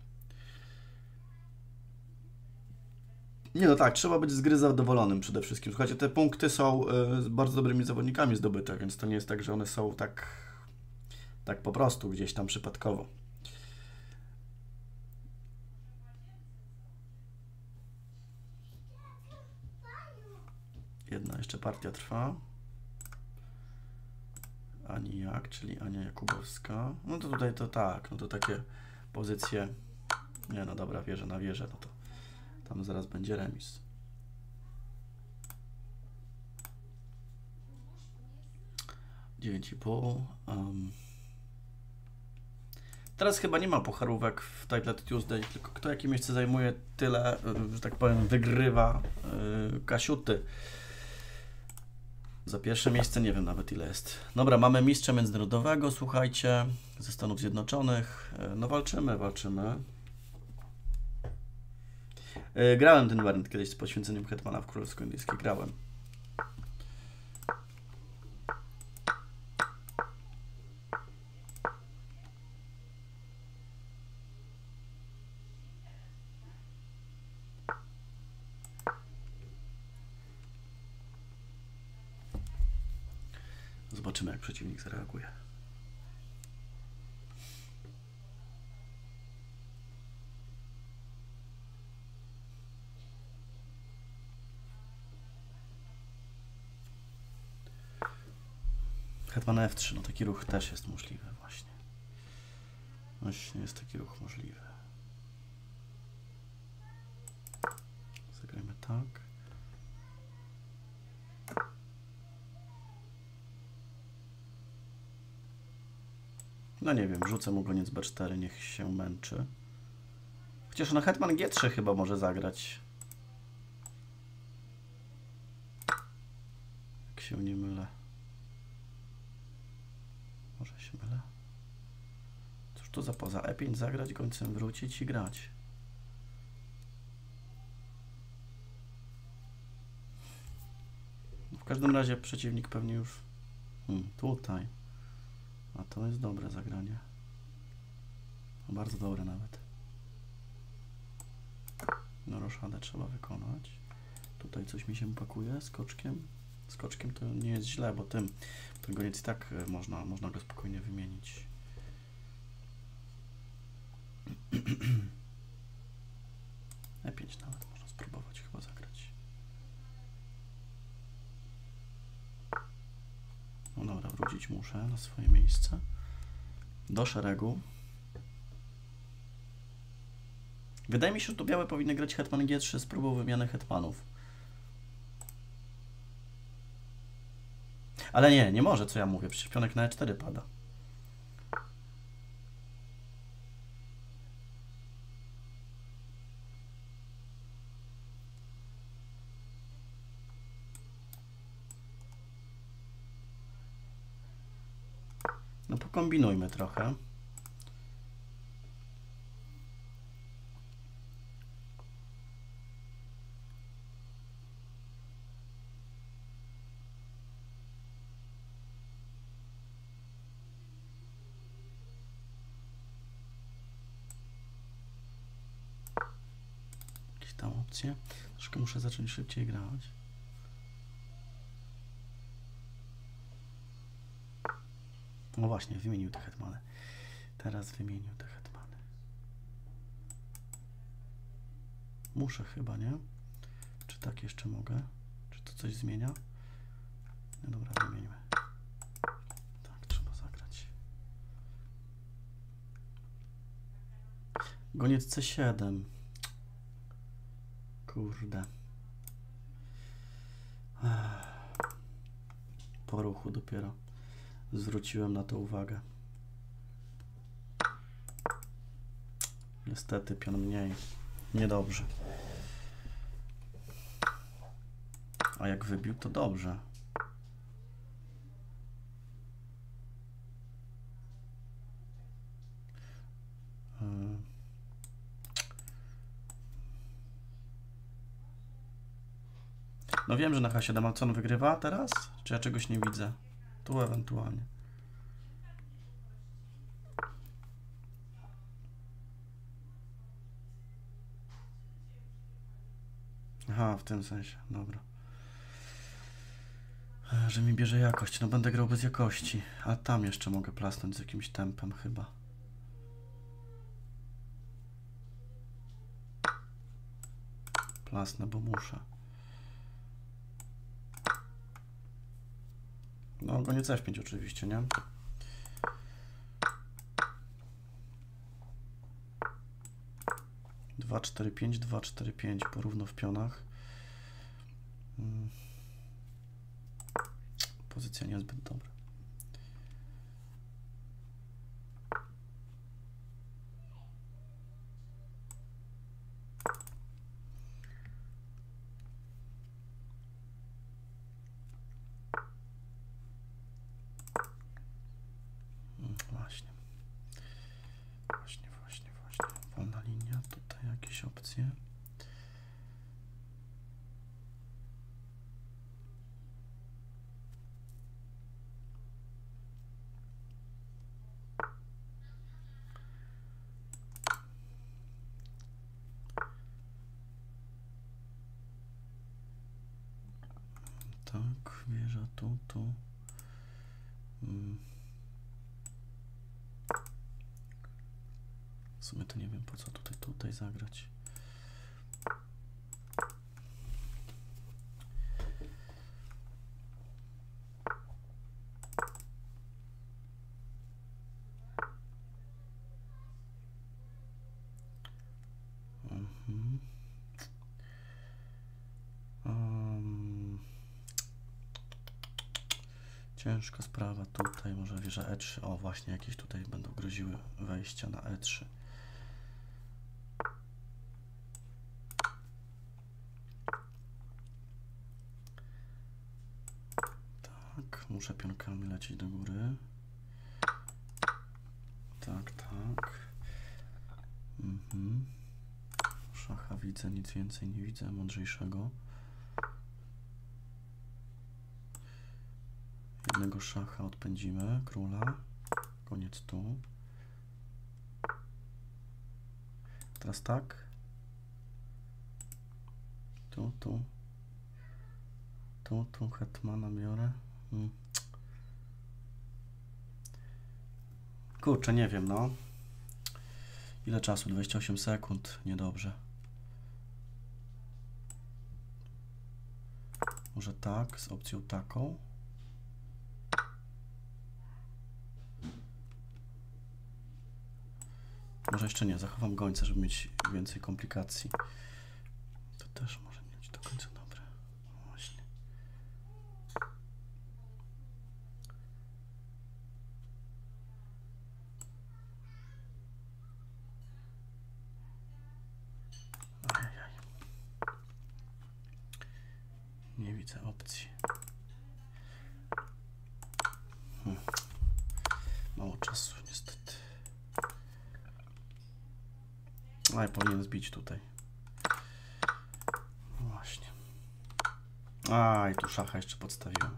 Nie no tak, trzeba być z gry zadowolonym przede wszystkim. Słuchajcie, te punkty są y, z bardzo dobrymi zawodnikami zdobyte, więc to nie jest tak, że one są tak, tak po prostu gdzieś tam przypadkowo. Jedna jeszcze partia trwa. Ani jak, czyli Ania Jakubowska. No to tutaj to tak, no to takie pozycje. Nie no dobra, wierzę na wieżę, no to tam zaraz będzie remis. dziewięć i pół. Um. Teraz chyba nie ma pucharówek w Title Tuesday, tylko kto jakie miejsce zajmuje, tyle, że tak powiem, wygrywa yy, kasiuty. Za pierwsze miejsce nie wiem nawet ile jest. Dobra, mamy mistrza międzynarodowego, słuchajcie, ze Stanów Zjednoczonych. No walczymy, walczymy. Yy, grałem ten wariant kiedyś z poświęceniem hetmana w Królewsko-Indyjskiej. Grałem. Zobaczymy, jak przeciwnik zareaguje. Hetman F trzy, no taki ruch też jest możliwy właśnie. Właśnie jest taki ruch możliwy. Zagrajmy tak. No nie wiem, rzucę mu goniec B cztery, niech się męczy. Chociaż na hetman G trzy chyba może zagrać. Jak się nie mylę. Może się mylę. Cóż to za poza? E pięć zagrać, gońcem wrócić i grać. W każdym razie przeciwnik pewnie już... Hmm, tutaj. A to jest dobre zagranie. No, bardzo dobre nawet. No roszadę trzeba wykonać. Tutaj coś mi się pakuje skoczkiem. Skoczkiem to nie jest źle, bo tym ten goniec i tak można, można go spokojnie wymienić. E pięć nawet można spróbować chyba zagrać. No dobra, wrócić muszę na swoje miejsce. Do szeregu. Wydaje mi się, że tu białe powinny grać hetman G trzy z próbą wymiany hetmanów. Ale nie, nie może, co ja mówię, przecież pionek na E cztery pada. No pokombinujmy trochę. Jakieś tam opcje. Troszkę muszę zacząć szybciej grać. No właśnie, wymienił te hetmany. Teraz wymienił te hetmany. Muszę chyba, nie? Czy tak jeszcze mogę? Czy to coś zmienia? No dobra, wymienimy. Tak, trzeba zagrać. Goniec C siedem. Kurde. Po ruchu dopiero zwróciłem na to uwagę. Niestety pion mniej. Niedobrze. A jak wybił, to dobrze. No wiem, że na H siedem, a co on wygrywa teraz? Czy ja czegoś nie widzę? Tu ewentualnie. Aha, w tym sensie, dobra. Że mi bierze jakość, no będę grał bez jakości. A tam jeszcze mogę plasnąć z jakimś tempem chyba. Plasnę, bo muszę. No, go nie C F pięć oczywiście, nie? dwa, cztery, pięć, dwa, cztery, pięć, porówno w pionach. Hmm. Pozycja niezbyt dobra. Właśnie. Właśnie, właśnie, właśnie. Wolna linia, tutaj jakieś opcje. Tak, wieża tu, tu. Hmm. W sumie to nie wiem, po co tutaj, tutaj zagrać. Mhm. Um. Ciężka sprawa tutaj, może wieża E trzy. O, właśnie jakieś tutaj będą groziły wejścia na E trzy. Tak, muszę pionkami lecieć do góry. Tak, tak. Mhm. Szacha widzę, nic więcej nie widzę, mądrzejszego. Jednego szacha odpędzimy, króla. Koniec tu. Teraz tak. Tu, tu. Tu, tu hetmana biorę. Hmm. Kurczę, nie wiem, no. Ile czasu? dwadzieścia osiem sekund. Niedobrze. Może tak, z opcją taką. Może jeszcze nie, zachowam gońca, żeby mieć więcej komplikacji. To też może nie być do końca dobre. Właśnie. Ajajaj. Nie widzę opcji. Hmm. Mało czasu niestety. A, ja powinien zbić tutaj. Właśnie. A, i tu szacha jeszcze podstawiłem.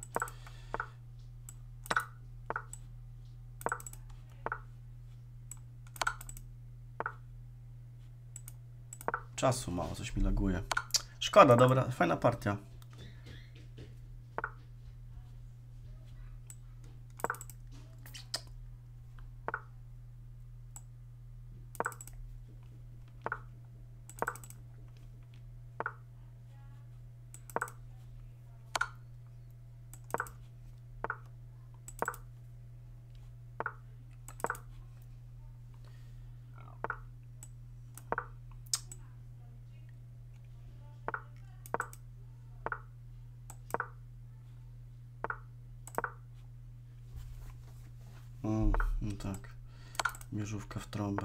Czasu mało, coś mi laguje. Szkoda, dobra, fajna partia. Mm, no tak, mierzówka w trąbę.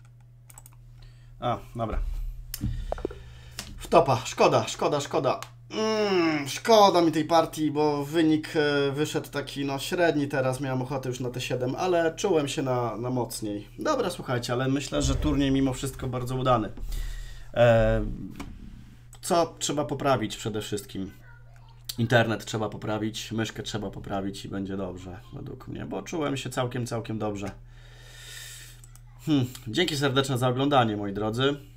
A, dobra. Wtopa, szkoda, szkoda, szkoda. Mm, szkoda mi tej partii, bo wynik e, wyszedł taki no średni teraz, miałem ochotę już na te siedem, ale czułem się na, na mocniej. Dobra, słuchajcie, ale myślę, że turniej mimo wszystko bardzo udany. E, co trzeba poprawić przede wszystkim? Internet trzeba poprawić, myszkę trzeba poprawić i będzie dobrze, według mnie, bo czułem się całkiem, całkiem dobrze. Hmm. Dzięki serdeczne za oglądanie, moi drodzy.